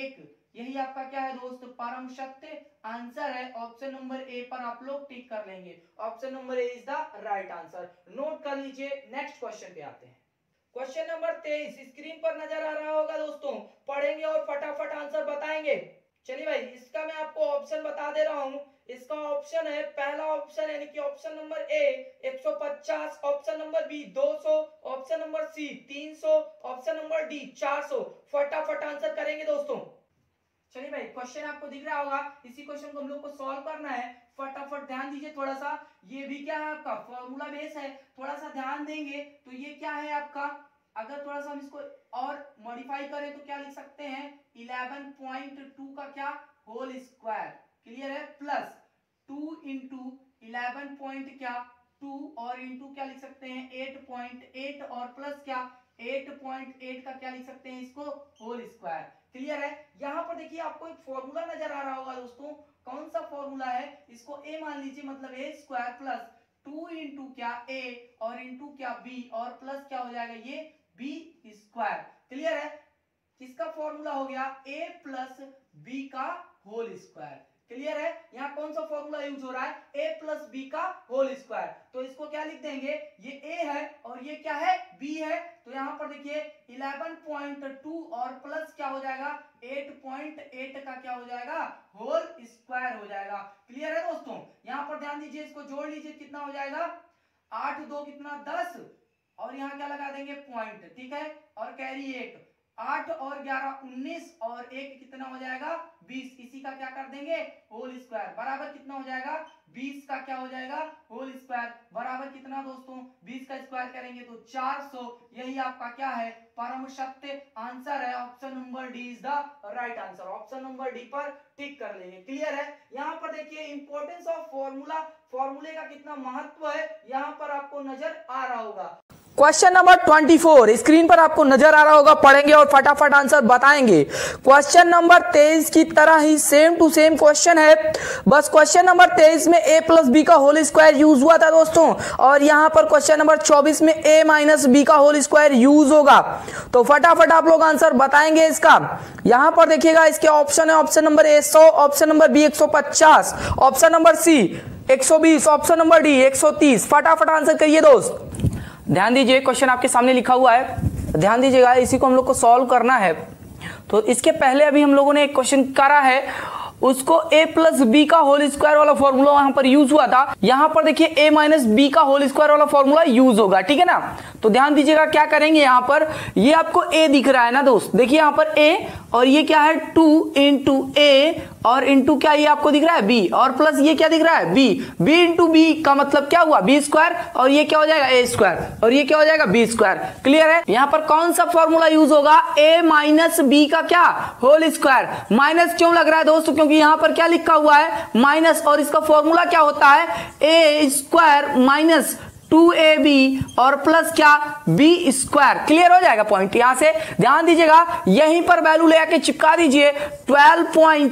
यही आपका क्या है दोस्त, परम सत्य आंसर है। ऑप्शन नंबर ए पर आप लोग टिक कर लेंगे। Option number A is the right answer, note कर लीजिए। नेक्स्ट क्वेश्चन पे आते हैं। क्वेश्चन नंबर तेईस स्क्रीन पर नजर आ रहा होगा दोस्तों, पढ़ेंगे और फटाफट आंसर बताएंगे। चलिए भाई, इसका मैं आपको ऑप्शन बता दे रहा हूं। इसका ऑप्शन है, पहला ऑप्शन यानी कि ऑप्शन नंबर ए एक सौ पचास, ऑप्शन नंबर बी दो सौ, ऑप्शन नंबर सी तीन सौ, ऑप्शन नंबर डी चार सौ। फटाफट आंसर करेंगे दोस्तों। चलिए भाई, क्वेश्चन आपको दिख रहा होगा, इसी क्वेश्चन को हम लोग को सॉल्व करना है। फटाफट ध्यान दीजिए थोड़ा सा, ये भी क्या है आपका फॉर्मूला बेस है, थोड़ा सा ध्यान देंगे तो ये क्या है आपका, अगर थोड़ा सा हम इसको और मॉडिफाई करें तो क्या लिख सकते हैं, इलेवन पॉइंट टू का क्या होल स्क्वायर, क्लियर है, plus two into eleven point क्या टू और इंटू क्या लिख सकते हैं एट पॉइंट एट और प्लस क्या एट पॉइंट एट का क्या लिख सकते हैं इसको होल स्क्वायर, क्लियर है। यहाँ पर देखिए आपको एक फॉर्मूला नजर आ रहा होगा दोस्तों, कौन सा फॉर्मूला है, इसको ए मान लीजिए, मतलब A square plus two into क्या ए और इंटू क्या बी और प्लस क्या हो जाएगा ये बी स्क्वायर, क्लियर है। किसका फॉर्मूला हो गया, ए प्लस बी का होल स्क्वायर, क्लियर है। यहाँ कौन सा फॉर्मूला यूज हो रहा है, ए प्लस बी का होल स्क्वायर, तो इसको क्या लिख देंगे, ये ए है और ये क्या है बी है, तो यहाँ पर देखिए इलेवन पॉइंट टू और प्लस क्या हो जाएगा एट पॉइंट एट का क्या हो जाएगा होल स्क्वायर हो जाएगा, क्लियर है दोस्तों। यहाँ पर ध्यान दीजिए, इसको जोड़ लीजिए, कितना हो जाएगा आठ दो कितना दस और यहाँ क्या लगा देंगे पॉइंट, ठीक है, और कैरी एक, आठ और ग्यारह उन्नीस और एक कितना हो जाएगा बीस, इसी का क्या कर देंगे होल स्क्वायर, बराबर कितना हो जाएगा बीस का क्या हो जाएगा होल स्क्वायर, बराबर कितना दोस्तों बीस का स्क्वायर करेंगे तो चार सौ। यही आपका क्या है परम सत्य आंसर है। Option number D is the right answer, option number D पर टिक कर लेंगे, क्लियर है। यहाँ पर देखिए इंपॉर्टेंस ऑफ फॉर्मूला, फॉर्मूले का कितना महत्व है यहाँ पर आपको नजर आ रहा होगा। क्वेश्चन नंबर चौबीस स्क्रीन पर आपको नजर आ रहा होगा, पढ़ेंगे और फटाफट आंसर बताएंगे। क्वेश्चन नंबर तेईस की तरह ही सेम टू सेम क्वेश्चन है, बस क्वेश्चन नंबर तेईस में a प्लस बी का होल स्क्वायर यूज हुआ था दोस्तों, और यहां पर क्वेश्चन नंबर चौबीस में a माइनस बी का होल स्क्वायर यूज होगा। तो फटाफट आप लोग आंसर बताएंगे इसका। यहां पर देखिएगा, इसके ऑप्शन है, ऑप्शन नंबर ए सौ, ऑप्शन नंबर बी एक सौ पचास, ऑप्शन नंबर सी एक सौ बीस, ऑप्शन नंबर डी एक सौ तीस। फटाफट आंसर करिए दोस्त। ध्यान दीजिए, क्वेश्चन आपके सामने लिखा हुआ है, ध्यान दीजिएगा, इसी को हम लोग को सॉल्व करना है। तो इसके पहले अभी हम लोगों ने एक क्वेश्चन करा है, उसको a प्लस बी का होल स्क्वायर वाला फॉर्मूला वहां पर यूज हुआ था, यहां पर देखिए a माइनस बी का होल स्क्वायर वाला फॉर्मूला यूज होगा, ठीक है ना। तो ध्यान दीजिएगा क्या करेंगे, यहां पर ये आपको a दिख रहा है ना दोस्त, देखिए यहां पर a और ये क्या है टू इंटू ए और इंटू क्या ये आपको दिख रहा है b और प्लस ये क्या दिख रहा है b, b इंटू बी का मतलब क्या हुआ b स्क्वायर और ये क्या हो जाएगा a स्क्वायर और ये क्या हो जाएगा b स्क्वायर, क्लियर है। यहां पर कौन सा फॉर्मूला यूज होगा, a माइनस बी का क्या होल स्क्वायर। माइनस क्यों लग रहा है दोस्तों, क्योंकि यहां पर क्या लिखा हुआ है माइनस, और इसका फॉर्मूला क्या होता है a square minus two A B और प्लस क्या बी स्क्वायर, क्लियर हो जाएगा पॉइंट। यहां से ध्यान दीजिएगा, यहीं पर वैल्यू ले आके चिपका दीजिए, twelve point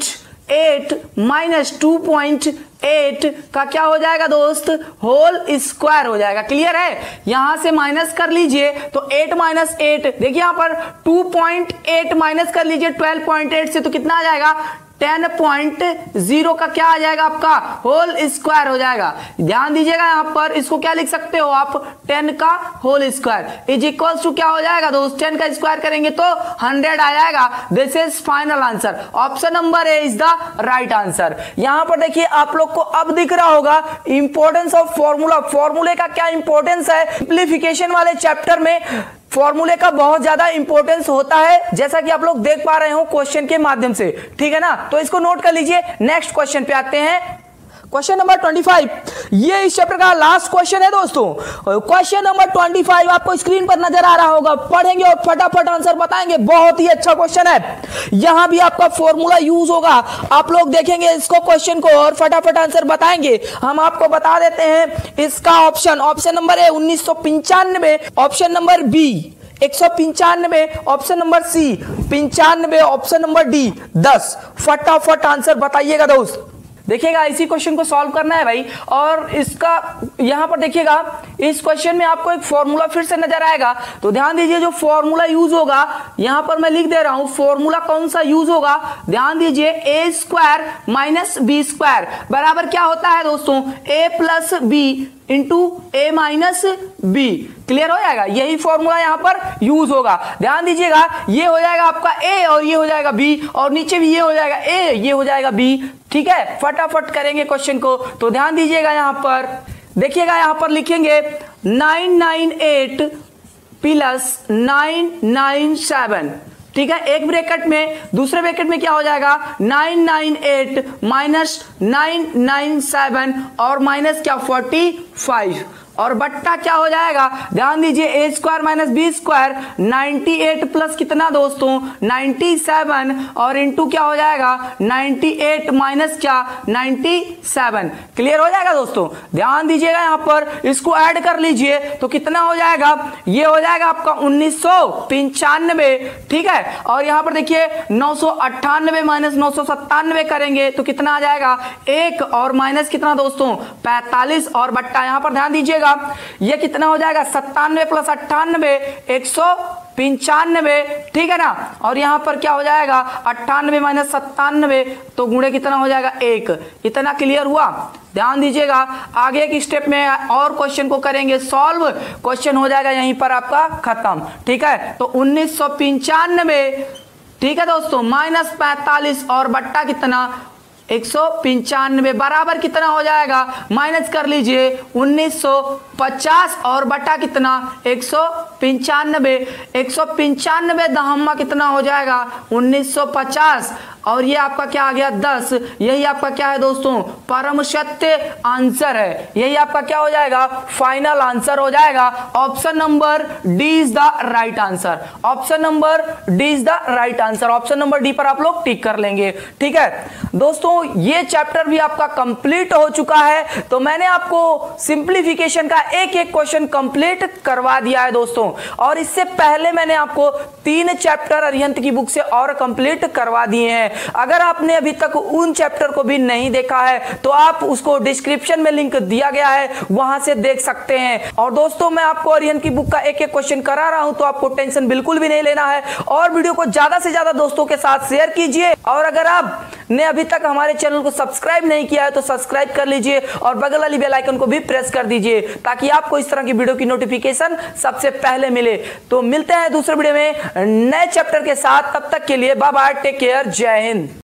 eight minus two point eight का क्या हो जाएगा दोस्त होल स्क्वायर हो जाएगा, क्लियर है। यहां से माइनस कर लीजिए तो एट माइनस एट, देखिए यहां पर टू पॉइंट एट माइनस कर लीजिए ट्वेल्व पॉइंट एट से, तो कितना आ जाएगा टेन पॉइंट जीरो का क्या आ जाएगा आपका होल स्क्वायर हो जाएगा। ध्यान दीजिएगा, यहां पर इसको क्या लिख सकते हो आप, टेन का whole square is equals to क्या हो जाएगा दोस्त, टेन का स्क्वायर करेंगे तो हंड्रेड आ जाएगा। This is final answer, option number A is the right answer. यहां पर देखिए आप लोग को अब दिख रहा होगा इंपॉर्टेंस ऑफ फॉर्मूला, फॉर्मूले का क्या इंपॉर्टेंस है। सिंप्लीफिकेशन वाले चैप्टर में फॉर्मूले का बहुत ज्यादा इंपॉर्टेंस होता है, जैसा कि आप लोग देख पा रहे हो क्वेश्चन के माध्यम से, ठीक है ना। तो इसको नोट कर लीजिए। नेक्स्ट क्वेश्चन पे आते हैं, क्वेश्चन नंबर पच्चीस, ये इस चैप्टर का लास्ट क्वेश्चन है दोस्तों। क्वेश्चन नंबर पच्चीस आपको स्क्रीन पर नजर आ रहा होगा, पढ़ेंगे और फटाफट आंसर बताएंगे। बहुत ही अच्छा क्वेश्चन है, यहां भी आपका फॉर्मूला यूज होगा। आप लोग देखेंगे इसको क्वेश्चन को और फटाफट आंसर बताएंगे। हम आपको बता देते हैं इसका ऑप्शन, ऑप्शन नंबर ए उन्नीस सौ पंचानवे, ऑप्शन नंबर बी एक सौ पंचानवे, ऑप्शन नंबर सी पंचानवे, ऑप्शन नंबर डी दस। फटाफट आंसर बताइएगा दोस्त। देखिएगा इसी क्वेश्चन को सॉल्व करना है भाई। और इसका यहां पर देखिएगा इस क्वेश्चन में आपको एक फॉर्मूला फिर से नजर आएगा, तो ध्यान दीजिए जो फॉर्मूला यूज होगा यहां पर मैं लिख दे रहा हूं। फॉर्मूला कौन सा यूज होगा, ध्यान दीजिए, A square minus B square बराबर क्या होता है दोस्तों, A plus B into A minus B. Clear हो जाएगा, यही फॉर्मूला यहां पर यूज होगा। ध्यान दीजिएगा ये हो जाएगा आपका ए और ये हो जाएगा बी, और नीचे भी ये हो जाएगा ए, ये हो जाएगा बी। ठीक है, फटाफट करेंगे क्वेश्चन को। तो ध्यान दीजिएगा यहां पर देखिएगा, यहां पर लिखेंगे nine nine eight plus nine nine seven. ठीक है, एक ब्रैकेट में, दूसरे ब्रैकेट में क्या हो जाएगा nine nine eight minus nine nine seven और माइनस क्या फोर्टी फाइव, और बट्टा क्या हो जाएगा, ध्यान दीजिए A square minus B square ninety eight plus कितना दोस्तों नाइन्टी सेवन, और इंटू क्या हो जाएगा नाइन्टी एट माइनस क्या नाइन्टी सेवन। क्लियर हो जाएगा दोस्तों, ध्यान दीजिएगा यहां पर इसको ऐड कर लीजिए तो कितना हो जाएगा, ये हो जाएगा आपका उन्नीस सौ पंचानवे। ठीक है, और यहां पर देखिए नौ सौ अट्ठानवे माइनस नौ सौ सत्तानवे करेंगे तो कितना आ जाएगा एक, और माइनस कितना दोस्तों पैंतालीस, और बट्टा यहां पर ध्यान दीजिएगा ये कितना हो जाएगा सत्तानवे प्लस अट्ठानवे एक सौ पंचानवे। ठीक है ना, और यहां पर क्या हो जाएगा अट्ठानवे माइनस सत्तानवे तो गुणे कितना हो जाएगा एक। इतना क्लियर हुआ, ध्यान दीजिएगा आगे की स्टेप में और क्वेश्चन को करेंगे सॉल्व, क्वेश्चन हो जाएगा यहीं पर आपका खत्म। ठीक है, तो उन्नीस सौ पंचानवे, ठीक है दोस्तों, माइनस पैंतालीस और बट्टा कितना एक सौ पंचानवे बराबर कितना हो जाएगा, माइनस कर लीजिए उन्नीस सौ पचास और बटा कितना एक सौ पंचानवे। एक सौ पंचानवे दहम्मा कितना हो जाएगा उन्नीस सौ पचास, और ये आपका क्या आ गया दस। यही आपका क्या है दोस्तों परम सत्य आंसर है, यही आपका क्या हो जाएगा फाइनल आंसर हो जाएगा। Option number D is the right answer, option number D is the right answer, option number D पर आप लोग टिक कर लेंगे। ठीक है दोस्तों, ये चैप्टर भी आपका कंप्लीट हो चुका है, तो मैंने आपको सिंप्लीफिकेशन का एक एक क्वेश्चन कंप्लीट करवा दिया है दोस्तों, और इससे पहले मैंने आपको तीन चैप्टर अरिहंत की बुक से और कंप्लीट करवा दिए हैं। अगर आपने अभी तक उन चैप्टर को भी नहीं देखा है तो आप उसको डिस्क्रिप्शन में लिंक दिया गया है, वहां से देख सकते हैं। और दोस्तों मैं आपको अरिहंत की बुक का एक एक क्वेश्चन करा रहा हूं, तो आपको टेंशन बिल्कुल भी नहीं लेना है, और वीडियो को ज्यादा से ज्यादा दोस्तों के साथ शेयर कीजिए। और अगर आपने अभी तक हमारे चैनल को सब्सक्राइब नहीं किया है तो सब्सक्राइब कर लीजिए, और बगल वाली बेल आइकन को भी प्रेस कर दीजिए ताकि आपको इस तरह की वीडियो की नोटिफिकेशन सबसे पहले मिले। तो मिलते हैं दूसरे वीडियो में नए चैप्टर के साथ, तब तक के लिए बाय बाय, टेक केयर, जय हिंद।